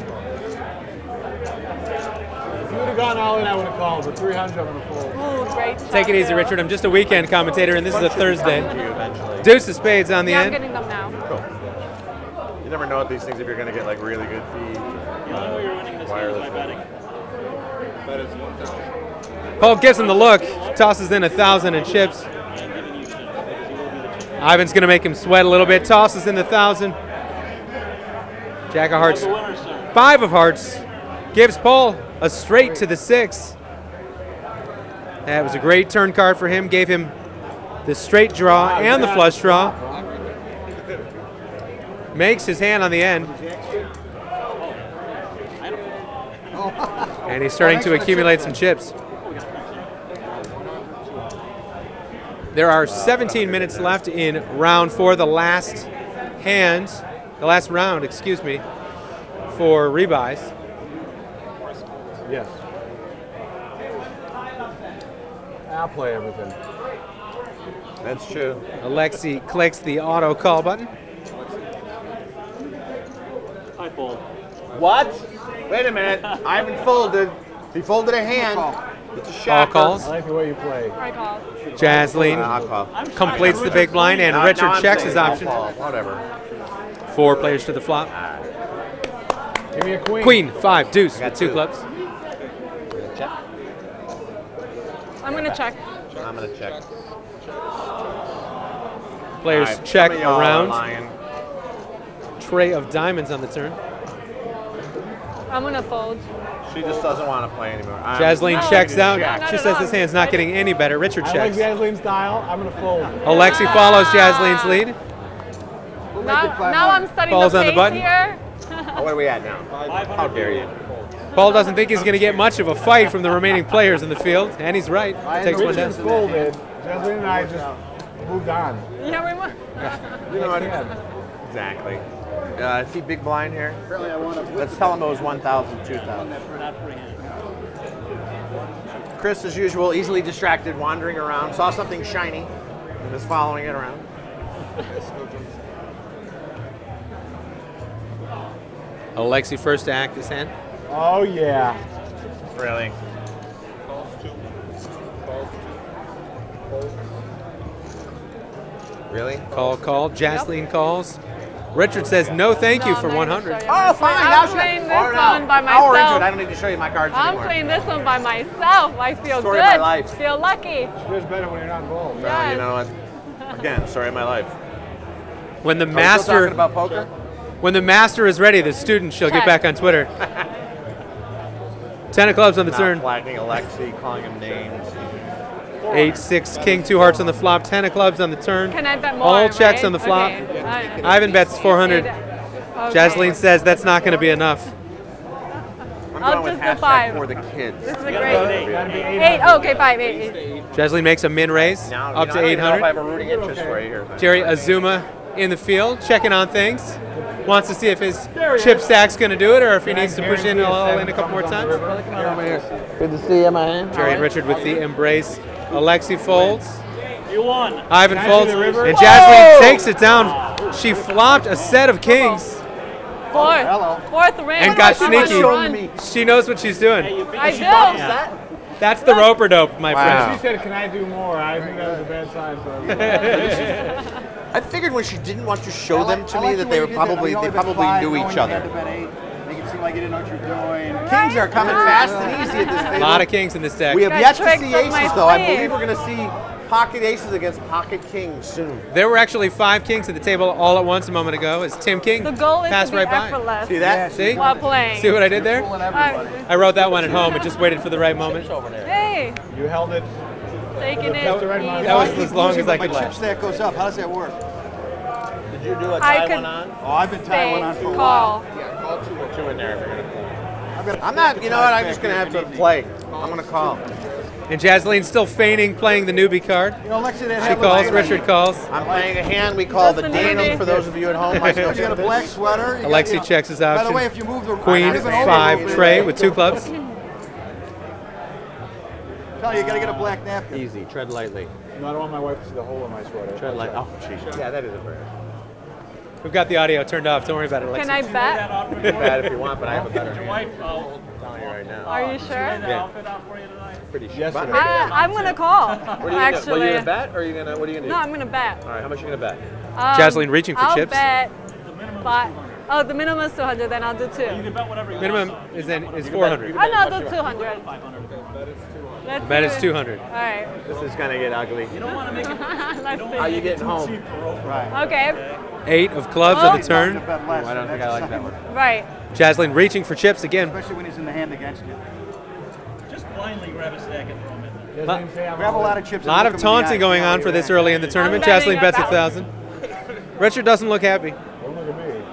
[SPEAKER 18] If you would have gone all in, I would have called. But 300, I'm gonna fold.
[SPEAKER 16] Ooh, great.
[SPEAKER 15] Take it easy, Richard. I'm just a weekend commentator, and this is a Thursday.
[SPEAKER 12] Eventually.
[SPEAKER 15] Deuce of spades on the
[SPEAKER 16] Yeah, I'm
[SPEAKER 15] end.
[SPEAKER 16] getting them now.
[SPEAKER 12] Cool. You never know with these things if you're going to get like really good feed.
[SPEAKER 17] The only way you're winning this game is by betting.
[SPEAKER 12] That is 1,000.
[SPEAKER 15] Paul gives him the look, tosses in 1,000 and chips. Ivan's going to make him sweat a little bit, tosses in the 1,000. Jack of hearts, 5 of hearts, gives Paul a straight to the 6. That was a great turn card for him, gave him the straight draw and the flush draw. Makes his hand on the end. And he's starting to accumulate some chips. There are 17 minutes left in round 4, the last round, excuse me, for rebuys.
[SPEAKER 18] Yes. I'll play everything.
[SPEAKER 12] That's true.
[SPEAKER 15] Alexi clicks the auto call button.
[SPEAKER 17] I fold.
[SPEAKER 12] What? Wait a minute. Ivan folded. He folded a hand. It's a
[SPEAKER 15] Paul
[SPEAKER 12] shot.
[SPEAKER 15] calls.
[SPEAKER 18] I like the way you play.
[SPEAKER 16] I call.
[SPEAKER 15] Jaslene completes the big blind, and Richard checks his option.
[SPEAKER 12] Whatever.
[SPEAKER 15] 4 players to the flop.
[SPEAKER 18] Give me a queen.
[SPEAKER 15] Queen, 5, deuce with 2 clubs.
[SPEAKER 12] Check.
[SPEAKER 16] I'm gonna check.
[SPEAKER 12] I'm going to check.
[SPEAKER 15] Players
[SPEAKER 12] Alright,
[SPEAKER 15] check
[SPEAKER 12] some of y'all are
[SPEAKER 15] around.
[SPEAKER 12] lying.
[SPEAKER 15] Tray of diamonds on the turn.
[SPEAKER 16] I'm gonna fold.
[SPEAKER 12] She just doesn't want to play anymore.
[SPEAKER 15] Jaslene checks out.
[SPEAKER 16] No,
[SPEAKER 15] She says this hand's not getting any better. Richard
[SPEAKER 18] I like
[SPEAKER 15] checks.
[SPEAKER 18] Jaslene's style. I'm gonna fold.
[SPEAKER 15] Alexi follows Jaslene's lead.
[SPEAKER 16] Now I'm studying
[SPEAKER 15] Ball's
[SPEAKER 16] the
[SPEAKER 15] on the
[SPEAKER 16] pace
[SPEAKER 15] button.
[SPEAKER 16] here.
[SPEAKER 12] Oh, what are we at now? How dare you?
[SPEAKER 15] Paul doesn't think he's going to get much of a fight from the remaining players in the field, and he's right. Takes one down.
[SPEAKER 18] Richard folded. Jasleen and I just moved on.
[SPEAKER 16] Yeah, we want.
[SPEAKER 12] You know what? Exactly. See big blind here? Let's tell him it was 1,000, 2,000. Chris, as usual, easily distracted, wandering around, saw something shiny, and is following it around.
[SPEAKER 15] Alexi first to act his hand.
[SPEAKER 18] Oh, yeah.
[SPEAKER 12] Really? Really?
[SPEAKER 15] Call. Jaslene calls. Richard says no thank you for 100.
[SPEAKER 12] Oh, fine.
[SPEAKER 16] I'm playing this one by
[SPEAKER 12] Richard,
[SPEAKER 16] myself.
[SPEAKER 12] I don't need to show you my cards
[SPEAKER 16] I'm
[SPEAKER 12] anymore.
[SPEAKER 16] playing this one by myself. I feel
[SPEAKER 12] Story
[SPEAKER 16] good.
[SPEAKER 12] of my life.
[SPEAKER 16] Feel lucky.
[SPEAKER 18] Feels better when you're not involved.
[SPEAKER 12] Well, you know what? Again, story of my life.
[SPEAKER 15] When the
[SPEAKER 12] Are we still
[SPEAKER 15] master
[SPEAKER 12] talking about poker?
[SPEAKER 15] When the master is ready, the student shall get back on Twitter. 10 of clubs on the turn.
[SPEAKER 12] Flagging Alexi, calling him names.
[SPEAKER 15] 8, 6, king, 2 hearts on the flop. 10 of clubs on the turn.
[SPEAKER 16] Can I bet more?
[SPEAKER 15] All checks
[SPEAKER 16] right?
[SPEAKER 15] on the flop.
[SPEAKER 16] Okay.
[SPEAKER 15] Ivan bets 400. Jaslene says that's not going to be enough.
[SPEAKER 12] I'm
[SPEAKER 16] I'll
[SPEAKER 12] going with
[SPEAKER 16] just do
[SPEAKER 12] hashtag
[SPEAKER 16] 5.
[SPEAKER 12] for the kids.
[SPEAKER 16] This is a great. 8. Oh, okay, 5, 8.
[SPEAKER 15] Jaslene makes a min raise
[SPEAKER 12] Now,
[SPEAKER 15] up to
[SPEAKER 12] I don't even know if I
[SPEAKER 15] 800.
[SPEAKER 12] have a rooting interest for you here.
[SPEAKER 15] Jerry Azuma in the field, checking on things. Wants to see if his chip stack's going to do it or if he needs to push in all in a couple more times.
[SPEAKER 12] Good to see you, man.
[SPEAKER 15] Jerry and Richard with the embrace. Alexi folds.
[SPEAKER 17] You won.
[SPEAKER 15] Ivan folds. And
[SPEAKER 17] Whoa!
[SPEAKER 15] Jaslene takes it down. She flopped a set of kings
[SPEAKER 16] 4th ring.
[SPEAKER 15] and got
[SPEAKER 16] She was
[SPEAKER 15] sneaky.
[SPEAKER 16] run.
[SPEAKER 15] She knows what she's doing.
[SPEAKER 16] I do.
[SPEAKER 15] That's the roper dope, my
[SPEAKER 18] She
[SPEAKER 15] friend.
[SPEAKER 18] said, "Can I do more?" I think that was a bad sign. So
[SPEAKER 14] I figured when she didn't want to show them to me that they probably knew each other.
[SPEAKER 4] Make it seem like you didn't know what you're doing.
[SPEAKER 14] Kings are coming fast and easy at this
[SPEAKER 15] A
[SPEAKER 14] table.
[SPEAKER 15] lot of kings in this deck.
[SPEAKER 14] We have yet to see aces, though. I believe we're going to see pocket aces against pocket kings soon.
[SPEAKER 15] There were actually 5 kings at the table all at once a moment ago as Tim King
[SPEAKER 16] The goal is
[SPEAKER 15] passed
[SPEAKER 16] to be
[SPEAKER 15] right by.
[SPEAKER 16] effortless.
[SPEAKER 15] See that? See?
[SPEAKER 16] While playing.
[SPEAKER 15] See what I did there? I wrote that one at home and just waited for the right moment.
[SPEAKER 16] Hey,
[SPEAKER 4] You held it.
[SPEAKER 16] taking it.
[SPEAKER 15] That was as long as I could
[SPEAKER 4] My chip
[SPEAKER 15] last.
[SPEAKER 4] stack goes up. How does that work?
[SPEAKER 14] Did you do a
[SPEAKER 16] I
[SPEAKER 14] tie
[SPEAKER 16] could
[SPEAKER 14] one on?
[SPEAKER 4] Oh, I've been tying one on for a
[SPEAKER 16] call.
[SPEAKER 4] while.
[SPEAKER 14] Yeah, call 2 or 2 in there if you're going to play. I'm not, you know what, I'm just going to have to play. I'm going to call.
[SPEAKER 15] And Jasline's still feigning playing the newbie card.
[SPEAKER 4] You know, Lexi, that
[SPEAKER 15] She
[SPEAKER 4] hat
[SPEAKER 15] calls,
[SPEAKER 4] looks
[SPEAKER 15] Richard calls.
[SPEAKER 14] I'm playing a hand we call the Danny for those of you at home.
[SPEAKER 4] You got a black sweater.
[SPEAKER 15] Alexi checks his option.
[SPEAKER 4] By the way, if you move the
[SPEAKER 15] Queen,
[SPEAKER 4] ribbon over a
[SPEAKER 15] 5
[SPEAKER 4] little bit-
[SPEAKER 15] tray with 2 clubs.
[SPEAKER 4] Tell you, you got to get a black napkin.
[SPEAKER 14] Easy, tread lightly.
[SPEAKER 18] No, I don't want my wife to see the hole in my sweater.
[SPEAKER 14] Tread lightly. Oh, jeez. Yeah, that is a prayer.
[SPEAKER 15] We've got the audio turned off. Don't worry about it, Alexi.
[SPEAKER 16] Can I bet?
[SPEAKER 14] You can bet if you want, but I have a better
[SPEAKER 17] Your
[SPEAKER 14] hand.
[SPEAKER 17] wife,
[SPEAKER 14] I'm telling you right now.
[SPEAKER 16] Are you sure?
[SPEAKER 14] Yeah.
[SPEAKER 17] outfit out for you tonight?
[SPEAKER 14] Pretty sure.
[SPEAKER 18] Yesterday.
[SPEAKER 16] I'm gonna call.
[SPEAKER 14] What are you gonna,
[SPEAKER 16] Actually.
[SPEAKER 14] what are you gonna bet, or are you gonna? What are you gonna do?
[SPEAKER 16] No, I'm gonna bet.
[SPEAKER 14] All right, how much are you gonna bet?
[SPEAKER 15] Jasline reaching for
[SPEAKER 16] I'll
[SPEAKER 15] chips.
[SPEAKER 16] bet. Oh, the minimum is 200. Then I'll do 2.
[SPEAKER 17] You can bet whatever you
[SPEAKER 15] Minimum
[SPEAKER 17] want.
[SPEAKER 15] is 400.
[SPEAKER 16] Oh, no, I'll do 200. Let's
[SPEAKER 15] Bet
[SPEAKER 16] do
[SPEAKER 15] is
[SPEAKER 16] it.
[SPEAKER 15] 200.
[SPEAKER 16] All right.
[SPEAKER 14] This is gonna get ugly.
[SPEAKER 17] You don't want to make it.
[SPEAKER 16] Let's see.
[SPEAKER 14] How you getting home?
[SPEAKER 4] Right.
[SPEAKER 16] Okay.
[SPEAKER 15] 8 of clubs on the turn.
[SPEAKER 14] I don't think I like that one.
[SPEAKER 16] Right.
[SPEAKER 15] Jasline reaching for chips again.
[SPEAKER 4] Especially when he's in the hand against you.
[SPEAKER 17] Just blindly grab a stack and throw them in there.
[SPEAKER 4] Grab a lot of chips.
[SPEAKER 15] A lot of taunting going on for this early in the tournament. Jasline bets 1,000. Richard doesn't look happy.
[SPEAKER 18] Don't look at me.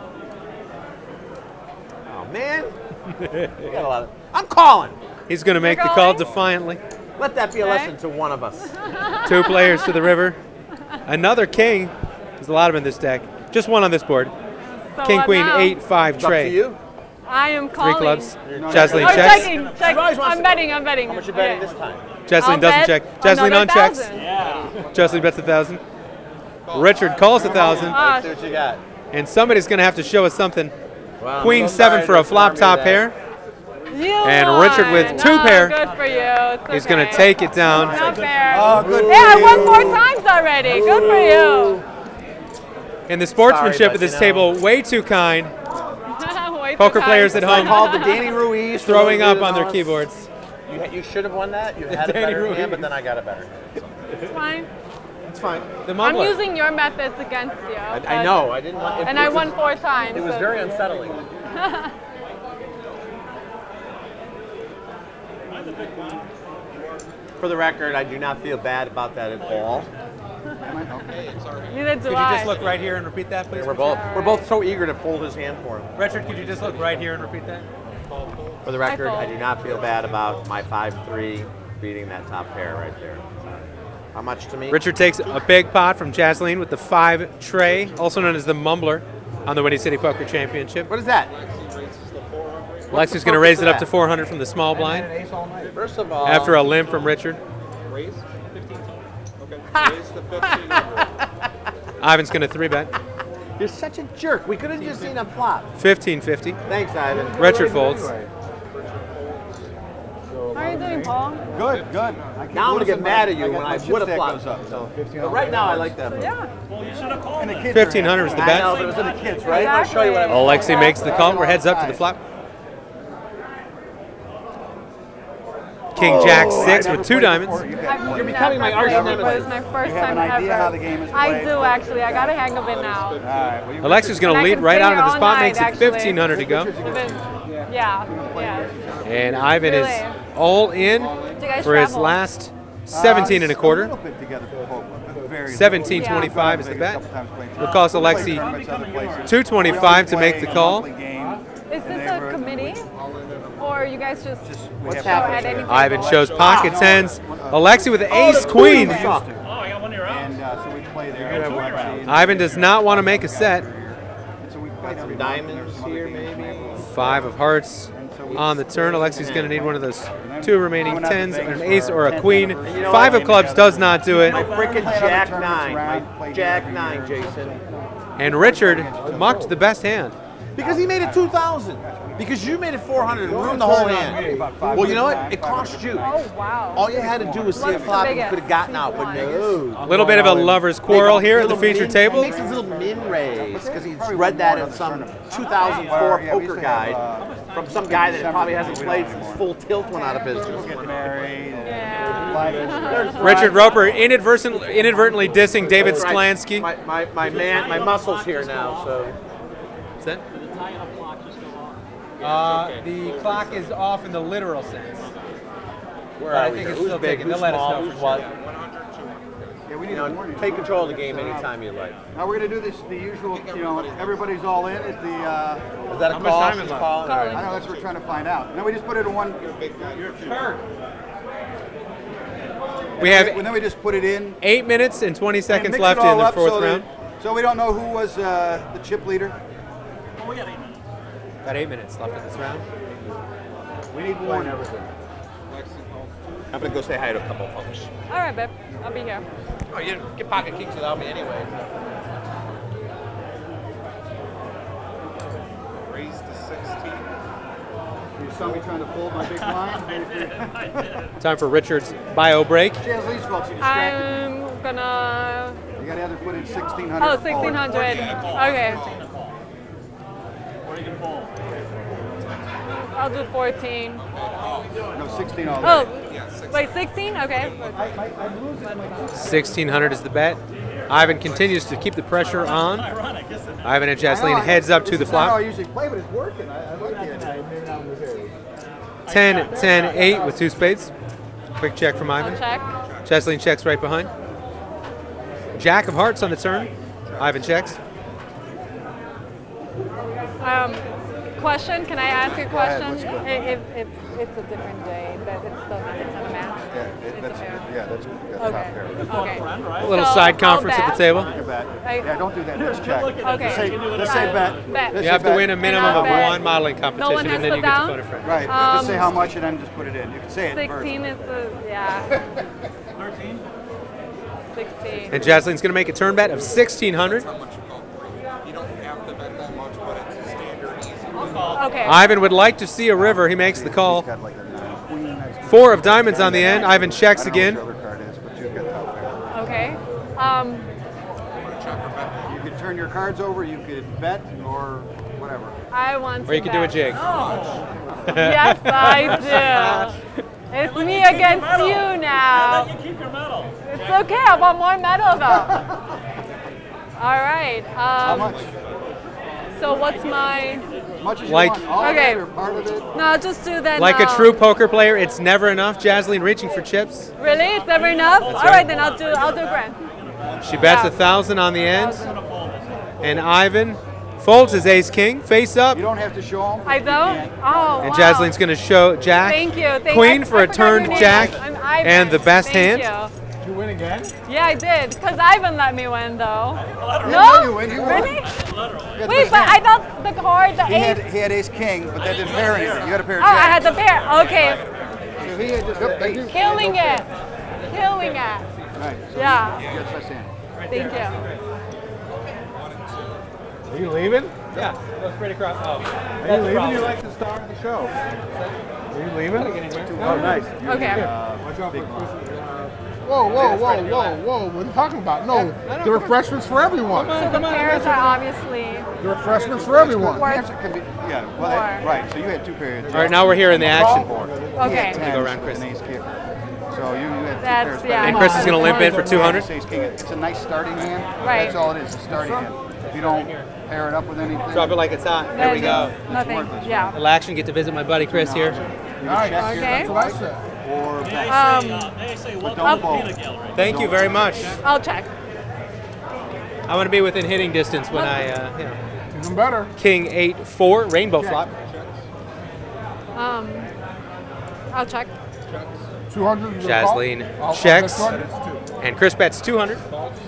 [SPEAKER 14] Oh man, you got a lot of. I'm calling.
[SPEAKER 15] He's going to make the call defiantly.
[SPEAKER 14] Let that be a lesson to one of us.
[SPEAKER 15] 2 players to the river. Another king. There's a lot of them in this deck. Just one on this board.
[SPEAKER 16] So
[SPEAKER 15] King,
[SPEAKER 16] what
[SPEAKER 15] queen,
[SPEAKER 16] now?
[SPEAKER 15] 8, 5
[SPEAKER 14] It's up to
[SPEAKER 15] tray.
[SPEAKER 14] you.
[SPEAKER 16] I am
[SPEAKER 15] 3
[SPEAKER 16] calling.
[SPEAKER 15] clubs. Jasline
[SPEAKER 16] Oh,
[SPEAKER 15] checks.
[SPEAKER 16] checking. I'm betting. I'm betting.
[SPEAKER 14] How much you betting this time?
[SPEAKER 15] Jasline
[SPEAKER 16] I'll
[SPEAKER 15] doesn't
[SPEAKER 16] bet
[SPEAKER 15] check. Jasline
[SPEAKER 16] another
[SPEAKER 15] unchecks.
[SPEAKER 16] 1,000.
[SPEAKER 17] Yeah.
[SPEAKER 15] Jasline bets 1,000. Richard calls 1,000.
[SPEAKER 16] Ah,
[SPEAKER 14] Let's see what you got.
[SPEAKER 15] And somebody's going to have to show us something.
[SPEAKER 14] Wow,
[SPEAKER 15] Queen
[SPEAKER 14] I'm so
[SPEAKER 15] 7
[SPEAKER 14] sorry
[SPEAKER 15] for a
[SPEAKER 14] to
[SPEAKER 15] flop
[SPEAKER 14] inform
[SPEAKER 15] top
[SPEAKER 14] you
[SPEAKER 15] pair.
[SPEAKER 16] you
[SPEAKER 15] And
[SPEAKER 16] won.
[SPEAKER 15] Richard with 2
[SPEAKER 16] No,
[SPEAKER 15] pair.
[SPEAKER 16] Good for you. It's
[SPEAKER 15] He's
[SPEAKER 16] okay.
[SPEAKER 15] going to take it down.
[SPEAKER 16] Not fair.
[SPEAKER 4] Oh, good for
[SPEAKER 16] Yeah, I
[SPEAKER 4] you.
[SPEAKER 16] won 4 times already. Good for you.
[SPEAKER 15] And the sportsmanship
[SPEAKER 14] but
[SPEAKER 15] at this
[SPEAKER 14] you know.
[SPEAKER 15] table, way too kind.
[SPEAKER 16] Way
[SPEAKER 15] Poker
[SPEAKER 16] too
[SPEAKER 15] players
[SPEAKER 16] kind.
[SPEAKER 15] at
[SPEAKER 14] I
[SPEAKER 15] home
[SPEAKER 14] called the Danny Ruiz. for
[SPEAKER 15] throwing
[SPEAKER 14] those
[SPEAKER 15] up
[SPEAKER 14] of you
[SPEAKER 15] on
[SPEAKER 14] that
[SPEAKER 15] their
[SPEAKER 14] know us.
[SPEAKER 15] keyboards.
[SPEAKER 14] You should have won that. You had a
[SPEAKER 15] Danny
[SPEAKER 14] better
[SPEAKER 15] Ruiz.
[SPEAKER 14] hand, but then I got a better.
[SPEAKER 16] It's fine.
[SPEAKER 14] It's fine.
[SPEAKER 15] The
[SPEAKER 16] I'm
[SPEAKER 15] mumbler.
[SPEAKER 16] using your methods against you.
[SPEAKER 14] I know. I didn't want.
[SPEAKER 16] And I won 4 times.
[SPEAKER 14] It was
[SPEAKER 16] so-
[SPEAKER 14] very unsettling. For the record, I do not feel bad about that at all.
[SPEAKER 16] Neither do
[SPEAKER 15] Could you
[SPEAKER 16] I.
[SPEAKER 15] just look right here and repeat that, please?
[SPEAKER 14] We're both so eager to pull his hand for him.
[SPEAKER 15] Richard, could you just look right here and repeat that?
[SPEAKER 14] For the record,
[SPEAKER 16] fold.
[SPEAKER 14] I do not feel bad about my 5-3 beating that top pair right there. How much to me?
[SPEAKER 15] Richard takes a big pot from Jasline with the 5 tray, also known as the mumbler, on the Windy City Poker Championship.
[SPEAKER 14] What is that?
[SPEAKER 15] Lexi's going to raise it up to 400 from the small blind
[SPEAKER 14] First of all,
[SPEAKER 15] after a limp from Richard.
[SPEAKER 10] Raise 15 total. Okay. Raise the 15 number.
[SPEAKER 15] Ivan's going to 3-bet.
[SPEAKER 14] You're such a jerk. We could have just seen a flop.
[SPEAKER 15] 1550.
[SPEAKER 14] Thanks, Ivan.
[SPEAKER 15] Richard folds.
[SPEAKER 16] How are you doing, Paul?
[SPEAKER 4] Good, good.
[SPEAKER 14] Now I'm gonna get mad at you when I would have
[SPEAKER 4] flopped.
[SPEAKER 14] flopped. But right now, I like that move.
[SPEAKER 16] Yeah.
[SPEAKER 17] Well, you should have called
[SPEAKER 4] And the
[SPEAKER 17] that.
[SPEAKER 4] kids
[SPEAKER 15] 1500 is the
[SPEAKER 14] I
[SPEAKER 15] bet.
[SPEAKER 14] know, but it was in the kids, right? I'll show you what I
[SPEAKER 15] Alexi makes the call. We're heads up to the flop. King Jack 6 with 2 diamonds.
[SPEAKER 14] You're becoming my arch nemesis.
[SPEAKER 16] It's my first
[SPEAKER 4] You have
[SPEAKER 16] time
[SPEAKER 4] an idea
[SPEAKER 16] ever.
[SPEAKER 4] how the game is
[SPEAKER 16] I
[SPEAKER 4] played?
[SPEAKER 16] do actually. I got a hang of it now.
[SPEAKER 4] All right. Well, you
[SPEAKER 15] Alexi's going to
[SPEAKER 16] And I
[SPEAKER 15] lead
[SPEAKER 16] can
[SPEAKER 15] right
[SPEAKER 16] stay
[SPEAKER 15] out into
[SPEAKER 16] here
[SPEAKER 15] the
[SPEAKER 16] all
[SPEAKER 15] spot,
[SPEAKER 16] night,
[SPEAKER 15] makes it
[SPEAKER 16] actually.
[SPEAKER 15] 1500 to go.
[SPEAKER 16] Yeah.
[SPEAKER 15] And Ivan is
[SPEAKER 16] Really?
[SPEAKER 15] all in
[SPEAKER 16] Do you guys
[SPEAKER 15] for his
[SPEAKER 16] travel?
[SPEAKER 15] last 17 and a quarter.
[SPEAKER 4] little bit together for poker, but very
[SPEAKER 15] 1725 is the bet. Will cost Alexi
[SPEAKER 4] tournaments other places.
[SPEAKER 15] 225 to make the call.
[SPEAKER 16] Is this a committee? Or you guys just
[SPEAKER 14] What's
[SPEAKER 16] show at
[SPEAKER 14] happening?
[SPEAKER 16] any
[SPEAKER 15] Ivan
[SPEAKER 16] table?
[SPEAKER 15] shows pocket tens. Alexi with ace queen.
[SPEAKER 17] Oh, I got one of your outs.
[SPEAKER 4] And so we play there.
[SPEAKER 15] Ivan does not want to make a set.
[SPEAKER 4] So we play
[SPEAKER 14] Some diamonds here, maybe.
[SPEAKER 15] 5 of hearts on the turn. Alexi's going to need one of those 2 remaining tens, an ace or a queen. 5 of clubs does not do it.
[SPEAKER 14] My freaking Jack 9. My Jack 9, Jason.
[SPEAKER 15] And Richard mucked the best hand.
[SPEAKER 14] Because he made it 2,000. Because you made it 400 and ruined the whole hand. Well, you know what? It cost you.
[SPEAKER 16] Oh, wow.
[SPEAKER 14] All you had to do was see a flop and you could have gotten out, but no.
[SPEAKER 15] A little bit of a lover's quarrel here at the feature table.
[SPEAKER 14] He makes his little min raise because he's read that in some 2004 poker guide from some guy that probably hasn't played since Full Tilt went out of business.
[SPEAKER 15] Richard Roper inadvertently dissing David Sklansky.
[SPEAKER 14] My man, my muscle's here now, so.
[SPEAKER 15] What's that? The clock is off in the literal sense.
[SPEAKER 14] Where
[SPEAKER 15] but
[SPEAKER 14] are
[SPEAKER 15] I
[SPEAKER 14] we
[SPEAKER 15] think
[SPEAKER 14] here?
[SPEAKER 15] it's
[SPEAKER 14] Who's
[SPEAKER 15] still
[SPEAKER 14] big?
[SPEAKER 15] taking. They'll
[SPEAKER 14] Who's
[SPEAKER 15] let us
[SPEAKER 14] small?
[SPEAKER 15] know
[SPEAKER 14] Who's
[SPEAKER 15] for
[SPEAKER 14] what?
[SPEAKER 4] Yeah, we need
[SPEAKER 14] Take control of the game anytime you like.
[SPEAKER 4] Now we're going to do this, the usual, everybody's all in at the...
[SPEAKER 14] Is that a call?
[SPEAKER 4] I know,
[SPEAKER 14] All right.
[SPEAKER 4] that's what we're trying to find out. And then we just put it in one...
[SPEAKER 15] We
[SPEAKER 4] then we just put it in.
[SPEAKER 15] 8 minutes and 20
[SPEAKER 4] and
[SPEAKER 15] seconds
[SPEAKER 4] mix
[SPEAKER 15] left
[SPEAKER 4] it all
[SPEAKER 15] in the
[SPEAKER 4] up
[SPEAKER 15] fourth
[SPEAKER 4] so
[SPEAKER 15] round.
[SPEAKER 4] So we don't know who was the chip leader.
[SPEAKER 17] Oh, we got 8 minutes.
[SPEAKER 15] Got 8 minutes left in this round.
[SPEAKER 4] We need one. Everything.
[SPEAKER 14] I'm going to go say hi to a couple folks.
[SPEAKER 16] All right, babe. I'll be here.
[SPEAKER 14] Oh, you get pocket kings without me anyway.
[SPEAKER 4] Raise to 16. You saw me trying to fold my big blind.
[SPEAKER 15] Time for Richard's bio break.
[SPEAKER 4] Lee's fault, you distracted me.
[SPEAKER 16] I'm gonna...
[SPEAKER 4] You got to either put in 1600.
[SPEAKER 16] Oh, 1600. Okay.
[SPEAKER 17] What are you going to fold?
[SPEAKER 16] I'll do 14.
[SPEAKER 4] No, 16 all
[SPEAKER 16] Oh, wait, 16? Okay.
[SPEAKER 15] 1600 is the bet. Ivan continues to keep the pressure on. Ivan and Jasleen heads up to the
[SPEAKER 4] This is not how I
[SPEAKER 15] flop.
[SPEAKER 4] usually play, but it's working. I like it.
[SPEAKER 15] 10, 10, 8 with 2 spades. Quick check from Ivan.
[SPEAKER 16] I'll check.
[SPEAKER 15] Jasleen checks right behind. Jack of hearts on the turn. Ivan checks.
[SPEAKER 16] Question? Can I ask a question?
[SPEAKER 4] Let's go.
[SPEAKER 16] If it's a different day, but it's still not, it's not a match.
[SPEAKER 4] That's
[SPEAKER 16] Okay.
[SPEAKER 4] top
[SPEAKER 16] Okay.
[SPEAKER 15] A little side conference at the table.
[SPEAKER 4] Yeah, don't do that. Let's check.
[SPEAKER 16] Okay.
[SPEAKER 4] Let's say bet.
[SPEAKER 15] You have to win a minimum of
[SPEAKER 16] Bet.
[SPEAKER 15] one modeling competition,
[SPEAKER 16] one has
[SPEAKER 15] and then
[SPEAKER 16] put
[SPEAKER 15] you get to
[SPEAKER 16] down?
[SPEAKER 15] phone a friend.
[SPEAKER 4] Right. Just say how much and then just put it in. You can say it
[SPEAKER 16] 16 is the, yeah.
[SPEAKER 17] 13?
[SPEAKER 16] 16.
[SPEAKER 15] And Jasleen's going to make a turn bet of 1600.
[SPEAKER 16] Okay.
[SPEAKER 15] Ivan would like to see a river. He makes the call. 4 of diamonds on the end. Ivan checks again.
[SPEAKER 16] Okay.
[SPEAKER 4] You could turn your cards over, you could bet, or whatever.
[SPEAKER 16] I want to
[SPEAKER 15] Or you could do a
[SPEAKER 16] bet.
[SPEAKER 15] jig.
[SPEAKER 16] Yes, I do. It's me against you now.
[SPEAKER 17] Let you keep your medal.
[SPEAKER 16] It's okay. I want more medal though. All right.
[SPEAKER 4] How much?
[SPEAKER 16] So what's my?
[SPEAKER 4] Much as you
[SPEAKER 15] Like-
[SPEAKER 4] want. All of
[SPEAKER 16] Okay.
[SPEAKER 4] it or part of it.
[SPEAKER 16] No, I'll just do that.
[SPEAKER 15] Like a
[SPEAKER 16] now.
[SPEAKER 15] true poker player, it's never enough. Jasleen reaching for chips.
[SPEAKER 16] Really? It's never enough?
[SPEAKER 15] That's
[SPEAKER 16] All
[SPEAKER 15] right.
[SPEAKER 16] right, then I'll do grand.
[SPEAKER 15] She bets
[SPEAKER 16] Yeah.
[SPEAKER 15] 1,000 on the end. And Ivan folds his ace king, face up.
[SPEAKER 4] You don't have to show them.
[SPEAKER 16] I don't? Oh,
[SPEAKER 15] And
[SPEAKER 16] wow.
[SPEAKER 15] Jasleen's going to show Jack.
[SPEAKER 16] Thank you.
[SPEAKER 15] Queen
[SPEAKER 16] I
[SPEAKER 15] for a
[SPEAKER 16] forgot
[SPEAKER 15] turned
[SPEAKER 16] your name.
[SPEAKER 15] Jack
[SPEAKER 16] I'm Ivan.
[SPEAKER 15] and the best
[SPEAKER 16] Thank
[SPEAKER 15] hand.
[SPEAKER 16] You.
[SPEAKER 18] Did you win again?
[SPEAKER 16] Yeah, I did. Because Ivan let me win, though.
[SPEAKER 4] No, you win. You won.
[SPEAKER 16] Really?
[SPEAKER 4] You got the
[SPEAKER 16] Wait,
[SPEAKER 4] best
[SPEAKER 16] but
[SPEAKER 4] hand.
[SPEAKER 16] I thought the card, the
[SPEAKER 4] He
[SPEAKER 16] ace.
[SPEAKER 4] had ace king, but that didn't pair anything. You got a pair of
[SPEAKER 16] Oh, I had
[SPEAKER 4] jacks.
[SPEAKER 16] the pair. Okay.
[SPEAKER 4] So he had just ace.
[SPEAKER 16] Killing it. Killing it.
[SPEAKER 4] Right. So
[SPEAKER 16] Yeah.
[SPEAKER 4] he gets us in.
[SPEAKER 16] Thank you.
[SPEAKER 18] Are you leaving?
[SPEAKER 15] Yeah, that was pretty crap. Oh,
[SPEAKER 18] Are you leaving? You're like the star of the show. Are you leaving?
[SPEAKER 4] Oh, nice.
[SPEAKER 16] Okay.
[SPEAKER 4] Big blind.
[SPEAKER 9] Whoa, whoa, whoa, whoa, whoa. What are you talking about? No, the refreshments for everyone.
[SPEAKER 16] So the pairs are obviously
[SPEAKER 9] The refreshments for everyone.
[SPEAKER 16] worth
[SPEAKER 4] Yeah, well, that, right. So you had 2 pairs.
[SPEAKER 15] All right, now we're here in the action.
[SPEAKER 16] Okay.
[SPEAKER 15] Let me go around Chris.
[SPEAKER 4] So you had 2
[SPEAKER 16] That's-
[SPEAKER 4] pairs.
[SPEAKER 16] yeah.
[SPEAKER 15] And Chris is going to limp in for 200.
[SPEAKER 4] Ace king. It's a nice starting hand.
[SPEAKER 16] Right.
[SPEAKER 4] That's all it is. A starting hand. If you don't pair it up with anything.
[SPEAKER 15] Drop it like it's hot. There we go.
[SPEAKER 16] Nothing. Yeah.
[SPEAKER 15] Little action. Get to visit my buddy Chris here.
[SPEAKER 9] Nice.
[SPEAKER 16] Okay.
[SPEAKER 9] That's what I said.
[SPEAKER 4] Or
[SPEAKER 17] They say welcome
[SPEAKER 4] don't
[SPEAKER 17] to
[SPEAKER 4] fold.
[SPEAKER 17] Peanut Gallery.
[SPEAKER 15] Thank you very much.
[SPEAKER 16] I'll check.
[SPEAKER 15] I want to be within hitting distance when I,
[SPEAKER 9] Even better.
[SPEAKER 15] King 8-4 rainbow flop.
[SPEAKER 16] I'll check.
[SPEAKER 9] 200. is a call?
[SPEAKER 15] Jasleen
[SPEAKER 9] I'll
[SPEAKER 15] checks,
[SPEAKER 9] bet 200.
[SPEAKER 15] and Chris bets 200.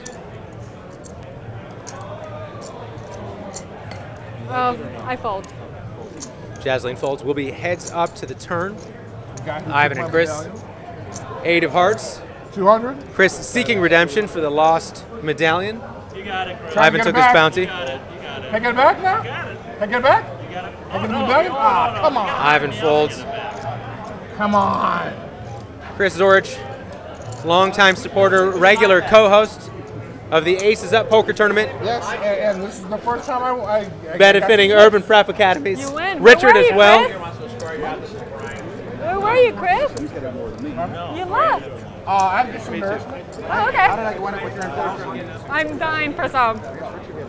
[SPEAKER 16] I fold.
[SPEAKER 15] Jasleen folds. We'll be heads up to the turn.
[SPEAKER 9] Guy who
[SPEAKER 15] Ivan
[SPEAKER 9] took
[SPEAKER 15] and
[SPEAKER 9] my
[SPEAKER 15] Chris.
[SPEAKER 9] medallion.
[SPEAKER 15] 8 of hearts.
[SPEAKER 9] 200.
[SPEAKER 15] Chris seeking redemption for the lost medallion.
[SPEAKER 17] You got it, Chris.
[SPEAKER 9] Trying
[SPEAKER 15] Ivan
[SPEAKER 9] to get
[SPEAKER 15] took
[SPEAKER 9] it
[SPEAKER 15] his
[SPEAKER 9] back.
[SPEAKER 15] bounty.
[SPEAKER 17] You got it.
[SPEAKER 9] Take it back now? Take it back? Ah, come on.
[SPEAKER 15] Ivan folds.
[SPEAKER 9] Come on.
[SPEAKER 15] Chris Zorich, longtime supporter, regular co-host of the Aces Up Poker Tournament.
[SPEAKER 9] Yes, and this is the first time I
[SPEAKER 15] benefiting Urban Prep Academies.
[SPEAKER 16] You win.
[SPEAKER 15] Richard
[SPEAKER 16] Where
[SPEAKER 15] as
[SPEAKER 16] are
[SPEAKER 15] well.
[SPEAKER 16] you, Where were you, Chris? You left.
[SPEAKER 9] I have to get some embarrassment.
[SPEAKER 16] Oh, okay.
[SPEAKER 9] How did I wind up with your embarrassment?
[SPEAKER 16] I'm dying for some.
[SPEAKER 9] Well,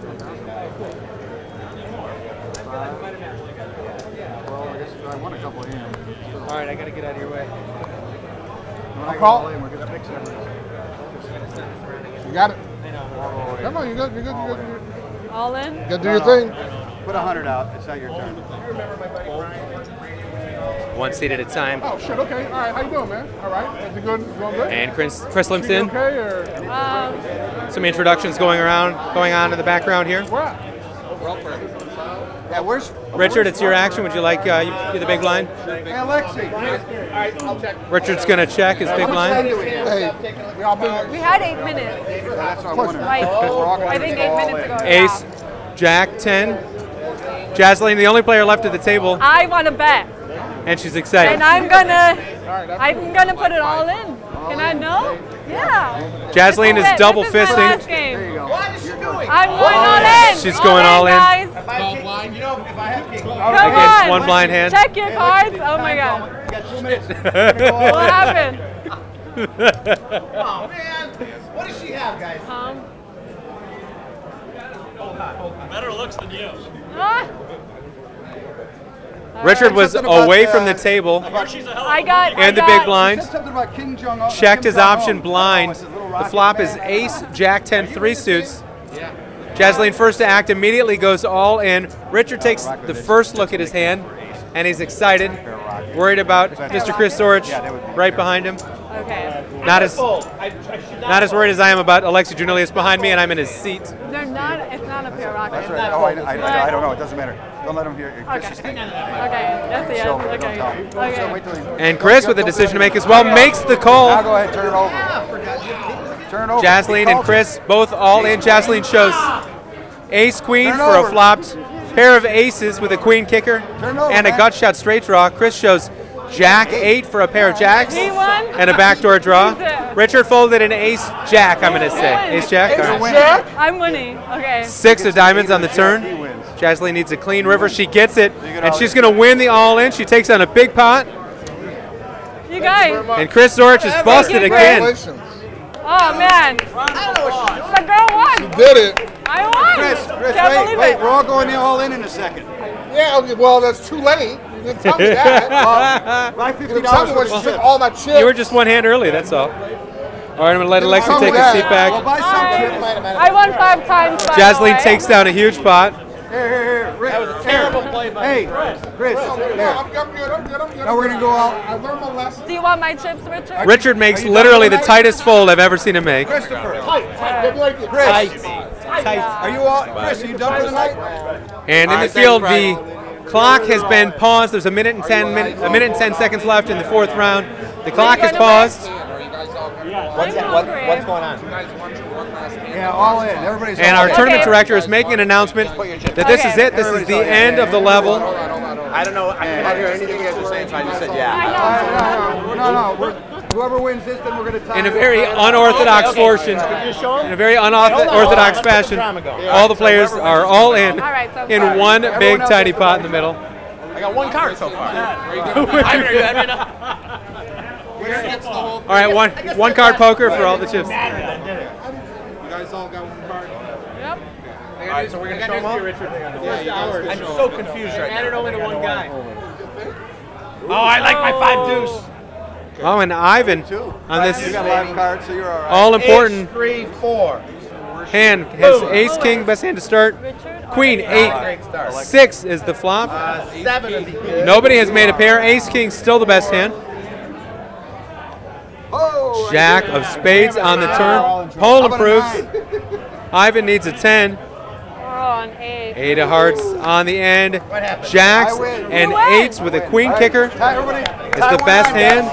[SPEAKER 9] I guess I won a couple of hands.
[SPEAKER 15] All right, I got to get out of your way.
[SPEAKER 9] When I call, we're going to fix everything. You got it. Come on, you're good, you're good, you're good.
[SPEAKER 16] All in?
[SPEAKER 9] You got to do your thing.
[SPEAKER 12] Put 100 out. It's not your turn.
[SPEAKER 15] One seat at a time.
[SPEAKER 9] Oh, shit, okay. All right, how you doing, man? All right, is it good? You going good?
[SPEAKER 15] And Chris limps
[SPEAKER 9] You
[SPEAKER 15] in.
[SPEAKER 9] okay, or?
[SPEAKER 15] Some introductions going on in the background here.
[SPEAKER 9] Where at?
[SPEAKER 12] Yeah, where's
[SPEAKER 15] Richard, it's your action. Would you like you the big blind?
[SPEAKER 12] Hey, Alexi. All
[SPEAKER 9] right, I'll check.
[SPEAKER 15] Richard's going to check his big blind.
[SPEAKER 9] Hey,
[SPEAKER 16] we had 8 minutes.
[SPEAKER 12] That's what I wanted.
[SPEAKER 16] Like, I think 8 minutes ago.
[SPEAKER 15] Ace, Jack, 10. Jaslene, the only player left at the table,
[SPEAKER 16] I want to bet.
[SPEAKER 15] and she's excited.
[SPEAKER 16] And I'm gonna put it all in. Can I know? Yeah.
[SPEAKER 15] Jaslene is double
[SPEAKER 16] This is my last
[SPEAKER 15] fisting.
[SPEAKER 16] game. I'm going all in.
[SPEAKER 15] She's going all in.
[SPEAKER 16] Guys.
[SPEAKER 12] You know, if I have king.
[SPEAKER 16] Come
[SPEAKER 15] Against
[SPEAKER 16] on.
[SPEAKER 15] one blind hand.
[SPEAKER 16] Check your cards. Oh my god.
[SPEAKER 12] You got 2 minutes.
[SPEAKER 16] What happened?
[SPEAKER 12] Oh, man. What does she have, guys?
[SPEAKER 17] Better looks than you.
[SPEAKER 15] Richard was away from the table
[SPEAKER 16] I got.
[SPEAKER 15] and the big blind.
[SPEAKER 12] Something about King Jong-un.
[SPEAKER 15] Checked his option blind. The flop is Ace, Jack, 10, 3 suits. Jaslene first to act, immediately goes all in. Richard takes the first look at his hand, and he's excited, worried about Mr. Chris Zorich right behind him.
[SPEAKER 16] Okay.
[SPEAKER 15] Not as worried as I am about Alexi Janelius behind me, and I'm in his seat.
[SPEAKER 16] They're not. It's not a pure rocket.
[SPEAKER 12] That's right. Oh, I don't know. It doesn't matter. Don't let him hear Chris's thing.
[SPEAKER 16] Okay. Yes. Yes. Okay. Okay.
[SPEAKER 12] Wait till he...
[SPEAKER 15] And Chris, with a decision to make as well, makes the call.
[SPEAKER 12] Now go ahead, turn it over. Turn over.
[SPEAKER 15] Jaslene and Chris both all in. Jaslene shows ace queen for a flopped pair of aces with a queen kicker and a gut shot straight draw. Chris shows Jack 8 for a pair of jacks and a backdoor draw. Richard folded an ace jack, I'm going to say. Ace jack? All right.
[SPEAKER 16] I'm winning. Okay.
[SPEAKER 15] 6 of diamonds on the turn. Jaslene needs a clean river. She gets it, and she's going to win the all-in. She takes on a big pot.
[SPEAKER 16] You guys.
[SPEAKER 15] And Chris Zorich is busted again.
[SPEAKER 16] Oh man. The girl won.
[SPEAKER 9] You did it.
[SPEAKER 16] I won.
[SPEAKER 12] Chris,
[SPEAKER 16] Can't believe
[SPEAKER 12] wait.
[SPEAKER 16] it.
[SPEAKER 12] We're all going all in a second.
[SPEAKER 9] Yeah, okay, well, that's too late. You didn't tell me that.
[SPEAKER 12] My
[SPEAKER 9] You didn't tell me when she took all my chips.
[SPEAKER 15] You were just one hand early, that's all. All right, I'm going to let Alexi take a seat back.
[SPEAKER 16] I won 5 times. by the
[SPEAKER 15] Jaslene
[SPEAKER 16] way.
[SPEAKER 15] takes down a huge pot.
[SPEAKER 12] Here, Rick.
[SPEAKER 17] That was a terrible play by
[SPEAKER 12] Chris.
[SPEAKER 9] I'm good. I'm good.
[SPEAKER 12] Now we're going to go out.
[SPEAKER 9] I learned my lesson.
[SPEAKER 16] Do you want my chips, Richard?
[SPEAKER 15] Richard makes literally the tightest fold I've ever seen him make.
[SPEAKER 12] Christopher.
[SPEAKER 9] Tight.
[SPEAKER 12] Chris. Are you all? Chris, are you done for the night?
[SPEAKER 15] And in the field, the clock has been paused. There's a minute and 10 seconds left in the 4th round. The clock is paused.
[SPEAKER 12] What's going on? Yeah, all in. Everybody's
[SPEAKER 15] And
[SPEAKER 12] all
[SPEAKER 15] our
[SPEAKER 12] in.
[SPEAKER 15] tournament director is making an announcement that this is it. This is the end of the level.
[SPEAKER 14] I don't know. I can't hear anything you guys are saying, so I just said yeah.
[SPEAKER 12] No. Whoever wins this, then we're going to tie.
[SPEAKER 15] In a very unorthodox fashion, all the players are all in one big tiny pot in the middle.
[SPEAKER 14] I got 1 card so far.
[SPEAKER 15] All right, one card poker for all the chips.
[SPEAKER 9] You guys all got 1 card?
[SPEAKER 16] Yep.
[SPEAKER 14] All right, so we're going to show them all? I'm so confused right now.
[SPEAKER 15] Added only to one guy.
[SPEAKER 14] Oh, I like my 5 deuce.
[SPEAKER 15] Oh, and Ivan on this
[SPEAKER 12] You got 5 cards, so you're all right.
[SPEAKER 15] all important
[SPEAKER 14] 3, 4.
[SPEAKER 15] hand. Has ace king, best hand to start. Queen 8, 6 is the flop.
[SPEAKER 14] 7 of the
[SPEAKER 15] Nobody has made a pair. Ace king still the best hand. Jack of spades on the turn. Hole approves. Ivan needs a 10.
[SPEAKER 16] We're on 8.
[SPEAKER 15] 8 of hearts on the end. Jacks and 8s with a queen kicker is the best hand.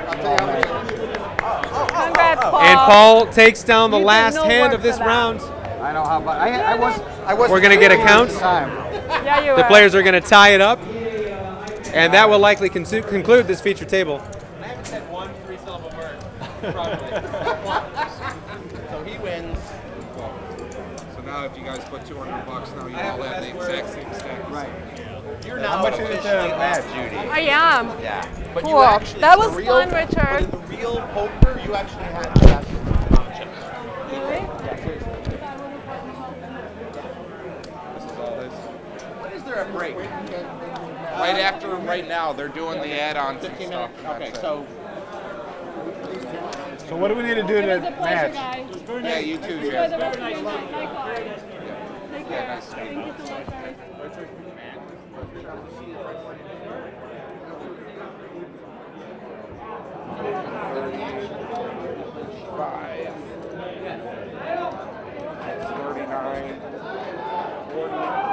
[SPEAKER 16] Congrats, Paul.
[SPEAKER 15] And Paul takes down the
[SPEAKER 16] You did
[SPEAKER 15] last
[SPEAKER 16] no
[SPEAKER 15] hand
[SPEAKER 16] work
[SPEAKER 15] of this
[SPEAKER 16] for that.
[SPEAKER 15] round.
[SPEAKER 12] I know how, but I was.
[SPEAKER 15] We're gonna get a count.
[SPEAKER 16] Yeah, you
[SPEAKER 15] The
[SPEAKER 16] were.
[SPEAKER 15] players are going to tie it up, and that will likely conclude this feature table.
[SPEAKER 14] I haven't had one 3-syllable word. Probably. So he wins.
[SPEAKER 19] So now if you guys put $200, now you all have the exact same stack.
[SPEAKER 14] Right. You're
[SPEAKER 4] How
[SPEAKER 14] now
[SPEAKER 4] much is it
[SPEAKER 14] officially
[SPEAKER 4] to
[SPEAKER 14] off,
[SPEAKER 4] match?
[SPEAKER 14] Judy.
[SPEAKER 16] I am.
[SPEAKER 14] Yeah. But
[SPEAKER 16] Cool.
[SPEAKER 14] you actually,
[SPEAKER 16] That
[SPEAKER 14] the
[SPEAKER 16] was
[SPEAKER 14] real,
[SPEAKER 16] fun, Richard.
[SPEAKER 14] But in the real poker, you actually had the best option.
[SPEAKER 16] Really?
[SPEAKER 14] Yeah, seriously.
[SPEAKER 19] This is all this.
[SPEAKER 14] When is there a break?
[SPEAKER 19] Right after, right now, they're doing the add-ons and
[SPEAKER 14] 15
[SPEAKER 19] stuff.
[SPEAKER 14] minutes? Okay,
[SPEAKER 19] That's it.
[SPEAKER 14] so
[SPEAKER 18] So what do we need to do to match?
[SPEAKER 19] Yeah, you too,
[SPEAKER 17] Enjoy
[SPEAKER 19] Jeff.
[SPEAKER 17] the rest of your night. Likewise.
[SPEAKER 19] Take care. Nice to meet
[SPEAKER 17] Thank
[SPEAKER 19] you.
[SPEAKER 17] you so much, guys.
[SPEAKER 19] That's 39, 40.